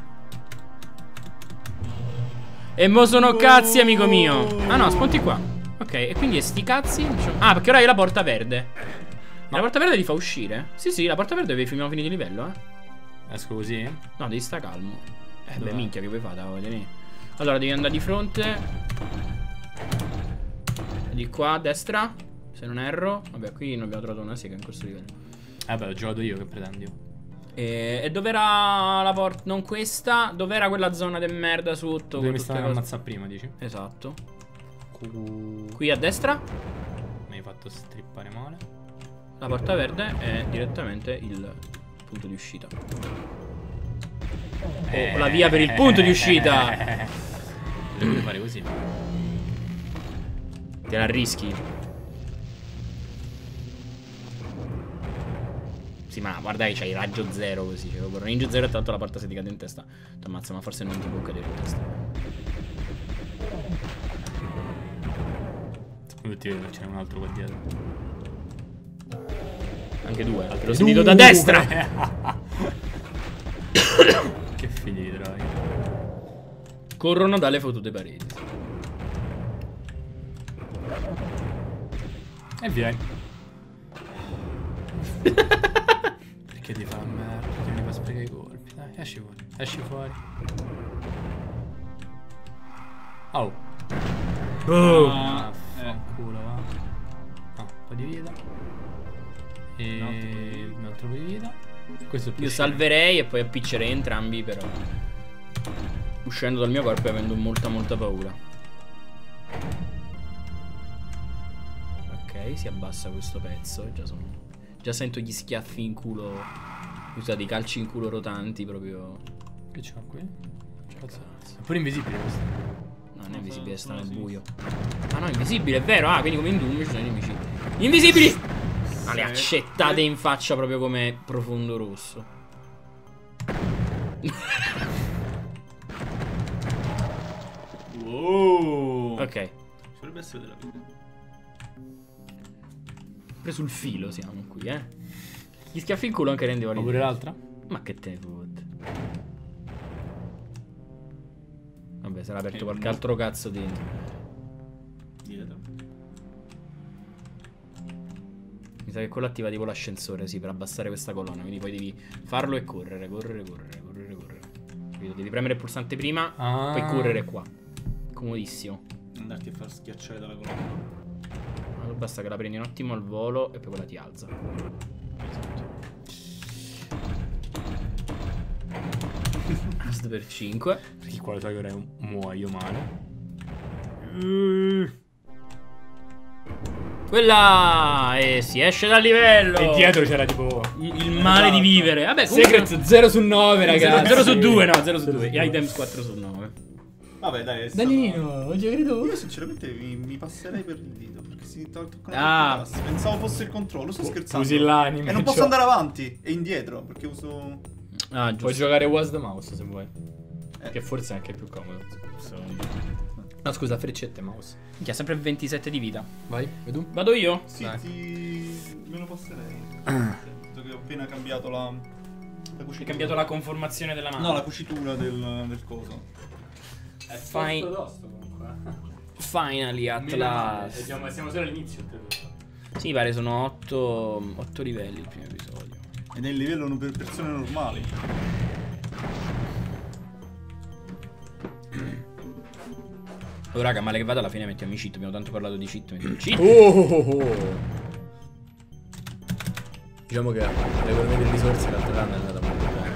Speaker 1: E mo sono cazzi, amico mio. Ah no, spunti qua. Ok, e quindi sti cazzi. Ah, perché ora hai la porta verde. La porta verde ti fa uscire? Sì, sì, la porta verde abbiamo finito di livello, eh.
Speaker 3: Esco così?
Speaker 1: No, devi sta calmo. Eh,
Speaker 3: Dov'è?
Speaker 1: beh, minchia, che vuoi fare? Devi... Allora devi andare di fronte. Di qua a destra, se non erro. Vabbè, qui non abbiamo trovato una sega in questo livello.
Speaker 3: Eh beh, ho giocato io, che pretendi?
Speaker 1: E, e dov'era la porta? Non questa. Dov'era quella zona di merda sotto?
Speaker 3: Dove mi
Speaker 1: con tutte
Speaker 3: stavi
Speaker 1: le cose-
Speaker 3: ammazzare prima, dici?
Speaker 1: Esatto.
Speaker 3: Cu-
Speaker 1: Qui a destra
Speaker 3: Mi hai fatto strippare male.
Speaker 1: la porta verde è direttamente il punto di uscita. Oh, la via per il punto di uscita.
Speaker 3: Devo fare così.
Speaker 1: Te la rischi? Sì, ma guarda che c'hai raggio zero così. Cioè, con raggio zero e tanto la porta si ti cade in testa. Ti ammazza, ma forse non ti può cadere in testa.
Speaker 3: Secondo te ce n'è un altro qua dietro?
Speaker 1: Anche due. L'ho sentito da destra.
Speaker 3: Che figli di droga.
Speaker 1: Corrono dalle fotute pareti.
Speaker 3: E vieni. Perché ti fa merda? Perché mi fa sprecare i colpi? Dai, esci fuori. Esci fuori. Oh.
Speaker 1: Boom.
Speaker 3: Ah, fanculo, va. Ah, un po' di vita. E un altro po' di vita. Questo è più
Speaker 1: Io
Speaker 3: scemo.
Speaker 1: salverei e poi appiccerei entrambi, però uscendo dal mio corpo e avendo molta molta paura. Ok, si abbassa questo pezzo. Già, sono... Già sento gli schiaffi in culo. Scusate, i calci in culo rotanti proprio.
Speaker 3: Che c'ho qui? Cazzo. È pure invisibile questo.
Speaker 1: No, non è invisibile, sta nel buio. Ah no, invisibile, è vero. Ah, quindi come in Doom ci sono i nemici invisibili. Ma le accettate in faccia proprio come profondo rosso.
Speaker 2: Wow.
Speaker 1: Ok.
Speaker 2: Dovrebbe essere della vita.
Speaker 1: Preso il filo siamo qui, eh. Gli schiaffi in culo anche rendevano
Speaker 3: Ma pure l'altra?
Speaker 1: Ma che te ne fotte? Vabbè, sarà aperto qualche altro cazzo dentro.
Speaker 2: Dietro.
Speaker 1: Mi sa che quello attiva tipo l'ascensore, sì, per abbassare questa colonna. Quindi poi devi farlo e correre, correre, correre, correre, correre. Capito? Devi premere il pulsante prima,
Speaker 3: Ah.
Speaker 1: poi correre qua. Comodissimo.
Speaker 2: Andarti a far schiacciare dalla colonna.
Speaker 1: Allora basta che la prendi un attimo al volo e poi quella ti alza. Ast per cinque.
Speaker 3: Perché qua lo so che ora muoio male.
Speaker 1: Quella! E si esce dal livello.
Speaker 3: E dietro c'era tipo
Speaker 1: Il il male di vivere. Vabbè, comunque
Speaker 3: Secret zero su nove, ragazzi.
Speaker 1: zero su due, no, zero su due. Items quattro su nove.
Speaker 2: Vabbè, dai, è stato-
Speaker 3: Danilo, oggi credo.
Speaker 2: Io sinceramente mi, mi passerei per il dito perché si tolto con
Speaker 1: Ah.
Speaker 2: ah. Pensavo fosse il controllo, sto scherzando.
Speaker 3: Usi l'anime.
Speaker 2: E non posso
Speaker 3: cioè.
Speaker 2: andare avanti e indietro perché uso.
Speaker 1: Ah,
Speaker 3: Puoi
Speaker 1: giusto.
Speaker 3: giocare Was the Mouse se vuoi.
Speaker 2: Eh.
Speaker 3: Che forse è anche più comodo. No, scusa, freccette mouse.
Speaker 1: Che ha sempre ventisette di vita.
Speaker 3: Vai, vedo.
Speaker 1: Vado io?
Speaker 2: Sì,
Speaker 3: Dai.
Speaker 2: ti... me lo passerei. Sento che ho appena cambiato la. La cucitura.
Speaker 1: Hai cambiato la conformazione della mano.
Speaker 2: No, la cucitura del, del coso.
Speaker 3: È
Speaker 1: Fine-
Speaker 3: tosto comunque.
Speaker 1: Finally at last.
Speaker 3: Siamo, siamo solo all'inizio.
Speaker 1: Sì, pare sono otto livelli il primo episodio.
Speaker 2: Ed è il livello per persone normali.
Speaker 1: Oh raga, male che vada alla fine mettiamo i cheat. Abbiamo tanto parlato di cheat. Mettiamo il cheat.
Speaker 3: Oh. Diciamo che l'economia delle risorse l'altro anno è andata molto bene.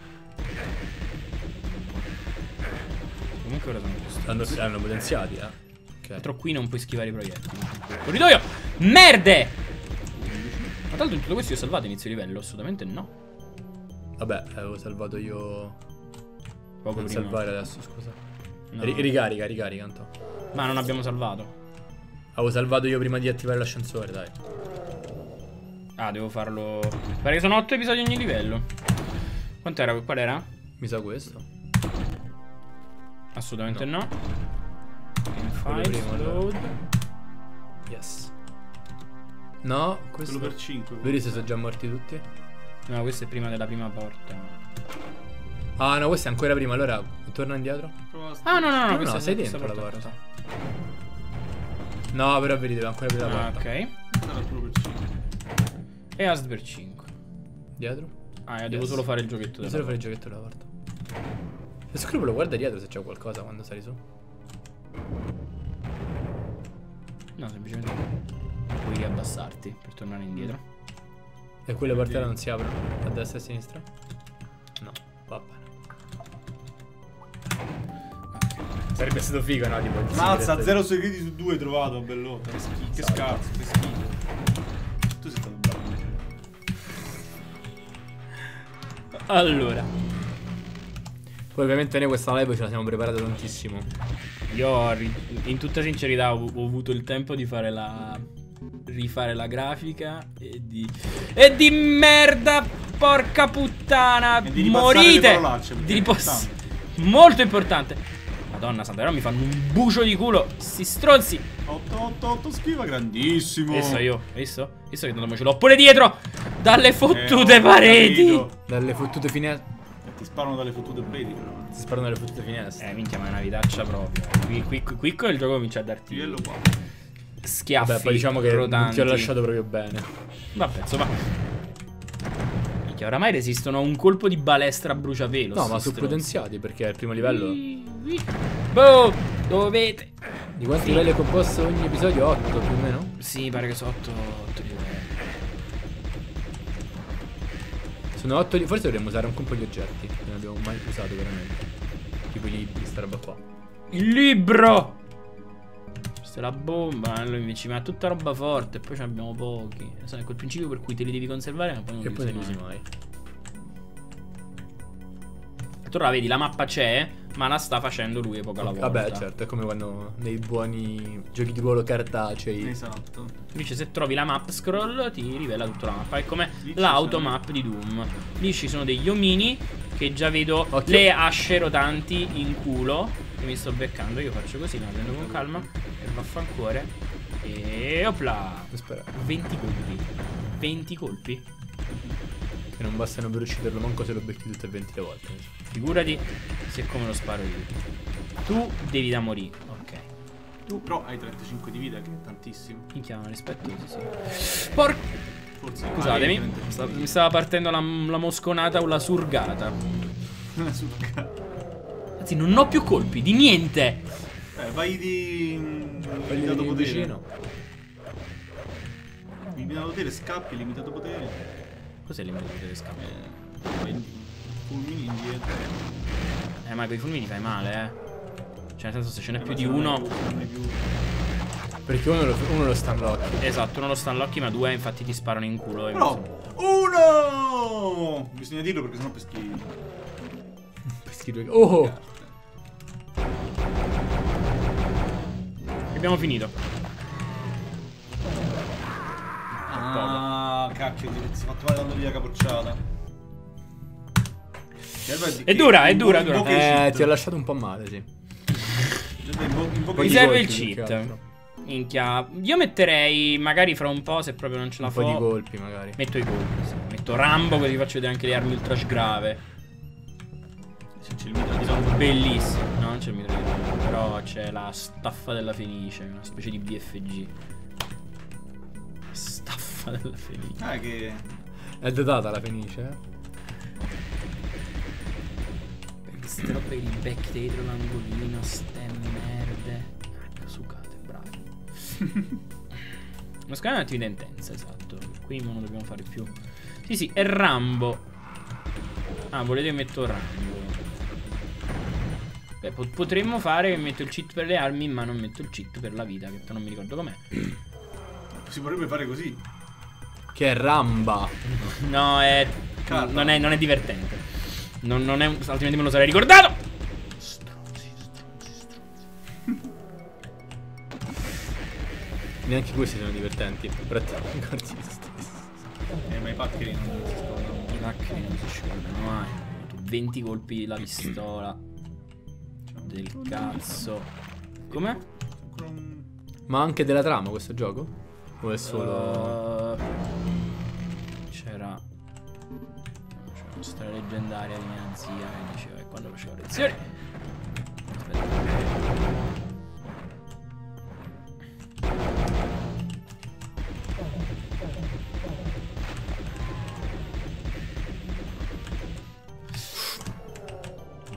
Speaker 1: Comunque ora sono giusto.
Speaker 3: Hanno, hanno potenziati, eh. Ok.
Speaker 1: Dentro qui non puoi schivare i proiettili. Corridoio! Merde! Ma tra l'altro in tutto questo io ho salvato inizio livello? Assolutamente no.
Speaker 3: Vabbè, avevo salvato io.
Speaker 1: Poco
Speaker 3: Non
Speaker 1: prima.
Speaker 3: salvare adesso, scusa.
Speaker 1: No.
Speaker 3: Ri- ricarica, ricarica, Anto.
Speaker 1: Ma non abbiamo salvato.
Speaker 3: Avevo salvato io prima di attivare l'ascensore, dai.
Speaker 1: Ah, devo farlo. Pare che sono otto episodi ogni livello. Quant'era? Qual era?
Speaker 3: Mi sa questo.
Speaker 1: Assolutamente no.
Speaker 3: Quello
Speaker 1: File,
Speaker 3: prima, allora.
Speaker 1: load.
Speaker 3: Yes. No, questo.
Speaker 2: Quello per cinque.
Speaker 3: Vedi se sono già morti tutti?
Speaker 1: No, questo è prima della prima porta.
Speaker 3: Ah, no, questo è ancora prima. Allora, torna indietro.
Speaker 1: Ah, no, no, no,
Speaker 3: No,
Speaker 1: questa
Speaker 3: no,
Speaker 1: è
Speaker 3: sei
Speaker 1: questa
Speaker 3: dentro la
Speaker 1: porta.
Speaker 3: porta. No, però vedi, deve ancora aprire la
Speaker 1: Ah,
Speaker 3: porta.
Speaker 1: ok.
Speaker 2: Sarà quello per cinque.
Speaker 1: E Ast per cinque.
Speaker 3: Dietro?
Speaker 1: Ah, io devo
Speaker 3: Yes.
Speaker 1: solo fare il giochetto
Speaker 3: Devi
Speaker 1: della
Speaker 3: solo fare il
Speaker 1: porta.
Speaker 3: giochetto della porta. E Scrupolo guarda dietro se c'è qualcosa quando sali su.
Speaker 1: No, semplicemente puoi riabbassarti per tornare indietro.
Speaker 3: E quelle porte là non si aprono? A destra e a sinistra? No, va bene. Sarebbe stato figo, no? Tipo,
Speaker 2: Mazza, zero segreti su due trovato, bellotta. Che schifo, che scarso, che schifo. Tu sei stato bravo.
Speaker 1: Allora,
Speaker 3: poi ovviamente noi questa live ce la siamo preparata tantissimo.
Speaker 1: io ho ri- in tutta sincerità ho, ho avuto il tempo di fare la rifare la grafica e di e di merda, porca puttana,
Speaker 2: E di ripassare
Speaker 1: morite
Speaker 2: le parolacce, perché
Speaker 1: di
Speaker 2: è
Speaker 1: ripass-
Speaker 2: importante.
Speaker 1: molto importante. Madonna santa, però mi fanno un bucio di culo sti stronzi.
Speaker 2: otto otto otto schiva, grandissimo.
Speaker 1: Visto io, visto? Visto che tanto ce l'ho pure dietro dalle fottute
Speaker 2: Eh, ho
Speaker 1: pareti.
Speaker 2: capito.
Speaker 3: Dalle fottute finestre.
Speaker 2: Ti sparano dalle fottute pareti, però.
Speaker 3: Si sparano dalle fottute finestre.
Speaker 1: Eh, minchia, ma è una vitaccia proprio. Qui, qui, qui, qui il gioco comincia a darti
Speaker 2: Livello qua.
Speaker 1: schiaffi.
Speaker 3: Vabbè, poi diciamo che non
Speaker 1: rotanti.
Speaker 3: ti ho lasciato proprio bene.
Speaker 1: Vabbè, insomma. Minchia, oramai resistono a un colpo di balestra a bruciapelo.
Speaker 3: No,
Speaker 1: sti
Speaker 3: ma sono
Speaker 1: stronzi.
Speaker 3: potenziati perché al primo livello.
Speaker 1: Boh, dovete.
Speaker 3: Di quanti
Speaker 1: Sì.
Speaker 3: livelli è composto ogni episodio? otto più o meno?
Speaker 1: Sì, pare che sono otto livelli.
Speaker 3: Sono otto li- forse dovremmo usare anche un po' gli oggetti. che non abbiamo mai usato veramente. Tipo i libri, sta roba qua.
Speaker 1: Il libro! Questa è la bomba, allora invece ma è tutta roba forte, e poi ce ne abbiamo pochi. Sai, quel principio per cui te li devi conservare, ma poi non
Speaker 3: E
Speaker 1: li
Speaker 3: poi
Speaker 1: usi
Speaker 3: non li usi
Speaker 1: mai.
Speaker 3: mai.
Speaker 1: Tu ora vedi, la mappa c'è, ma la sta facendo lui poco alla volta.
Speaker 3: Vabbè, certo, è come quando nei buoni giochi di ruolo cartacei.
Speaker 2: Esatto.
Speaker 1: Invece se trovi la map scroll ti rivela tutta la mappa. È come
Speaker 2: Lì ci
Speaker 1: l'automap di Doom. Lì ci sono degli omini che già vedo
Speaker 3: Occhio.
Speaker 1: le asce rotanti in culo che mi sto beccando. Io faccio così, me la prendo con calma e vaffancuore. E opla.
Speaker 3: Spera.
Speaker 1: venti colpi. venti colpi.
Speaker 3: Che non bastano per ucciderlo manco se lo becchi tutte e venti le volte.
Speaker 1: Figurati se come lo sparo io. Tu devi da morire. Ok.
Speaker 2: Tu però hai trentacinque di vita, che è tantissimo.
Speaker 1: Minchia, rispettoso, sì. Porca.
Speaker 2: Forse
Speaker 1: Scusatemi,
Speaker 2: hai
Speaker 1: sta- mi stava partendo la, la mosconata o la surgata.
Speaker 2: Una surca.
Speaker 1: Anzi, non ho più colpi, di niente.
Speaker 2: Eh, vai di.
Speaker 3: Quelli
Speaker 2: Limitato
Speaker 3: lì
Speaker 2: potere.
Speaker 3: vicino.
Speaker 2: Limitato potere, scappi, limitato potere.
Speaker 1: Cos'è l'immunità delle scampe?
Speaker 2: Vai fulmini indietro.
Speaker 1: Eh, ma con i fulmini fai male, eh. Cioè, nel senso, se ce n'è
Speaker 2: Eh,
Speaker 1: più
Speaker 2: ma
Speaker 1: di
Speaker 2: se non
Speaker 1: uno.
Speaker 2: hai- non hai più.
Speaker 3: Perché uno lo, uno lo stanlocchi.
Speaker 1: Esatto, uno lo stanlocchi, ma due infatti ti sparano in culo. E
Speaker 2: Però uno! Bisogna dirlo perché sennò peschi.
Speaker 3: Peschi due. Oh!
Speaker 1: abbiamo finito.
Speaker 2: Ah, cacchio, ti si è fatto male dando via la capocciata.
Speaker 1: È dura, è dura, è dura.
Speaker 3: Eh, ti ho lasciato un po' male, sì.
Speaker 1: Mi serve il
Speaker 3: colpi, più che
Speaker 1: cheat.
Speaker 3: altro.
Speaker 1: Minchia. Io metterei, magari fra un po', se proprio non ce la
Speaker 3: Un
Speaker 1: fa.
Speaker 3: po' di colpi, magari.
Speaker 1: Metto i colpi, sì. Metto Rambo, così faccio vedere anche le armi ultra grave.
Speaker 2: Se c'è il mitra di
Speaker 1: Sono bellissime. No, non c'è il mitra di Rambo, però c'è la staffa della Fenice, una specie di B F G. Staffa della Fenice.
Speaker 2: Ah, che.
Speaker 3: È datata la Fenice, eh?
Speaker 1: Perché queste robe che li becchi dietro l'angolino, ste merde. Ecco, sucate, bravi. Una scala è un'attività intensa, esatto. Qui non lo dobbiamo fare più. Sì, sì, è Rambo. Ah, volete che metto Rambo? Beh, pot- potremmo fare che metto il cheat per le armi, ma non metto il cheat per la vita, che non mi ricordo com'è.
Speaker 2: Si potrebbe fare così.
Speaker 3: Che è Ramba.
Speaker 1: No, è.
Speaker 2: Carta.
Speaker 1: Non è, non è divertente. Non, non è. un- Altrimenti me lo sarei ricordato. Stronzi, stronzi, stronzi.
Speaker 3: Neanche questi sono divertenti. Però ti ricordi lo stesso.
Speaker 2: Eh, ma i paccheri non si scordano.
Speaker 1: I macchine non si scordano mai. Tu venti colpi la pistola. Del cazzo. Com'è?
Speaker 2: Ancora un.
Speaker 3: Ma anche della trama questo gioco? O è solo...
Speaker 1: Uh, c'era. C'era una storia leggendaria di mia zia che diceva che quando facevo lezioni. Aspetta.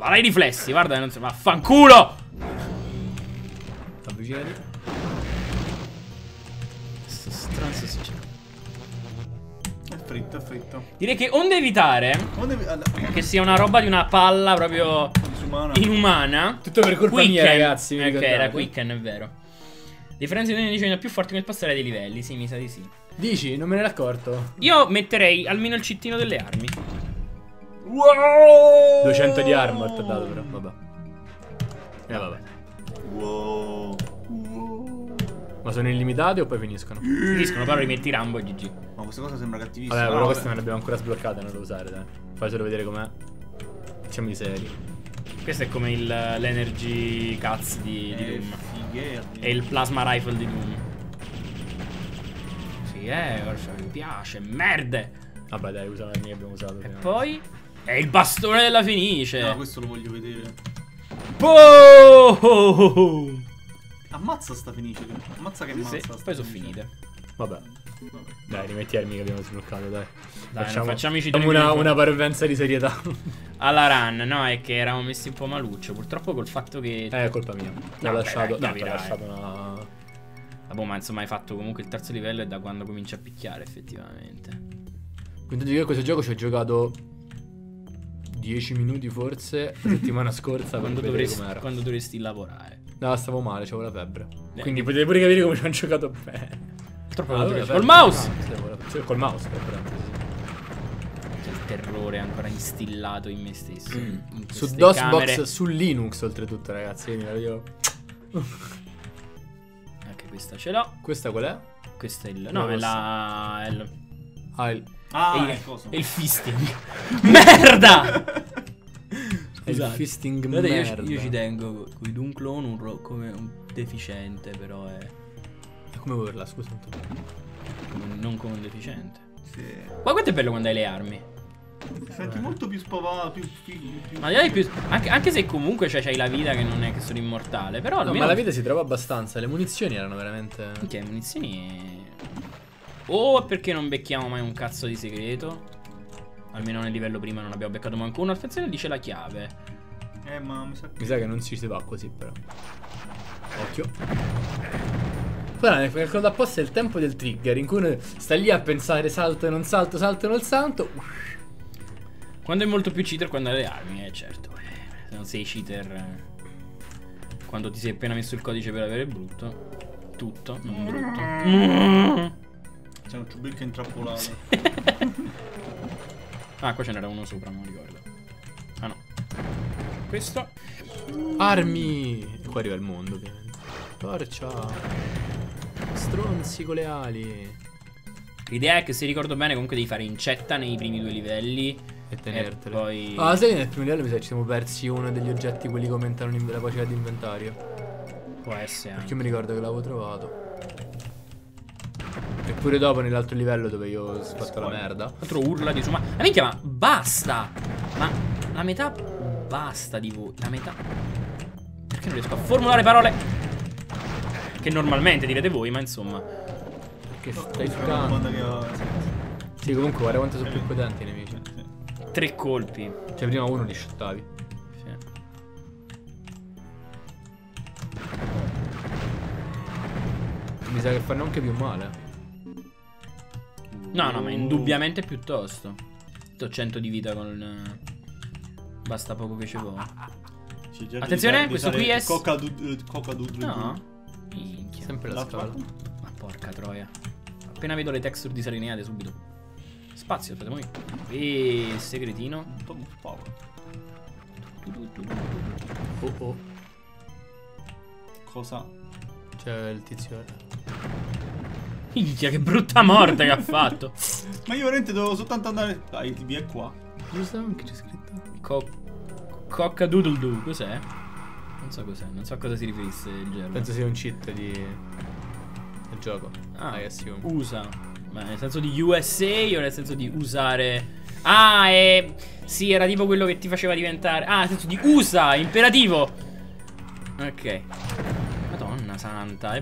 Speaker 1: Guarda i riflessi, guarda, non si va. Vaffanculo!
Speaker 3: Avvicinati.
Speaker 1: Questo stronzo si c'è.
Speaker 2: È fritto, è fritto.
Speaker 1: Direi che onde evitare
Speaker 2: Non devi... allora,
Speaker 1: che sia una roba di una palla proprio
Speaker 2: disumana.
Speaker 1: inumana.
Speaker 3: Tutto per colpa mia,
Speaker 1: Quicken.
Speaker 3: ragazzi. mi
Speaker 1: Ok,
Speaker 3: ricordate?
Speaker 1: era Quicken, è vero. Differenza di nemici è più forte nel passare dei livelli. Sì, mi sa di sì.
Speaker 3: Dici, non me ne ero accorto.
Speaker 1: Io metterei almeno il cittino delle armi.
Speaker 2: Wow!
Speaker 3: duecento di armor ti ha dato però, vabbè. Eh vabbè.
Speaker 2: Wow. Wow.
Speaker 3: Ma sono illimitati o poi finiscono?
Speaker 1: Finiscono, però rimetti Rambo e G G.
Speaker 2: Ma questa cosa sembra cattivissima.
Speaker 3: Vabbè, però
Speaker 2: No,
Speaker 3: questa non l'abbiamo ancora sbloccata, non da usare, dai. Faccielo vedere com'è. Siamo di seri.
Speaker 1: Questo è come il- l'energy cuts di, di
Speaker 2: È
Speaker 1: Doom.
Speaker 2: figherdi.
Speaker 1: E il plasma rifle di Doom. Sì, eh, mi piace, merde.
Speaker 3: Vabbè, dai, usa l'armi che abbiamo usato.
Speaker 1: E
Speaker 3: prima.
Speaker 1: poi è il bastone della Fenice.
Speaker 2: No, questo lo voglio vedere.
Speaker 1: Boh!
Speaker 2: Ammazza sta Fenice. Ammazza che
Speaker 1: Sì,
Speaker 2: ammazza sta
Speaker 1: poi sono
Speaker 2: Fenice.
Speaker 1: finite.
Speaker 3: Vabbè.
Speaker 2: Vabbè.
Speaker 3: Dai, rimetti armi che abbiamo sbloccato, dai.
Speaker 1: Dai,
Speaker 3: facciamo,
Speaker 1: facciamoci
Speaker 3: facciamo
Speaker 1: tre
Speaker 3: una,
Speaker 1: minuti.
Speaker 3: una parvenza di serietà.
Speaker 1: Alla run, no, è che eravamo messi un po' maluccio. Purtroppo col fatto che.
Speaker 3: Eh, è colpa mia. Ti
Speaker 1: No,
Speaker 3: ho
Speaker 1: beh,
Speaker 3: lasciato.
Speaker 1: dai,
Speaker 3: No, ti ho
Speaker 1: capirai.
Speaker 3: lasciato una.
Speaker 1: Vabbè, ma insomma, hai fatto comunque il terzo livello e da quando comincia a picchiare, effettivamente.
Speaker 3: Quindi dico che questo gioco ci ho giocato dieci minuti forse la settimana scorsa
Speaker 1: Quando
Speaker 3: per vedere
Speaker 1: dovresti,
Speaker 3: com'era.
Speaker 1: quando dovresti lavorare.
Speaker 3: No, stavo male, c'avevo la febbre.
Speaker 1: Eh,
Speaker 3: Quindi
Speaker 1: che-
Speaker 3: potete pure capire come ci ho giocato bene.
Speaker 1: Troppo
Speaker 3: Ah,
Speaker 1: veloce.
Speaker 3: vabbè,
Speaker 1: Col
Speaker 3: vabbè.
Speaker 1: mouse!
Speaker 3: Ah, sì, avevo la- sì, col mouse, per parentesi.
Speaker 1: C'è il terrore ancora instillato in me stesso. In
Speaker 3: Su
Speaker 1: queste
Speaker 3: DOSBox,
Speaker 1: camere.
Speaker 3: su Linux oltretutto, ragazzi. Quindi io...
Speaker 1: Anche questa ce l'ho.
Speaker 3: Questa qual è?
Speaker 1: Questa è il.
Speaker 3: La
Speaker 1: No, è
Speaker 3: rossa.
Speaker 1: la. È il,
Speaker 3: Ah, il,
Speaker 2: Ah,
Speaker 1: è il-
Speaker 2: è cosa?
Speaker 1: è il fisting. Merda!
Speaker 3: è il
Speaker 1: Scusate.
Speaker 3: fisting
Speaker 1: Guardate, io,
Speaker 3: merda.
Speaker 1: ci- io ci tengo con i Doom Clone un ro- come un deficiente, però è.
Speaker 3: E come vuoi urlare, scusa un po'.
Speaker 1: come- non come un deficiente.
Speaker 2: Sì.
Speaker 1: Ma quanto è bello quando hai le armi.
Speaker 2: Ti senti molto più spavato, più figo, più...
Speaker 1: Ma direi più. Anche, anche se comunque cioè, c'hai la vita che non è che sono immortale. Però
Speaker 3: No,
Speaker 1: almeno.
Speaker 3: ma la vita si trova abbastanza. Le munizioni erano veramente...
Speaker 1: Ok, munizioni. O è perché non becchiamo mai un cazzo di segreto. Almeno nel livello prima non abbiamo beccato manco uno. Attenzione, dice la chiave.
Speaker 2: Eh, ma mi sa che...
Speaker 3: Mi sa che non ci si va così, però. Occhio. Guarda, nel calcolo apposta è il tempo del trigger, in cui uno sta lì a pensare salto e non salto, salto e non salto.
Speaker 1: Quando è molto più cheater quando hai le armi, eh certo. Eh, se non sei cheater. eh, Quando ti sei appena messo il codice per avere brutto. Tutto, non brutto.
Speaker 2: C'è un ciubecca intrappolato.
Speaker 1: Ah, qua ce n'era uno sopra, non ricordo. Ah no. Questo.
Speaker 3: Armi! E qua arriva il mondo, ovviamente. Torcia. Stronzi con le ali.
Speaker 1: L'idea è che se ricordo bene comunque devi fare incetta nei primi due livelli.
Speaker 3: E tenertele.
Speaker 1: E poi.
Speaker 3: Ah, sai che nel primo livello mi sa che ci siamo persi uno degli oggetti, quelli che aumentano in- la capacità di inventario.
Speaker 1: Può essere
Speaker 3: Perché
Speaker 1: anche.
Speaker 3: io mi ricordo che l'avevo trovato. Eppure dopo nell'altro livello dove io ho fatto la merda.
Speaker 1: Altro urla di suma. Ma minchia, ma basta! Ma la metà basta di voi. La metà. Perché non riesco a formulare parole? Che normalmente direte voi, ma insomma.
Speaker 3: Perché
Speaker 2: No,
Speaker 3: stai
Speaker 2: è una domanda che
Speaker 3: giocando.
Speaker 2: ha...
Speaker 3: Sì, comunque guarda quanto sono più potenti i nemici.
Speaker 2: Sì.
Speaker 1: Tre colpi.
Speaker 3: Cioè prima uno li shottavi.
Speaker 1: Sì.
Speaker 3: Mi sa che fanno anche più male.
Speaker 1: No, no, ma indubbiamente piuttosto. Ho cento di vita con. eh, Basta poco che ci vuole.
Speaker 2: Sì, già
Speaker 1: Attenzione,
Speaker 2: di- di
Speaker 1: questo
Speaker 2: usare
Speaker 1: qui è-
Speaker 2: Coca du- Coca Doodle
Speaker 1: No?
Speaker 2: Doo.
Speaker 1: Minchia.
Speaker 3: Sempre la
Speaker 2: L'altro
Speaker 3: scala.
Speaker 2: lato?
Speaker 1: Ma porca troia. Appena vedo le texture disalineate subito. Spazio, fate voi. E segretino.
Speaker 2: Tom of Power.
Speaker 3: Oh oh.
Speaker 2: Cosa?
Speaker 3: C'è il tizio.
Speaker 1: Minchia, che brutta morte che ha fatto.
Speaker 2: Ma io veramente dovevo soltanto andare... Dai, il T V è qua.
Speaker 3: Giusto? Che c'è scritto?
Speaker 1: Co Cocca doodle doo, cos'è? Non so cos'è, non so a cosa si riferisse il gergo.
Speaker 3: Penso sia un cheat di... del gioco.
Speaker 1: Ah,
Speaker 3: I assume.
Speaker 1: usa. Ma nel senso di U S A o nel senso di usare? Ah, e... Sì, era tipo quello che ti faceva diventare... Ah, nel senso di usa, imperativo. Ok. Madonna santa, e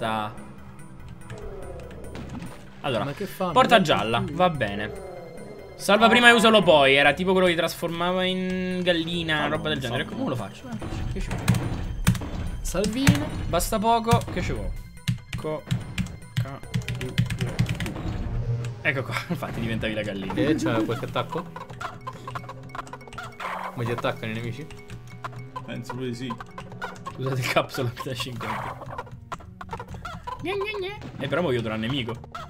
Speaker 1: basta. Allora,
Speaker 3: Ma che fanno?
Speaker 1: porta
Speaker 3: Non
Speaker 1: gialla,
Speaker 3: capisco.
Speaker 1: va bene. Salva prima e usalo poi. Era tipo quello che ti trasformava in gallina,
Speaker 2: Fallo,
Speaker 1: roba del genere.
Speaker 2: fallo.
Speaker 1: Come lo faccio? Eh, Che ci vuole?
Speaker 3: Salvino.
Speaker 1: Basta poco. Che ci vuole? Co. Ca. U. Ecco qua. Infatti diventavi la gallina.
Speaker 3: E c'è qualche attacco? Ma ti attaccano i nemici?
Speaker 2: Penso pure di sì.
Speaker 1: Usate il capsula da cinquanta. Gne, gne, gne. Eh, però voglio trovare nemico.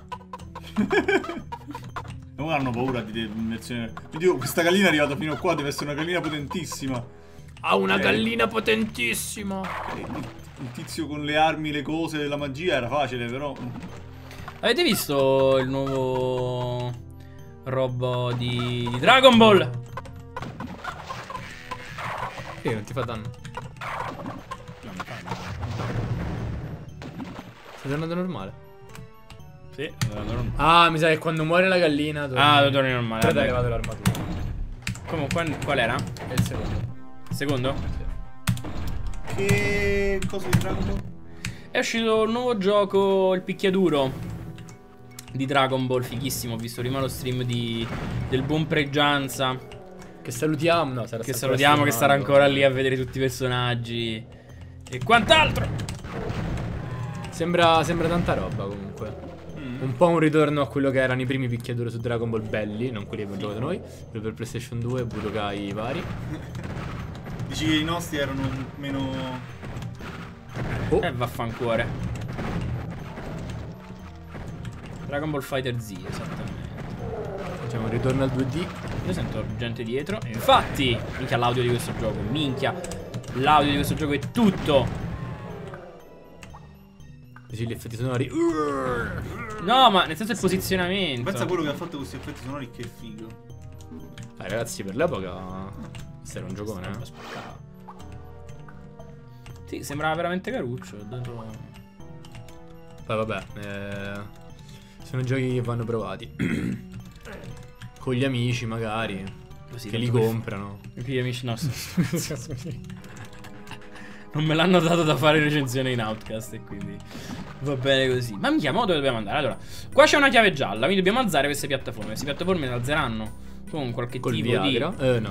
Speaker 2: E ora hanno paura di immersione. Mi dico, questa gallina è arrivata fino a qua, deve essere una gallina potentissima.
Speaker 3: Ha una
Speaker 2: Ok.
Speaker 3: gallina potentissima.
Speaker 2: E il, il tizio con le armi, le cose, la magia era facile, però.
Speaker 1: Avete visto il nuovo robo di, di Dragon Ball?
Speaker 3: Che non ti fa danno. Stai tornando normale.
Speaker 1: Sì, normale.
Speaker 3: Ah, mi sa che quando muore la gallina torni...
Speaker 1: Ah, torni normale.
Speaker 3: Però ti è
Speaker 1: vabbè.
Speaker 3: arrivato l'armatura.
Speaker 1: Comunque, qual era?
Speaker 3: È il secondo.
Speaker 1: Secondo?
Speaker 2: Che cosa di Dragon Ball?
Speaker 1: È uscito il nuovo gioco, il picchiaduro di Dragon Ball, fighissimo. Ho visto prima lo stream di, del buon Pregianza.
Speaker 3: Che salutiamo. No, sarà
Speaker 1: Che
Speaker 3: sempre
Speaker 1: salutiamo, che starà
Speaker 3: streamando.
Speaker 1: ancora lì a vedere tutti i personaggi e quant'altro.
Speaker 3: Sembra, sembra tanta roba comunque.
Speaker 2: Mm.
Speaker 3: Un po' un ritorno a quello che erano i primi picchiaduri su Dragon Ball belli, non quelli che abbiamo giocato noi. Quelli per PlayStation due, Budokai vari.
Speaker 2: Dici che i nostri erano meno.
Speaker 3: Oh,
Speaker 1: Eh, vaffancuore. Dragon Ball Fighter Z, esattamente.
Speaker 3: facciamo un ritorno al due D.
Speaker 1: Io sento gente dietro. E infatti, minchia l'audio di questo gioco. Minchia, l'audio di questo gioco è tutto.
Speaker 3: Dici gli effetti sonori.
Speaker 1: No, ma nel senso il posizionamento.
Speaker 2: Pensa a quello che ha fatto questi effetti sonori, che figo.
Speaker 3: Dai ragazzi, per l'epoca questo era un giocone, eh.
Speaker 1: Spaccava. Sì, sembrava veramente caruccio. Ho dato...
Speaker 3: Poi vabbè, eh, sono giochi che vanno provati. Con gli amici magari,
Speaker 1: Così,
Speaker 3: che li
Speaker 1: tanto per-
Speaker 3: comprano.
Speaker 1: Gli amici nostri. Non me l'hanno dato da fare recensione in Outcast e quindi va bene così. Ma minchia, mo dove dobbiamo andare? Allora, qua c'è una chiave gialla, quindi dobbiamo alzare queste piattaforme. Queste piattaforme si alzeranno con qualche
Speaker 3: Col
Speaker 1: tipo
Speaker 3: Viagra.
Speaker 1: di...
Speaker 3: Eh no,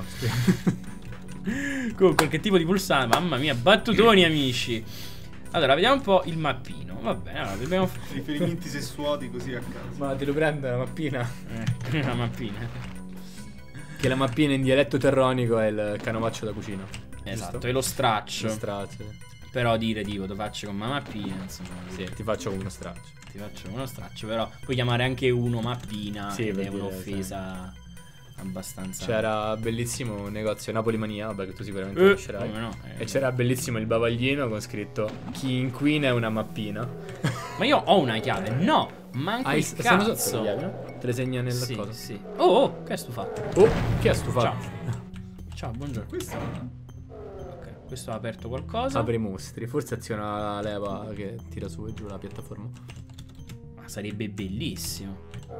Speaker 1: con qualche tipo di pulsante. Mamma mia, battutoni amici. Allora, vediamo un po' il mappino. Va bene, allora dobbiamo...
Speaker 2: Riferimenti sessuati così a caso.
Speaker 3: ma te lo prendo la mappina?
Speaker 1: Eh, la mappina.
Speaker 3: Che la mappina in dialetto terronico è il canovaccio da cucina.
Speaker 1: Esatto,
Speaker 3: Giusto?
Speaker 1: e lo straccio.
Speaker 3: Lo straccio.
Speaker 1: Però dire tipo, lo faccio con ma mappina, insomma.
Speaker 3: Sì, ti faccio uno straccio.
Speaker 1: Ti faccio uno straccio, però puoi chiamare anche uno mappina.
Speaker 3: Sì,
Speaker 1: ed
Speaker 3: per
Speaker 1: è
Speaker 3: dire,
Speaker 1: un'offesa abbastanza...
Speaker 3: C'era bellissimo negozio Napoli Mania, vabbè che tu sicuramente
Speaker 1: Eh,
Speaker 3: conoscerai.
Speaker 1: come no, eh.
Speaker 3: E c'era bellissimo il bavaglino con scritto chi inquina è una mappina.
Speaker 1: Ma io ho una chiave, no, manco
Speaker 3: Hai
Speaker 1: il
Speaker 3: stanno sotto
Speaker 1: cazzo.
Speaker 3: le chiavi, no? Te le segna nel
Speaker 1: Sì,
Speaker 3: coso.
Speaker 1: sì. Oh, oh, che è stufato?
Speaker 3: Oh, chi è stufato?
Speaker 1: Ciao. Ciao, buongiorno.
Speaker 2: Questo
Speaker 1: Ok, questo ha aperto qualcosa.
Speaker 3: Apre i mostri, forse aziona la leva che tira su e giù la piattaforma.
Speaker 1: Ma sarebbe bellissimo.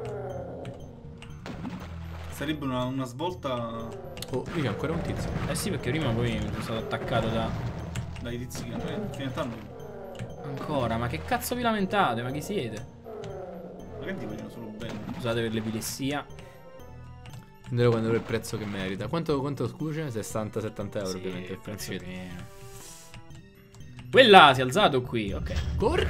Speaker 2: sarebbe una, una svolta
Speaker 3: Oh, lì c'è ancora un tizio.
Speaker 1: Eh sì, perché prima poi mi sono stato attaccato da...
Speaker 2: dai tizi che cioè, in realtà noi.
Speaker 1: Ancora, ma che cazzo vi lamentate? Ma chi siete?
Speaker 2: Magari ti vogliono solo bene.
Speaker 1: Scusate per l'epilessia.
Speaker 3: Vedrò quando avrà il prezzo che merita. Quanto, quanto scusa? sessanta settanta euro
Speaker 1: Sì,
Speaker 3: ovviamente il
Speaker 1: penso
Speaker 3: prezzo.
Speaker 1: che... Quella si è alzato qui, ok.
Speaker 3: Corri!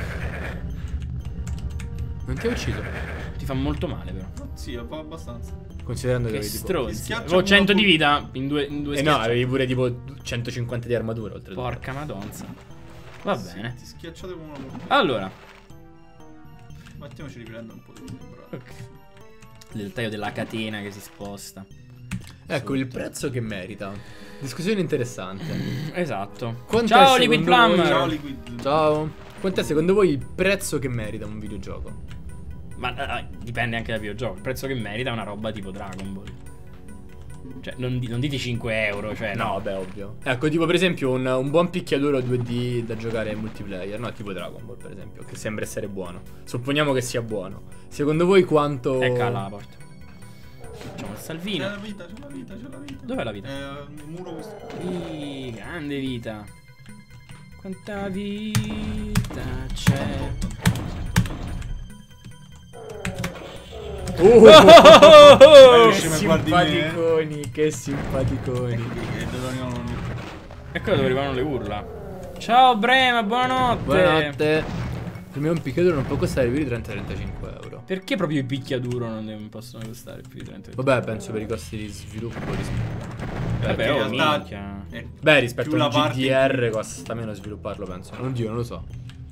Speaker 3: Non ti ha ucciso.
Speaker 1: Ti fa molto male però.
Speaker 2: Sì, fa abbastanza.
Speaker 3: Considerando che
Speaker 1: Che
Speaker 3: avevi tipo...
Speaker 1: stronzi.
Speaker 2: schiaccia
Speaker 1: Avevo
Speaker 2: una
Speaker 1: cento di
Speaker 2: pu-
Speaker 1: vita in due, in due
Speaker 3: Eh no,
Speaker 1: schiacci.
Speaker 3: avevi pure tipo centocinquanta di armatura oltretutto.
Speaker 1: Porca madonza. Va bene.
Speaker 2: Ti schiacciate come una porca.
Speaker 1: Allora.
Speaker 2: Matteo ci riprende un po' di tempo, bravo.
Speaker 1: Ok. Il taglio della catena che si sposta.
Speaker 3: Ecco, il prezzo che merita. Discussione interessante.
Speaker 1: Esatto.
Speaker 3: Quant'è
Speaker 1: Ciao
Speaker 3: secondo
Speaker 1: Liquid
Speaker 3: voi-
Speaker 1: Plumber.
Speaker 2: Ciao Liquid.
Speaker 3: Ciao. Quant'è secondo voi il prezzo che merita un videogioco?
Speaker 1: Ma eh, dipende anche dal videogioco. Il prezzo che merita è una roba tipo Dragon Ball. Cioè, non, di- non dite cinque euro, cioè no.
Speaker 3: No, vabbè, ovvio. Ecco, tipo per esempio un, un buon picchiaduro due D da giocare in multiplayer, no? Tipo Dragon Ball, per esempio, che sembra essere buono. Supponiamo che sia buono. Secondo voi quanto...
Speaker 1: Ecco la porta. Facciamo il
Speaker 2: C'è
Speaker 1: salvino.
Speaker 2: la vita, c'è la vita, c'è la vita.
Speaker 1: Dov'è la vita?
Speaker 2: Eh, il muro questo.
Speaker 1: Ih, grande vita. Quanta vita c'è?
Speaker 3: Oh,
Speaker 2: Dai,
Speaker 3: che
Speaker 2: ma guardi me.
Speaker 3: simpaticoni, che simpaticoni.
Speaker 2: E dove arrivano?
Speaker 1: Ecco dove arrivano le urla. Ciao Brema, buonanotte.
Speaker 3: Buonanotte. Per me un picchiaduro non può costare più di trenta trentacinque euro.
Speaker 1: Perché proprio i picchiaduro non devono- possono costare più di trenta?
Speaker 3: Vabbè, penso per i costi di sviluppo. ris-
Speaker 1: Vabbè,
Speaker 2: Perché
Speaker 1: oh,
Speaker 2: in realtà
Speaker 1: minchia.
Speaker 2: è
Speaker 3: Beh, rispetto
Speaker 2: più
Speaker 3: a
Speaker 2: la
Speaker 3: un
Speaker 2: parte
Speaker 3: G D R costa meno svilupparlo, penso. Oddio, non lo so.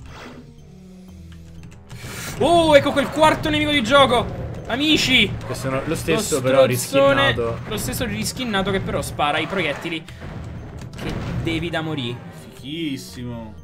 Speaker 1: Oh, ecco quel quarto nemico di gioco. Amici.
Speaker 3: Che sono lo
Speaker 1: Lo
Speaker 3: stesso, però
Speaker 1: strozzone-
Speaker 3: riskinnato.
Speaker 1: Lo stesso riskinnato che però spara i proiettili che devi da morire.
Speaker 2: fichissimo.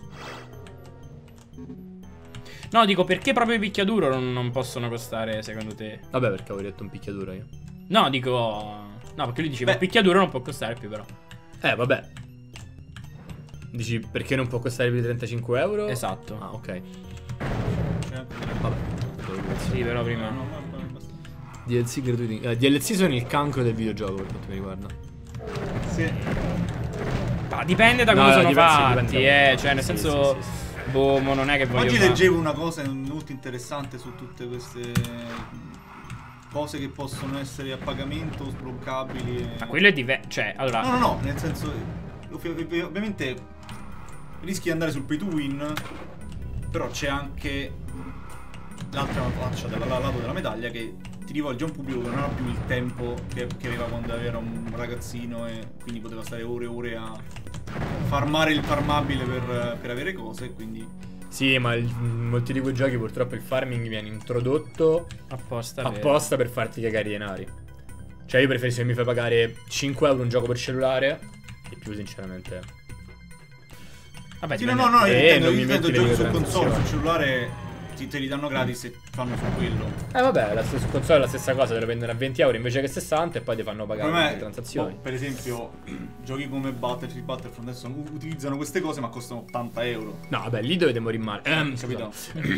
Speaker 1: No, dico, perché proprio i picchiaduro non, non possono costare, secondo te?
Speaker 3: Vabbè, perché avevo detto un picchiaduro io.
Speaker 1: No, dico... No, perché lui diceva,
Speaker 2: Beh.
Speaker 1: il picchiaduro non può costare più, però.
Speaker 3: Eh, vabbè. Dici perché non può costare più di trentacinque euro?
Speaker 1: Esatto.
Speaker 3: Ah, ok.
Speaker 2: C'è anche-
Speaker 3: Vabbè.
Speaker 1: Sì, però prima...
Speaker 2: No, ma- ma- basta.
Speaker 3: D L C gratuiti. Eh, D L C sono il cancro del videogioco per quanto mi riguarda.
Speaker 2: Sì.
Speaker 1: Ma dipende da
Speaker 3: No,
Speaker 1: come
Speaker 3: no,
Speaker 1: sono
Speaker 3: dipende- sì,
Speaker 1: fatti,
Speaker 3: dipende.
Speaker 1: eh. Cioè, nel
Speaker 3: Sì,
Speaker 1: senso...
Speaker 3: sì, sì, sì.
Speaker 1: Boh, mo non è che voglio...
Speaker 2: Oggi
Speaker 1: fare-
Speaker 2: leggevo una cosa molto interessante su tutte queste cose che possono essere a pagamento o sbloccabili. E...
Speaker 1: Ma quello è diverso. Cioè, allora...
Speaker 2: No, no, no, nel senso, ov- ov- ovviamente rischi di andare sul pay to win, però c'è anche l'altra faccia del lato della medaglia che ti rivolge a un pubblico che non ha più il tempo che, che aveva quando era un ragazzino e quindi poteva stare ore e ore a farmare il farmabile per, per avere cose e quindi...
Speaker 3: Sì, ma il- in molti di quei giochi purtroppo il farming viene introdotto
Speaker 1: Apposta per...
Speaker 3: apposta per farti cagare i denari. Cioè io preferisco che mi fai pagare cinque euro un gioco per cellulare e più sinceramente.
Speaker 1: Vabbè,
Speaker 2: Sì, no,
Speaker 1: dipende-
Speaker 2: no, no, io
Speaker 3: Eh,
Speaker 2: intendo,
Speaker 3: non
Speaker 2: io
Speaker 3: mi
Speaker 2: intendo
Speaker 3: metti le
Speaker 2: giochi su
Speaker 3: microtransazioni.
Speaker 2: console, sul cellulare ti, te li danno gratis e fanno su quello.
Speaker 3: Eh vabbè, la stessa console è la stessa cosa, te lo vendono a venti euro invece che sessanta e poi ti fanno pagare
Speaker 2: Come
Speaker 3: le
Speaker 2: me,
Speaker 3: transazioni.
Speaker 2: boh, per esempio, giochi come Battlefield, Battlefront adesso u- utilizzano queste cose ma costano ottanta euro.
Speaker 3: No, vabbè, lì dovete morire male. Ehm,
Speaker 2: Capito?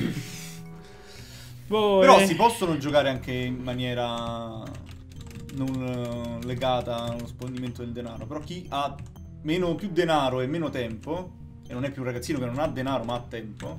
Speaker 1: Boh,
Speaker 2: Però
Speaker 1: eh.
Speaker 2: si possono giocare anche in maniera non eh, legata allo spendimento del denaro. Però chi ha meno, più denaro e meno tempo, e non è più un ragazzino che non ha denaro ma ha tempo,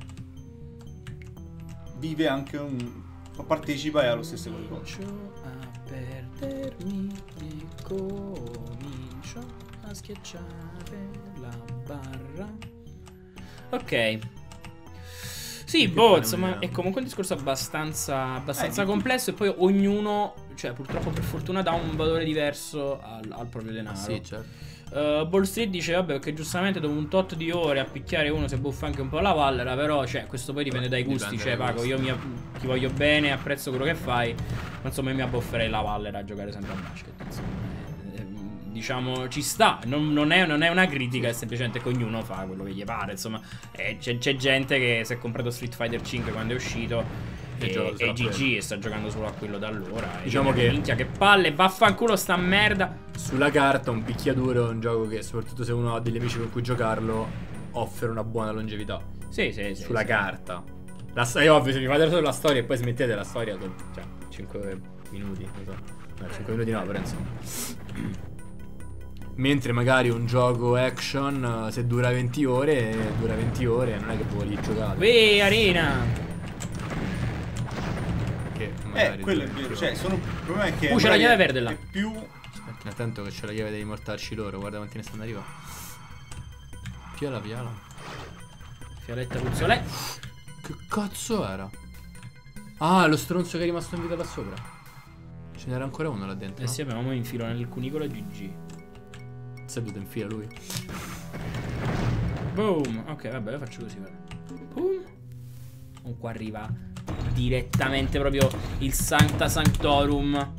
Speaker 2: vive anche un... partecipa e ha lo stesso qualcosa.
Speaker 1: Comincio a perdermi e comincio a schiacciare la barra. Ok. Sì, boh,
Speaker 3: fare
Speaker 1: insomma,
Speaker 3: un'idea.
Speaker 1: è comunque un discorso abbastanza, abbastanza
Speaker 2: Eh, di-
Speaker 1: complesso e poi ognuno, cioè purtroppo per fortuna, dà un valore diverso al, al proprio denaro.
Speaker 3: certo.
Speaker 1: Uh, Ball Street dice vabbè che giustamente dopo un tot di ore a picchiare uno si buffa anche un po' la Vallera. Però cioè questo poi dipende dai gusti.
Speaker 3: Dipende
Speaker 1: Cioè
Speaker 3: dai
Speaker 1: Paco,
Speaker 3: gusti.
Speaker 1: io mi, ti voglio bene, apprezzo quello che fai, ma insomma io mi abbofferei la Vallera a giocare sempre a basket, insomma. Eh, eh, diciamo ci sta. Non, non, è, non è una critica, è semplicemente che ognuno fa quello che gli pare. Insomma eh, c'è, c'è gente che si è comprato Street Fighter cinque quando è uscito
Speaker 3: E
Speaker 1: e,
Speaker 3: gioca
Speaker 1: e
Speaker 3: solo a
Speaker 1: G G
Speaker 3: quello.
Speaker 1: e sta giocando solo a quello da allora. E
Speaker 3: Diciamo
Speaker 1: io dico,
Speaker 3: che-
Speaker 1: minchia che palle, vaffanculo sta merda.
Speaker 3: Sulla carta un picchiaduro è un gioco che, soprattutto se uno ha degli amici con cui giocarlo, offre una buona longevità.
Speaker 1: Sì, sì, sì.
Speaker 3: Sulla
Speaker 1: sì.
Speaker 3: carta. La storia, è ovvio, se mi fate solo la storia e poi smettete la storia, con- cioè, cinque minuti, non so. No, cinque minuti no, però insomma. Mentre magari un gioco action, eh, se dura venti ore, eh, dura venti ore, non è che puoi giocare.
Speaker 1: Uè, arena.
Speaker 3: Che
Speaker 2: Eh,
Speaker 3: magari
Speaker 2: quello è
Speaker 3: dura
Speaker 2: vero.
Speaker 3: più.
Speaker 2: Cioè, sono, il problema è che...
Speaker 1: Uh, c'è la
Speaker 2: magari
Speaker 1: chiave
Speaker 2: è-
Speaker 1: verde là.
Speaker 2: È più...
Speaker 3: Aspetta, attento che c'è la chiave dei mortarci loro, guarda quanti ne stanno arrivando. Piala, piala.
Speaker 1: Fialetta puzzoletta.
Speaker 3: Che cazzo era? Ah, lo stronzo che è rimasto in vita là sopra. Ce n'era ancora uno là dentro.
Speaker 1: Eh
Speaker 3: no?
Speaker 1: sì, abbiamo in filo nel cunicolo G G.
Speaker 3: Seduto in fila lui.
Speaker 1: Boom. Ok, vabbè, lo faccio così, guarda. Boom. Oh, qua arriva direttamente proprio il Sancta Sanctorum.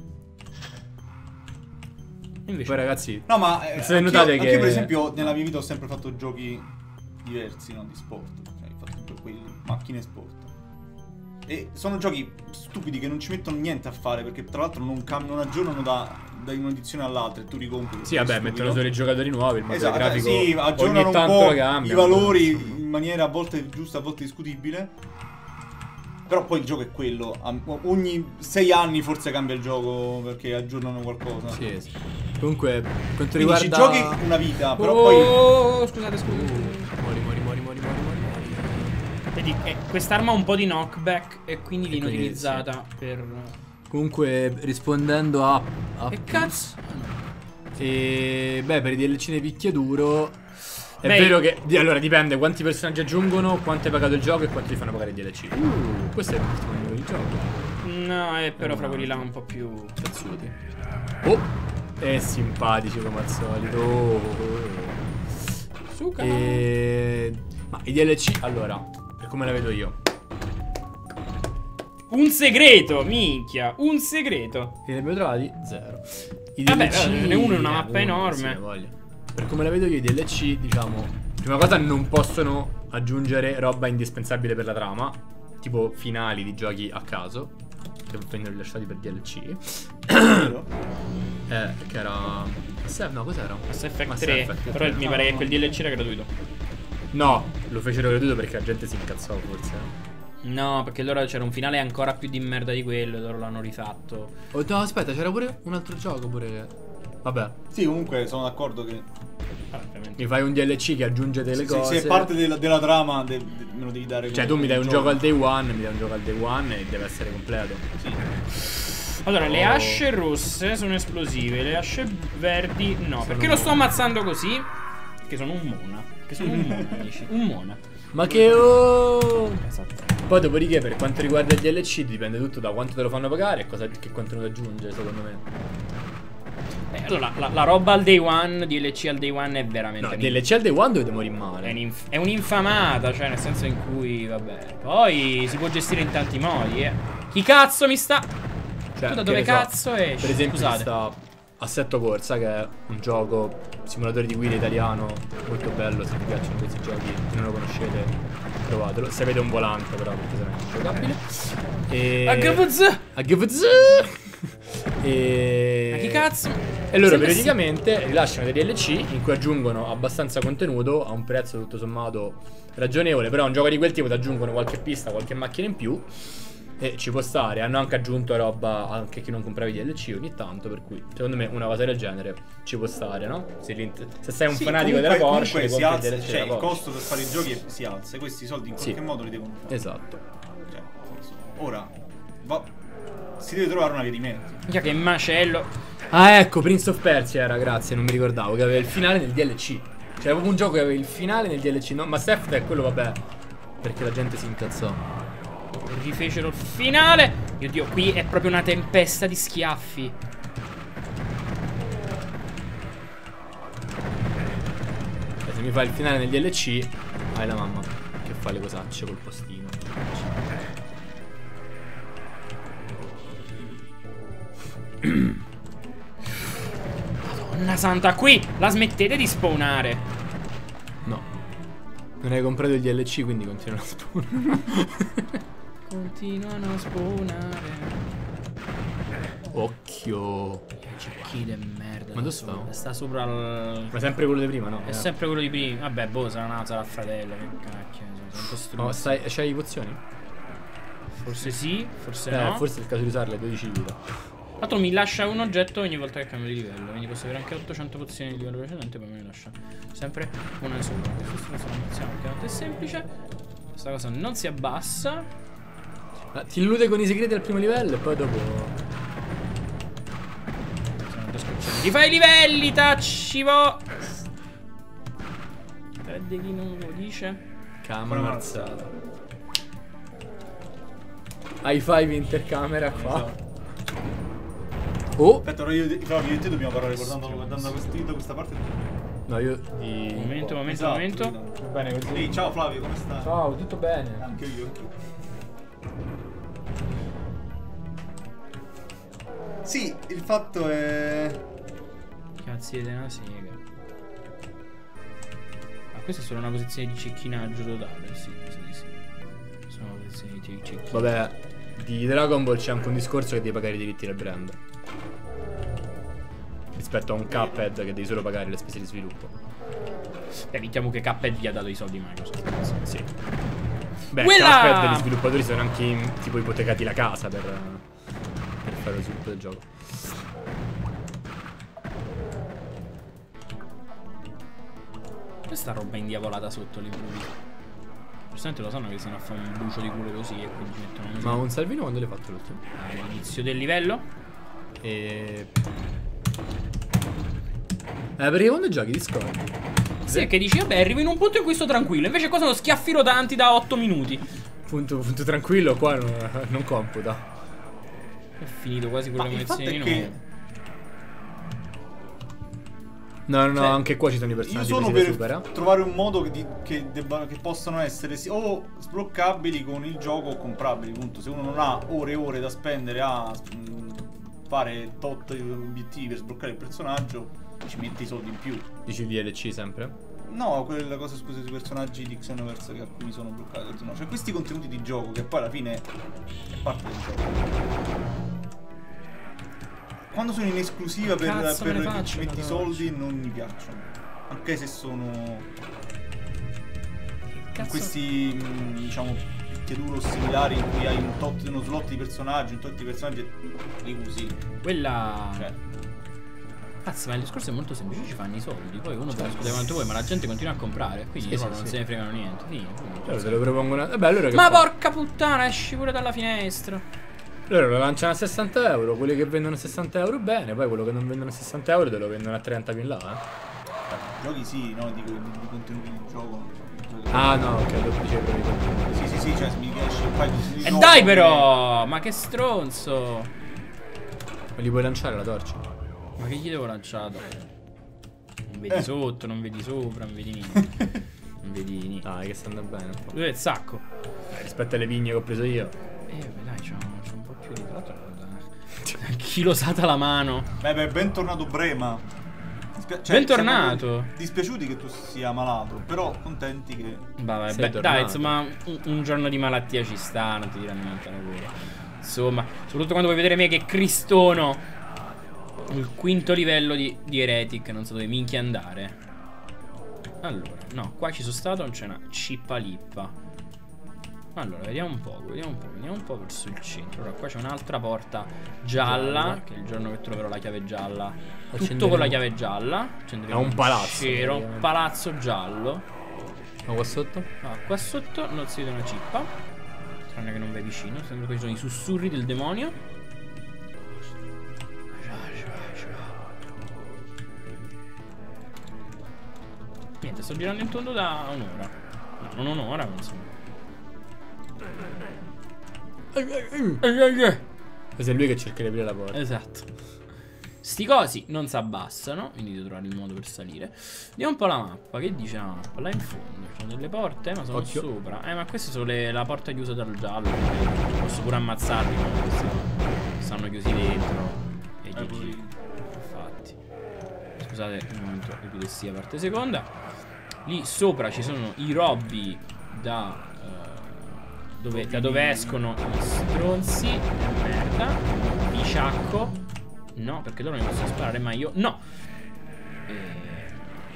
Speaker 1: Invece
Speaker 3: Poi ragazzi,
Speaker 2: No, ma eh,
Speaker 3: Se
Speaker 2: anch'io,
Speaker 3: notate
Speaker 2: anch'io
Speaker 3: che-
Speaker 2: per esempio nella mia vita ho sempre fatto giochi diversi, no? Di sport. Cioè, ho fatto sempre quelli, macchine e sport. E sono giochi stupidi che non ci mettono niente a fare perché tra l'altro non, cam- non aggiornano da, da un'edizione all'altra e tu ricompri.
Speaker 3: sì, vabbè, mettono solo i giocatori nuovi, il motore
Speaker 2: Esatto,
Speaker 3: grafico
Speaker 2: sì, aggiornano
Speaker 3: ogni
Speaker 2: un
Speaker 3: tanto
Speaker 2: po'
Speaker 3: lo cambia.
Speaker 2: i valori in maniera a volte giusta, a volte discutibile. Però poi il gioco è quello. a- Ogni sei anni forse cambia il gioco perché aggiornano qualcosa.
Speaker 3: Sì, sì. Comunque, per quanto
Speaker 2: Quindi ci
Speaker 3: riguarda
Speaker 2: giochi una vita, però poi...
Speaker 1: Oh, scusate, scusate.
Speaker 3: Muori, muori, muori, muori, muori, muori, muori.
Speaker 1: Vedi, eh, quest'arma ha un po' di knockback e quindi viene
Speaker 3: quindi,
Speaker 1: utilizzata per...
Speaker 3: Comunque, rispondendo a... a
Speaker 1: Che cazzo?
Speaker 3: E beh, per i D L C di picchiaduro è
Speaker 1: Beh,
Speaker 3: vero che di- allora dipende quanti personaggi aggiungono, quanto hai pagato il gioco e quanto ti fanno pagare i D L C. Uh, questo è l'ultimo livello di gioco.
Speaker 1: No, è però fra quelli là un po' più cazzuti.
Speaker 3: Oh, è simpatici come al solito. Oh.
Speaker 1: Suca.
Speaker 3: E... ma i D L C, allora, per come la vedo io,
Speaker 1: Un segreto, minchia, un segreto.
Speaker 3: che ne abbiamo trovati? Zero. I
Speaker 1: Vabbè,
Speaker 3: D L C
Speaker 1: ce n'è uno in una
Speaker 3: eh,
Speaker 1: mappa
Speaker 3: uno,
Speaker 1: enorme.
Speaker 3: sì, ne voglio. Per come la vedo io i D L C, diciamo, prima cosa non possono aggiungere roba indispensabile per la trama, tipo finali di giochi a caso, che vengono rilasciati per D L C. eh, che era... Se- no, cos'era?
Speaker 1: Mass Effect
Speaker 3: Mass
Speaker 1: tre,
Speaker 3: Effect
Speaker 1: però
Speaker 3: tre.
Speaker 1: mi pare che quel D L C era gratuito.
Speaker 3: No, lo fecero gratuito perché la gente si incazzò forse.
Speaker 1: No, perché allora c'era un finale ancora più di merda di quello, e loro l'hanno rifatto.
Speaker 3: Oh, no, aspetta, c'era pure un altro gioco pure che... Vabbè,
Speaker 2: Sì, comunque sono d'accordo che
Speaker 1: Ah, ovviamente.
Speaker 3: mi fai un D L C che aggiunge delle
Speaker 2: se,
Speaker 3: cose.
Speaker 2: se è parte della, della trama de- de- me lo devi dare.
Speaker 3: Cioè
Speaker 2: come
Speaker 3: tu mi dai un
Speaker 2: gioco.
Speaker 3: gioco al day one, mi dai un gioco al day one e deve essere completo.
Speaker 1: Allora, le
Speaker 3: Oh.
Speaker 1: asce rosse sono esplosive, le asce verdi no.
Speaker 3: Sono
Speaker 1: Perché lo sto
Speaker 3: mona.
Speaker 1: ammazzando così? Che sono un mona. Che sono un mona, amici. Un mona.
Speaker 3: Ma che oh!
Speaker 1: Esatto.
Speaker 3: Poi dopodiché per quanto riguarda il D L C dipende tutto da quanto te lo fanno pagare e cosa, che contenuto aggiunge secondo me.
Speaker 1: Beh, allora, la, la roba al day one, D L C al day one è veramente...
Speaker 3: No,
Speaker 1: un-
Speaker 3: D L C al day one dovete morire
Speaker 1: È,
Speaker 3: male.
Speaker 1: un'inf- è un'infamata, cioè nel senso in cui, vabbè. Poi si può gestire in tanti modi, eh. Chi cazzo mi sta...
Speaker 3: Cioè,
Speaker 1: tu da
Speaker 3: che
Speaker 1: dove
Speaker 3: ne so,
Speaker 1: cazzo esci?
Speaker 3: Per esempio ci
Speaker 1: Scusate.
Speaker 3: sta Assetto Corsa, che è un gioco simulatore di guida italiano molto bello. Se vi piacciono questi giochi e non lo conoscete, provatelo. Se avete un volante però, perché sennò è ingiocabile. E...
Speaker 1: A G V Z!
Speaker 3: A G V Z! E...
Speaker 1: Ma chi cazzo?
Speaker 3: E loro
Speaker 1: Sembra
Speaker 3: periodicamente rilasciano dei D L C in cui aggiungono abbastanza contenuto a un prezzo tutto sommato ragionevole. Però un gioco di quel tipo ti aggiungono qualche pista, qualche macchina in più e ci può stare. Hanno anche aggiunto roba anche chi non comprava i D L C ogni tanto, per cui secondo me una cosa del genere ci può stare, no? Se, se sei un
Speaker 2: Sì,
Speaker 3: fanatico
Speaker 2: comunque-
Speaker 3: della Porsche,
Speaker 2: comunque
Speaker 3: ti
Speaker 2: si
Speaker 3: compri
Speaker 2: alza,
Speaker 3: il D L C
Speaker 2: cioè
Speaker 3: della
Speaker 2: il
Speaker 3: Porsche.
Speaker 2: costo per fare i giochi si alza e questi soldi in
Speaker 3: Sì.
Speaker 2: qualche modo li devono fare.
Speaker 3: Esatto.
Speaker 2: Cioè, ora va, si deve trovare una via di mezzo.
Speaker 1: Minchia che macello.
Speaker 3: Ah, ecco, Prince of Persia era, grazie, non mi ricordavo, che aveva il finale nel D L C. Cioè, proprio un gioco che aveva il finale nel D L C, no? Mass Effect è quello, vabbè, perché la gente si incazzò.
Speaker 1: Rifecero il finale. Dio Dio, qui è proprio una tempesta di schiaffi.
Speaker 3: E se mi fai il finale nel D L C, hai la mamma che fa le cosacce col postino.
Speaker 1: Madonna santa, qui la smettete di spawnare.
Speaker 3: No. Non hai comprato il D L C, quindi continuano a spawnare.
Speaker 1: Continuano a spawnare.
Speaker 3: Occhio.
Speaker 1: Cecchi de merda.
Speaker 3: Ma dove sta?
Speaker 1: Sta sopra il...
Speaker 3: Ma sempre quello di prima, no?
Speaker 1: È
Speaker 3: Eh.
Speaker 1: sempre quello di prima. Vabbè, boh, sarà una sarà il fratello. Che cacchio. Sono un po' stronzo.
Speaker 3: No, stai, c'hai le pozioni?
Speaker 1: Forse sì, forse
Speaker 3: Eh,
Speaker 1: no.
Speaker 3: forse è il caso di usarle, dodici di vita.
Speaker 1: Tra l'altro mi lascia un oggetto ogni volta che cambio di livello. Quindi posso avere anche ottocento pozioni di livello precedente. Poi me ne lascia sempre una sopra. Questa cosa la iniziamo perché tanto è semplice. Questa cosa non si abbassa.
Speaker 3: Ah, ti illude con i segreti al primo livello e poi dopo...
Speaker 1: Sono due scoccioni. Ti fai i livelli, taccivo. Vedi chi non lo dice.
Speaker 3: Camera marzata. High five intercamera qua.
Speaker 2: Esatto.
Speaker 3: Oh!
Speaker 2: Aspetta, ora io, Flavio, io e te dobbiamo parlare guardando, guardando da questa, da questa parte.
Speaker 3: No, io di...
Speaker 1: Momento, momento,
Speaker 2: Esatto,
Speaker 1: momento.
Speaker 2: esatto.
Speaker 3: Bene così.
Speaker 2: Ehi, ciao Flavio, come stai?
Speaker 3: Ciao, tutto bene?
Speaker 2: Anche io, anche io. Sì, il fatto è...
Speaker 1: Cazzi di una sega. Ma questa è solo una posizione di cecchinaggio totale. Sì, sì, sì. Sono una posizione di cecchinaggio.
Speaker 3: Vabbè, di Dragon Ball c'è anche un discorso che devi pagare i diritti del brand. Rispetto a un Cuphead che devi solo pagare le spese di sviluppo.
Speaker 1: Beh, mettiamo che Cuphead vi ha dato i soldi Microsoft.
Speaker 3: Sì. Beh,
Speaker 1: Quella-
Speaker 3: Cuphead gli sviluppatori sono anche in- tipo ipotecati la casa per, per fare lo sviluppo del gioco.
Speaker 1: Questa roba indiavolata sotto l'improvviso. Giustamente lo sanno che se ne fa un bucio di culo così e quindi mettono così.
Speaker 3: Ma un salvino quando l'hai fatto l'ultimo?
Speaker 1: All'inizio del livello?
Speaker 3: E... Eh, perché quando giochi Discord?
Speaker 1: Sì, che dici, vabbè, arrivo in un punto in cui sto tranquillo. Invece qua sono schiaffi rotanti da otto minuti.
Speaker 3: Punto, punto tranquillo, qua non, non computa.
Speaker 1: È finito quasi con
Speaker 2: Ma
Speaker 1: le
Speaker 2: il fatto
Speaker 1: munizioni.
Speaker 2: è
Speaker 1: di
Speaker 2: che
Speaker 1: nuovo.
Speaker 3: No, no, no,
Speaker 2: Cioè,
Speaker 3: anche qua ci sono i
Speaker 2: io
Speaker 3: personaggi
Speaker 2: sono
Speaker 3: così da
Speaker 2: per
Speaker 3: supera.
Speaker 2: trovare un modo che, di- che, debba- che possano essere sì, o sbloccabili con il gioco o comprabili. Punto. Se uno non ha ore e ore da spendere a mh, fare tot obiettivi per sbloccare il personaggio, ci mette i soldi in più.
Speaker 3: Dici il D L C sempre?
Speaker 2: No, quella cosa, scusa, sui personaggi di Xenoverse che alcuni sono bloccati. No, cioè questi contenuti di gioco che poi alla fine è parte del gioco. Quando sono in esclusiva per,
Speaker 1: Cazzo me
Speaker 2: per
Speaker 1: ne
Speaker 2: che
Speaker 1: faccio,
Speaker 2: ci metti i
Speaker 1: Madonna.
Speaker 2: soldi non mi piacciono. Anche se sono
Speaker 1: Cazzo.
Speaker 2: questi mh, diciamo picchiaduro similari in cui hai un tot, uno slot di personaggi, un tot di personaggi e li usi.
Speaker 1: Quella.
Speaker 2: Cioè,
Speaker 1: Cazzo, ma il discorso è molto semplice, ci fanno i soldi. Poi uno può discutere quanto vuoi, ma la gente continua a comprare. Quindi
Speaker 3: Sì,
Speaker 1: loro
Speaker 3: sì,
Speaker 1: non
Speaker 3: sì.
Speaker 1: se ne fregano niente. Fine.
Speaker 3: Allora te lo propongono. Vabbè, allora che
Speaker 1: Ma
Speaker 3: fa?
Speaker 1: porca puttana, esci pure dalla finestra.
Speaker 3: Loro lo lanciano a sessanta euro, quelli che vendono a sessanta euro bene, poi quello che non vendono a sessanta euro te lo vendono a trenta più in là, eh.
Speaker 2: giochi sì, no, dico di, di contenuti di gioco.
Speaker 3: Ah no, ok, dopo dicevo proprio di contenuti.
Speaker 2: Sì, sì, sì, cioè se mi esce un paio di
Speaker 1: E
Speaker 2: gioco
Speaker 1: dai
Speaker 2: che-
Speaker 1: però! Ma che stronzo!
Speaker 3: Ma li puoi lanciare la torcia?
Speaker 1: Ma che gli devo lanciare? Non vedi sotto, non vedi sopra, non vedi niente. Non vedi niente.
Speaker 3: Dai, che sta andando bene un po'.
Speaker 1: Dove è il sacco?
Speaker 3: Rispetto alle vigne che ho preso io.
Speaker 1: Eh, beh, dai, c'ho, c'ho un po' più di tratto. Chilosata la mano.
Speaker 2: Beh, beh, bentornato Brema. Dispia- cioè,
Speaker 1: Bentornato.
Speaker 2: siamo dispiaciuti che tu sia malato, però contenti che...
Speaker 1: Vabbè,
Speaker 3: Sei
Speaker 1: beh,
Speaker 3: tornato.
Speaker 1: dai, insomma, un, un giorno di malattia ci sta, non ti dirà niente lavoro. Insomma, soprattutto quando vuoi vedere me che cristono. Il quinto livello di, di Heretic, non so dove minchia andare. Allora, no, qua ci sono stato, non c'è una cippalippa. Allora, vediamo un po', vediamo un po', vediamo un po' verso il centro. Allora, qua c'è un'altra porta gialla,
Speaker 3: Gialla.
Speaker 1: che è il giorno che troverò la chiave gialla. Tutto
Speaker 3: Accenderemo.
Speaker 1: con la chiave gialla. Accenderemo
Speaker 3: È un palazzo,
Speaker 1: cero, un
Speaker 3: praticamente.
Speaker 1: palazzo giallo.
Speaker 3: Ma qua sotto?
Speaker 1: Ah, qua sotto non si vede una cippa. Tranne che non vai vicino. Sembra che ci sono i sussurri del demonio. Niente, sto girando in tondo da un'ora. No, non un'ora, ma insomma.
Speaker 3: Questo è lui che cerca di aprire la porta.
Speaker 1: Esatto. Sti cosi non si abbassano, quindi devo trovare il modo per salire. Vediamo un po' la mappa. Che dice la mappa? Là in fondo ci sono delle porte, ma sono
Speaker 3: Occhio.
Speaker 1: sopra. Eh, ma queste sono le, la porta chiusa dal giallo. quindi posso pure ammazzarli, ma questi stanno chiusi dentro. E
Speaker 2: Eh,
Speaker 1: G G.
Speaker 2: poi-
Speaker 1: Infatti. Scusate un momento, epilessia parte seconda. Lì sopra ci sono i robbi da eh, dove, da dove escono i stronzi di merda. Di ciacco. No, perché loro mi possono sparare, ma io no. Eh,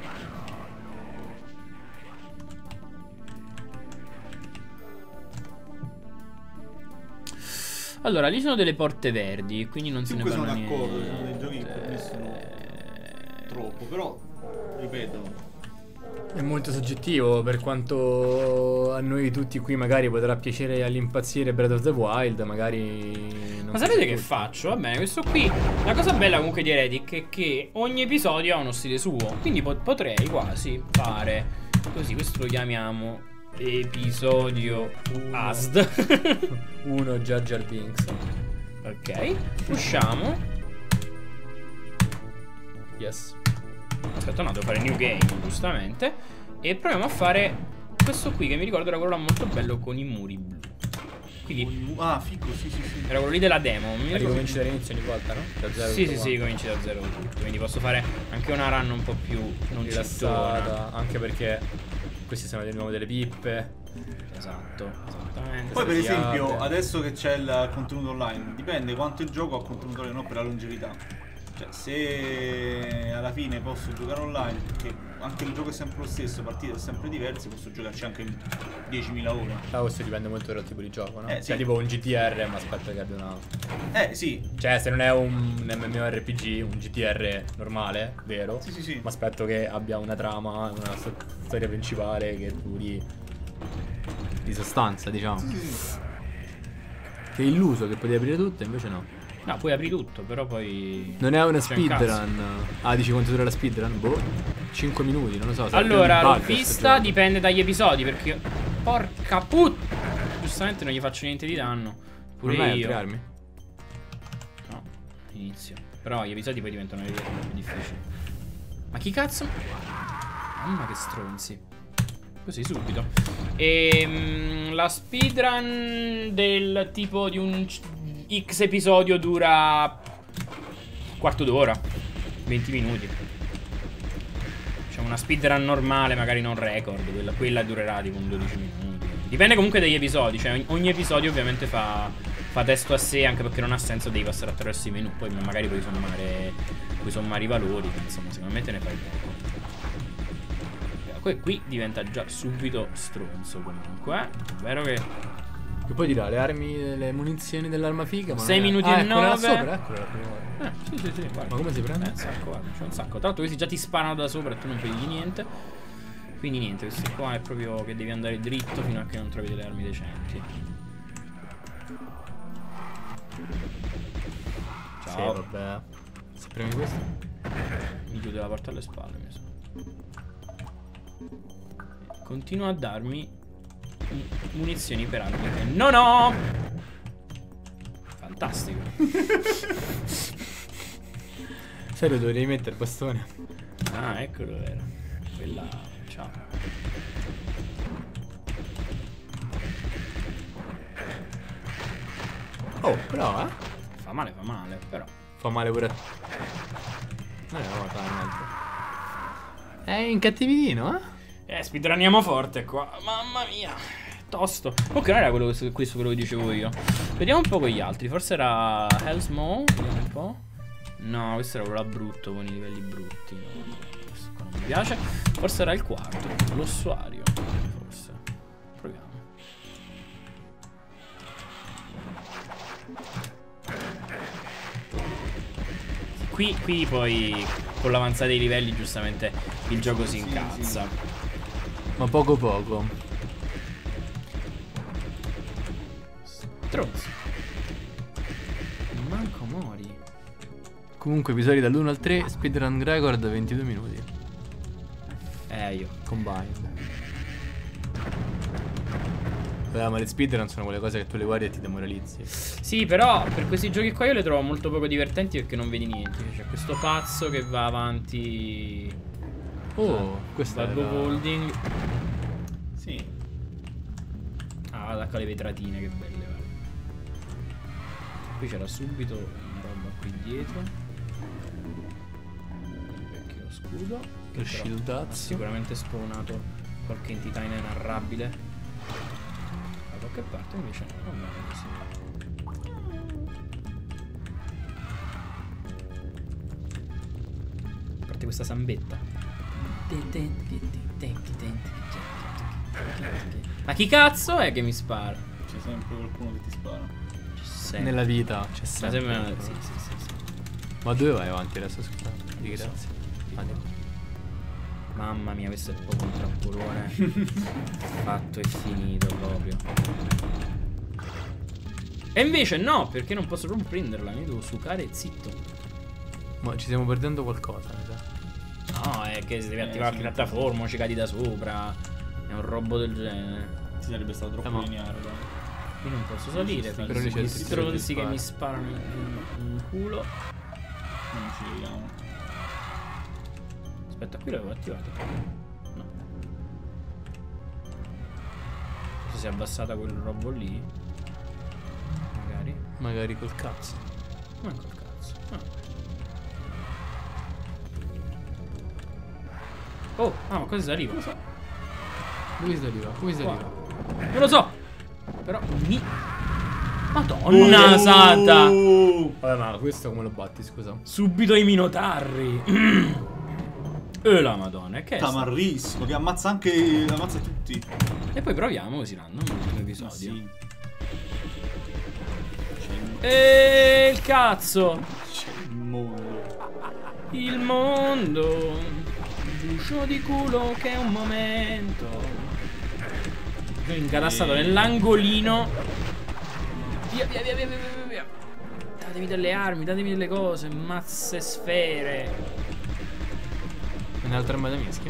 Speaker 1: Allora, lì sono delle porte verdi, quindi non se ne
Speaker 2: Comunque
Speaker 1: parla
Speaker 2: sono
Speaker 1: niente.
Speaker 2: d'accordo, sono dei giochi che per me sono troppo, però, ripeto,
Speaker 3: È molto soggettivo, per quanto a noi tutti qui magari potrà piacere all'impazzire Breath of the Wild, magari non
Speaker 1: Ma sapete
Speaker 3: piace
Speaker 1: che
Speaker 3: a tutti.
Speaker 1: faccio? Va bene, questo qui. La cosa bella comunque di Heretic è che ogni episodio ha uno stile suo. Quindi po- potrei quasi fare così. Questo lo chiamiamo episodio A S D.
Speaker 3: Uno Jar Jar Binks.
Speaker 1: Ok. Usciamo.
Speaker 3: Yes.
Speaker 1: Aspetta, no, devo fare new game, giustamente. E proviamo a fare questo qui, che mi ricordo era quello là molto bello con i muri blu. Quindi
Speaker 2: ah, figo, sì, sì, sì.
Speaker 1: era quello lì della demo. Mi ricordo-
Speaker 3: Ricominci dall'inizio ogni volta, no? Da zero
Speaker 1: Sì,
Speaker 3: tutto
Speaker 1: sì, sì,
Speaker 3: quanto.
Speaker 1: cominci da zero tutto. Quindi posso fare anche una run un po' più non cittona.
Speaker 3: Rilassata, anche perché questi sono di nuovo delle pippe.
Speaker 1: Esatto, esattamente.
Speaker 2: Poi per
Speaker 3: si
Speaker 2: esempio,
Speaker 3: apre.
Speaker 2: adesso che c'è il contenuto online, dipende quanto il gioco ha contenuto online, no, per la longevità. Cioè, se alla fine posso giocare online, perché anche il gioco è sempre lo stesso, partite sempre diverse, posso giocarci anche in diecimila ore.
Speaker 3: Ah, questo dipende molto dal tipo di gioco, no?
Speaker 2: Eh,
Speaker 3: Cioè
Speaker 2: sì.
Speaker 3: tipo un G T R, ma aspetta che abbia una...
Speaker 2: Eh, sì.
Speaker 3: Cioè se non è un MMORPG, un G T R normale, vero?
Speaker 2: Sì, sì, sì.
Speaker 3: Ma aspetto che abbia una trama, una sto- storia principale che duri di sostanza, diciamo.
Speaker 2: Sì, sì, sì.
Speaker 3: Che è illuso che potevi aprire tutto, invece no.
Speaker 1: No, puoi apri tutto, però poi...
Speaker 3: Non è una
Speaker 1: c'è un cazzo.
Speaker 3: speedrun. Ah, dici quanto dura la speedrun? Boh, cinque minuti, non lo so. sarà
Speaker 1: Allora,
Speaker 3: più un
Speaker 1: l'ho
Speaker 3: bug sto
Speaker 1: vista,
Speaker 3: gioco.
Speaker 1: dipende dagli episodi, perché... Porca put... Giustamente non gli faccio niente di danno. Pure
Speaker 3: Non hai
Speaker 1: io.
Speaker 3: altre armi?
Speaker 1: No, inizio. Però gli episodi poi diventano più difficili. Ma chi cazzo? Mamma che stronzi. Così subito. E la speedrun del tipo di un X episodio dura quarto d'ora, venti minuti. C'è una speedrun normale, magari non record, quella, quella durerà tipo un dodici minuti. Dipende comunque dagli episodi, cioè ogni episodio ovviamente fa, fa testo a sé, anche perché non ha senso devi passare attraverso i menu, poi magari puoi sommare, puoi sommare i valori, insomma secondo me te ne fai poco. Poi qui diventa già subito stronzo comunque, è vero che...
Speaker 3: Che poi dirà, le armi, le munizioni dell'arma figa, ma
Speaker 1: sei
Speaker 3: non è-
Speaker 1: minuti
Speaker 3: ah,
Speaker 1: e
Speaker 3: è quella là
Speaker 1: nove.
Speaker 3: sopra, eccola la prima.
Speaker 1: Eh, sì sì sì, guarda.
Speaker 3: Ma come si prende?
Speaker 1: Eh, un sacco, guarda, c'è un sacco. Tra l'altro questi già ti sparano da sopra e tu non pigli niente. Quindi niente, questo qua è proprio che devi andare dritto fino a che non trovi delle armi decenti.
Speaker 3: Sì,
Speaker 1: Ciao.
Speaker 3: vabbè. Se premi questo?
Speaker 1: Mi chiude la porta alle spalle, mi sa. Continua a darmi munizioni per armi che non ho. Fantastico.
Speaker 3: Serio, dovevi mettere il bastone.
Speaker 1: Ah, eccolo, era. Quella. Ciao.
Speaker 3: Oh, però, eh.
Speaker 1: Fa male, fa male, però.
Speaker 3: Fa male pure a... Eh, no, fai un altro. È incattividino, eh?
Speaker 1: Eh, speedruniamo forte qua. Mamma mia. Tosto. Ok, non era quello, questo quello che dicevo io. Vediamo un po' con gli altri. Forse era Hell's Maw. Vediamo un po'. No, questo era quello là brutto, con i livelli brutti. No, questo qua non mi piace. Forse era il quarto, l'ossuario. Forse. Proviamo. Qui, qui poi con l'avanzata dei livelli giustamente il gioco si incazza.
Speaker 3: Ma poco poco.
Speaker 1: Stronzo. Manco mori.
Speaker 3: Comunque episodi dall'uno al tre, speedrun record ventidue minuti.
Speaker 1: Eh io.
Speaker 3: Combined. Beh, ma le speedrun sono quelle cose che tu le guardi e ti demoralizzi.
Speaker 1: Sì, però per questi giochi qua io le trovo molto poco divertenti perché non vedi niente. C'è questo pazzo che va avanti.
Speaker 3: Oh, questo è
Speaker 1: Valve holding.
Speaker 2: Sì.
Speaker 1: Ah, attacca le vetratine, che belle, guarda. Qui c'era subito una roba qui dietro. Vecchio scudo.
Speaker 3: Lo
Speaker 1: Che però
Speaker 3: shieldazzo.
Speaker 1: ha sicuramente spawnato qualche entità inenarrabile. Da qualche parte invece non va così. A parte questa sambetta. Ma chi cazzo è che mi spara?
Speaker 2: C'è sempre qualcuno che ti spara.
Speaker 1: C'è sempre.
Speaker 3: Nella vita c'è
Speaker 1: Ma
Speaker 3: sempre.
Speaker 1: sembra- sì, sì, sì, sì.
Speaker 3: Ma dove vai avanti adesso? Scusa. Di
Speaker 1: Non so.
Speaker 3: grazie. Andiamo.
Speaker 1: Mamma mia, questo è proprio un trappolone. Fatto e finito proprio. E invece no, perché non posso proprio prenderla. Io devo sucare e zitto.
Speaker 3: Ma ci stiamo perdendo qualcosa, mi sa.
Speaker 1: No, è che si deve
Speaker 2: Eh,
Speaker 1: attivare
Speaker 2: sì.
Speaker 1: la piattaforma, ci cadi da sopra. È un robot del genere.
Speaker 2: Ti sarebbe stato troppo
Speaker 3: Eh, ma-
Speaker 2: lineare, dai.
Speaker 1: Io non posso salire.
Speaker 2: Però
Speaker 1: Quindi
Speaker 3: lì c'è il
Speaker 1: questi
Speaker 3: tiro di
Speaker 1: stronzi che
Speaker 3: spara.
Speaker 1: mi sparano in, in culo.
Speaker 2: Non ci vediamo.
Speaker 1: Aspetta, qui l'avevo attivato. No. Forse si è abbassata quel robot lì. Magari.
Speaker 3: Magari col cazzo.
Speaker 1: Ma col cazzo. Ah. Oh, ah, ma cosa si arriva?
Speaker 3: Dove si arriva? Come si
Speaker 1: Qua.
Speaker 3: arriva?
Speaker 1: Non lo so. Però mi. Madonna santa.
Speaker 3: Vabbè, ma questo come lo batti, scusa?
Speaker 1: Subito i minotarri. E la madonna, e che è sta-
Speaker 2: Tamarrissimo, che ammazza anche. Ammazza tutti.
Speaker 1: E poi proviamo così random l'ultimo episodio.
Speaker 2: Sì. C'è il,
Speaker 1: E il cazzo.
Speaker 2: c'è il mondo.
Speaker 1: Il mondo. Guscio di culo che è un momento. Incatastato nell'angolino. Via, via, via, via, via, via, via. Datemi delle armi, datemi delle cose. Mazze sfere.
Speaker 3: Un'altra arma da mischia.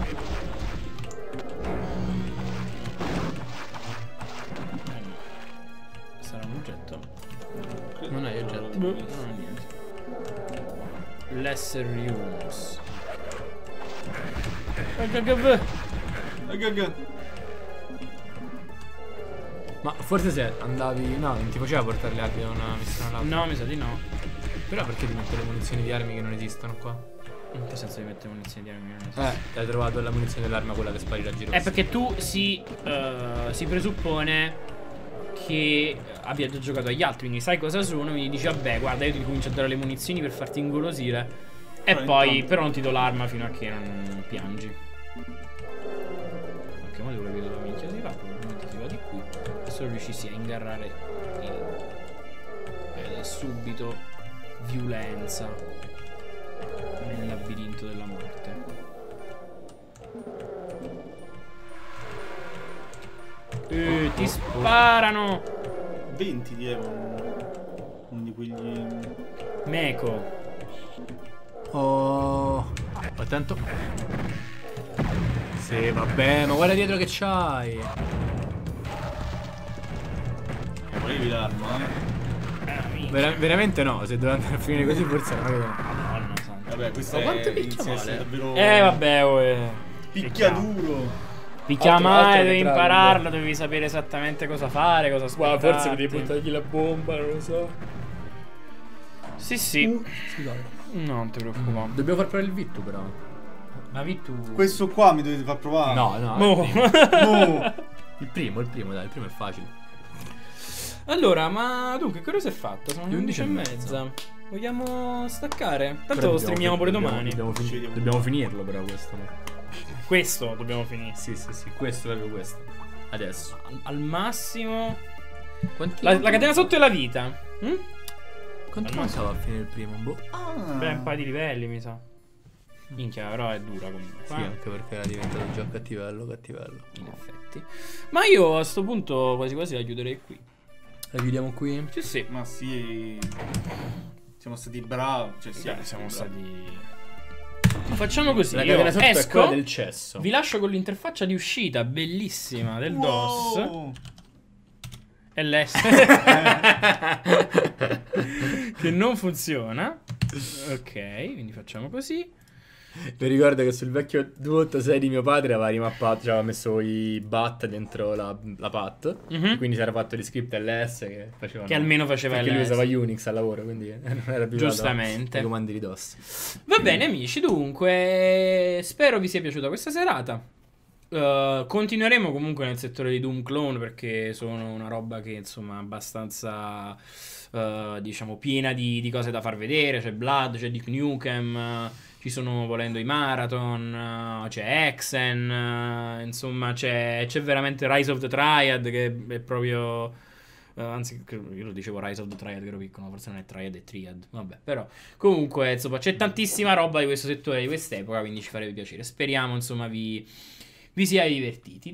Speaker 1: Sarà un oggetto?
Speaker 3: Non hai oggetto.
Speaker 1: Non ho niente. Lesser use.
Speaker 3: Ma forse se andavi... No, non ti faceva portare le armi da una missione all'altra.
Speaker 1: No, mi sa di no.
Speaker 3: Però perché ti metto le munizioni di armi che non esistono qua?
Speaker 1: In che senso di mettere munizioni di armi?
Speaker 3: Eh, hai trovato la munizione dell'arma quella che spari da giro.
Speaker 1: È perché tu si, uh, si presuppone che abbia già giocato agli altri, quindi sai cosa sono, quindi dici vabbè guarda io ti comincio a dare le munizioni per farti ingolosire. E
Speaker 2: Però
Speaker 1: poi
Speaker 2: intanto...
Speaker 1: però non ti do l'arma fino a che non piangi. Ok, ma devo capire dove minchia si va, probabilmente si va di qui. E solo riuscissi a ingarrare il... Ed è subito violenza nel labirinto della morte. Eh, ti sparano!
Speaker 2: venti di Evo. Uno di quegli...
Speaker 1: Meco.
Speaker 3: Oh, attento. Sì, vabbè, ma guarda dietro che c'hai.
Speaker 2: Eh, volevi l'arma, eh?
Speaker 3: Vera veramente no, se doveva andare a finire così forse era una cosa.
Speaker 1: Madonna santa.
Speaker 2: Vabbè, questo
Speaker 3: Ma quanto
Speaker 2: è
Speaker 3: picchia
Speaker 2: inizia a essere
Speaker 3: male?
Speaker 2: davvero...
Speaker 1: Eh vabbè, uè.
Speaker 2: Picchiaduro.
Speaker 1: Picchia
Speaker 3: Altro-
Speaker 1: male,
Speaker 3: altro
Speaker 1: devi
Speaker 3: che
Speaker 1: impararlo, devi sapere esattamente cosa fare, cosa aspettarti.
Speaker 3: buttargli la bomba, non lo so.
Speaker 1: Sì, sì.
Speaker 3: Uh, scusate.
Speaker 1: No, non ti preoccupare.
Speaker 3: Dobbiamo far provare il Vittu però.
Speaker 1: Ma Vittu...
Speaker 2: Questo qua mi dovete far provare.
Speaker 3: No, no.
Speaker 1: Boh.
Speaker 3: Il primo.
Speaker 2: No.
Speaker 3: il primo, il primo, dai, il primo è facile.
Speaker 1: Allora, ma dunque, che ora si è fatto? Sono
Speaker 3: Le
Speaker 1: le
Speaker 3: undici
Speaker 1: undici
Speaker 3: e
Speaker 1: e
Speaker 3: mezza.
Speaker 1: mezza. Vogliamo staccare? Tanto
Speaker 3: Però
Speaker 1: lo
Speaker 3: dobbiamo
Speaker 1: streamiamo
Speaker 3: fin-
Speaker 1: pure
Speaker 3: dobbiamo-
Speaker 1: domani.
Speaker 3: Dobbiamo, fin-
Speaker 2: Scegliamo.
Speaker 3: dobbiamo finirlo però questo.
Speaker 1: Questo dobbiamo finire.
Speaker 3: Sì, sì, sì, questo, proprio questo. Adesso.
Speaker 1: Al, al massimo...
Speaker 3: Quanti
Speaker 1: La, la catena sotto è la vita. Mm?
Speaker 3: Quanto
Speaker 1: al
Speaker 3: mancava a finire il primo? Boh.
Speaker 2: Ah.
Speaker 1: Beh, un paio di livelli, mi sa. Minchia, però è dura comunque.
Speaker 3: Sì,
Speaker 1: eh.
Speaker 3: anche perché era diventato già cattivello, cattivello.
Speaker 1: In effetti. Ma io a sto punto quasi quasi la chiuderei qui.
Speaker 3: La chiudiamo qui?
Speaker 1: Sì, sì.
Speaker 2: Ma sì. Siamo stati bravi. Cioè,
Speaker 1: Sì,
Speaker 2: siamo,
Speaker 1: siamo
Speaker 2: stati
Speaker 1: stati... Facciamo così,
Speaker 3: La
Speaker 1: io
Speaker 3: catena sotto è
Speaker 1: esco,
Speaker 3: quella del cesso.
Speaker 1: vi lascio con l'interfaccia di uscita bellissima del DOS.
Speaker 2: Wow.
Speaker 1: E l'S che non funziona. Ok, quindi facciamo così.
Speaker 3: Mi ricordo che sul vecchio duecentottantasei di mio padre aveva rimappato, cioè aveva messo i bat dentro la, la pat.
Speaker 1: Mhm.
Speaker 3: Quindi si era fatto gli script L S che facevano.
Speaker 1: Che almeno faceva
Speaker 3: Perché lui
Speaker 1: L S.
Speaker 3: usava Unix al lavoro, quindi non era abituato
Speaker 1: Giustamente.
Speaker 3: ai comandi di DOS.
Speaker 1: Va bene amici, dunque spero vi sia piaciuta questa serata. Uh, continueremo comunque nel settore di Doom Clone perché sono una roba che insomma abbastanza uh, diciamo piena di, di cose da far vedere. C'è Blood, c'è Duke Nukem, uh, ci sono volendo i Marathon, uh, c'è Hexen, uh, insomma c'è, c'è veramente Rise of the Triad che è proprio... Uh, anzi, io lo dicevo Rise of the Triad che ero piccolo, forse non è Triad, è Triad. Vabbè, però comunque insomma c'è tantissima roba di questo settore di quest'epoca, quindi ci farebbe piacere. Speriamo insomma vi, vi siate divertiti.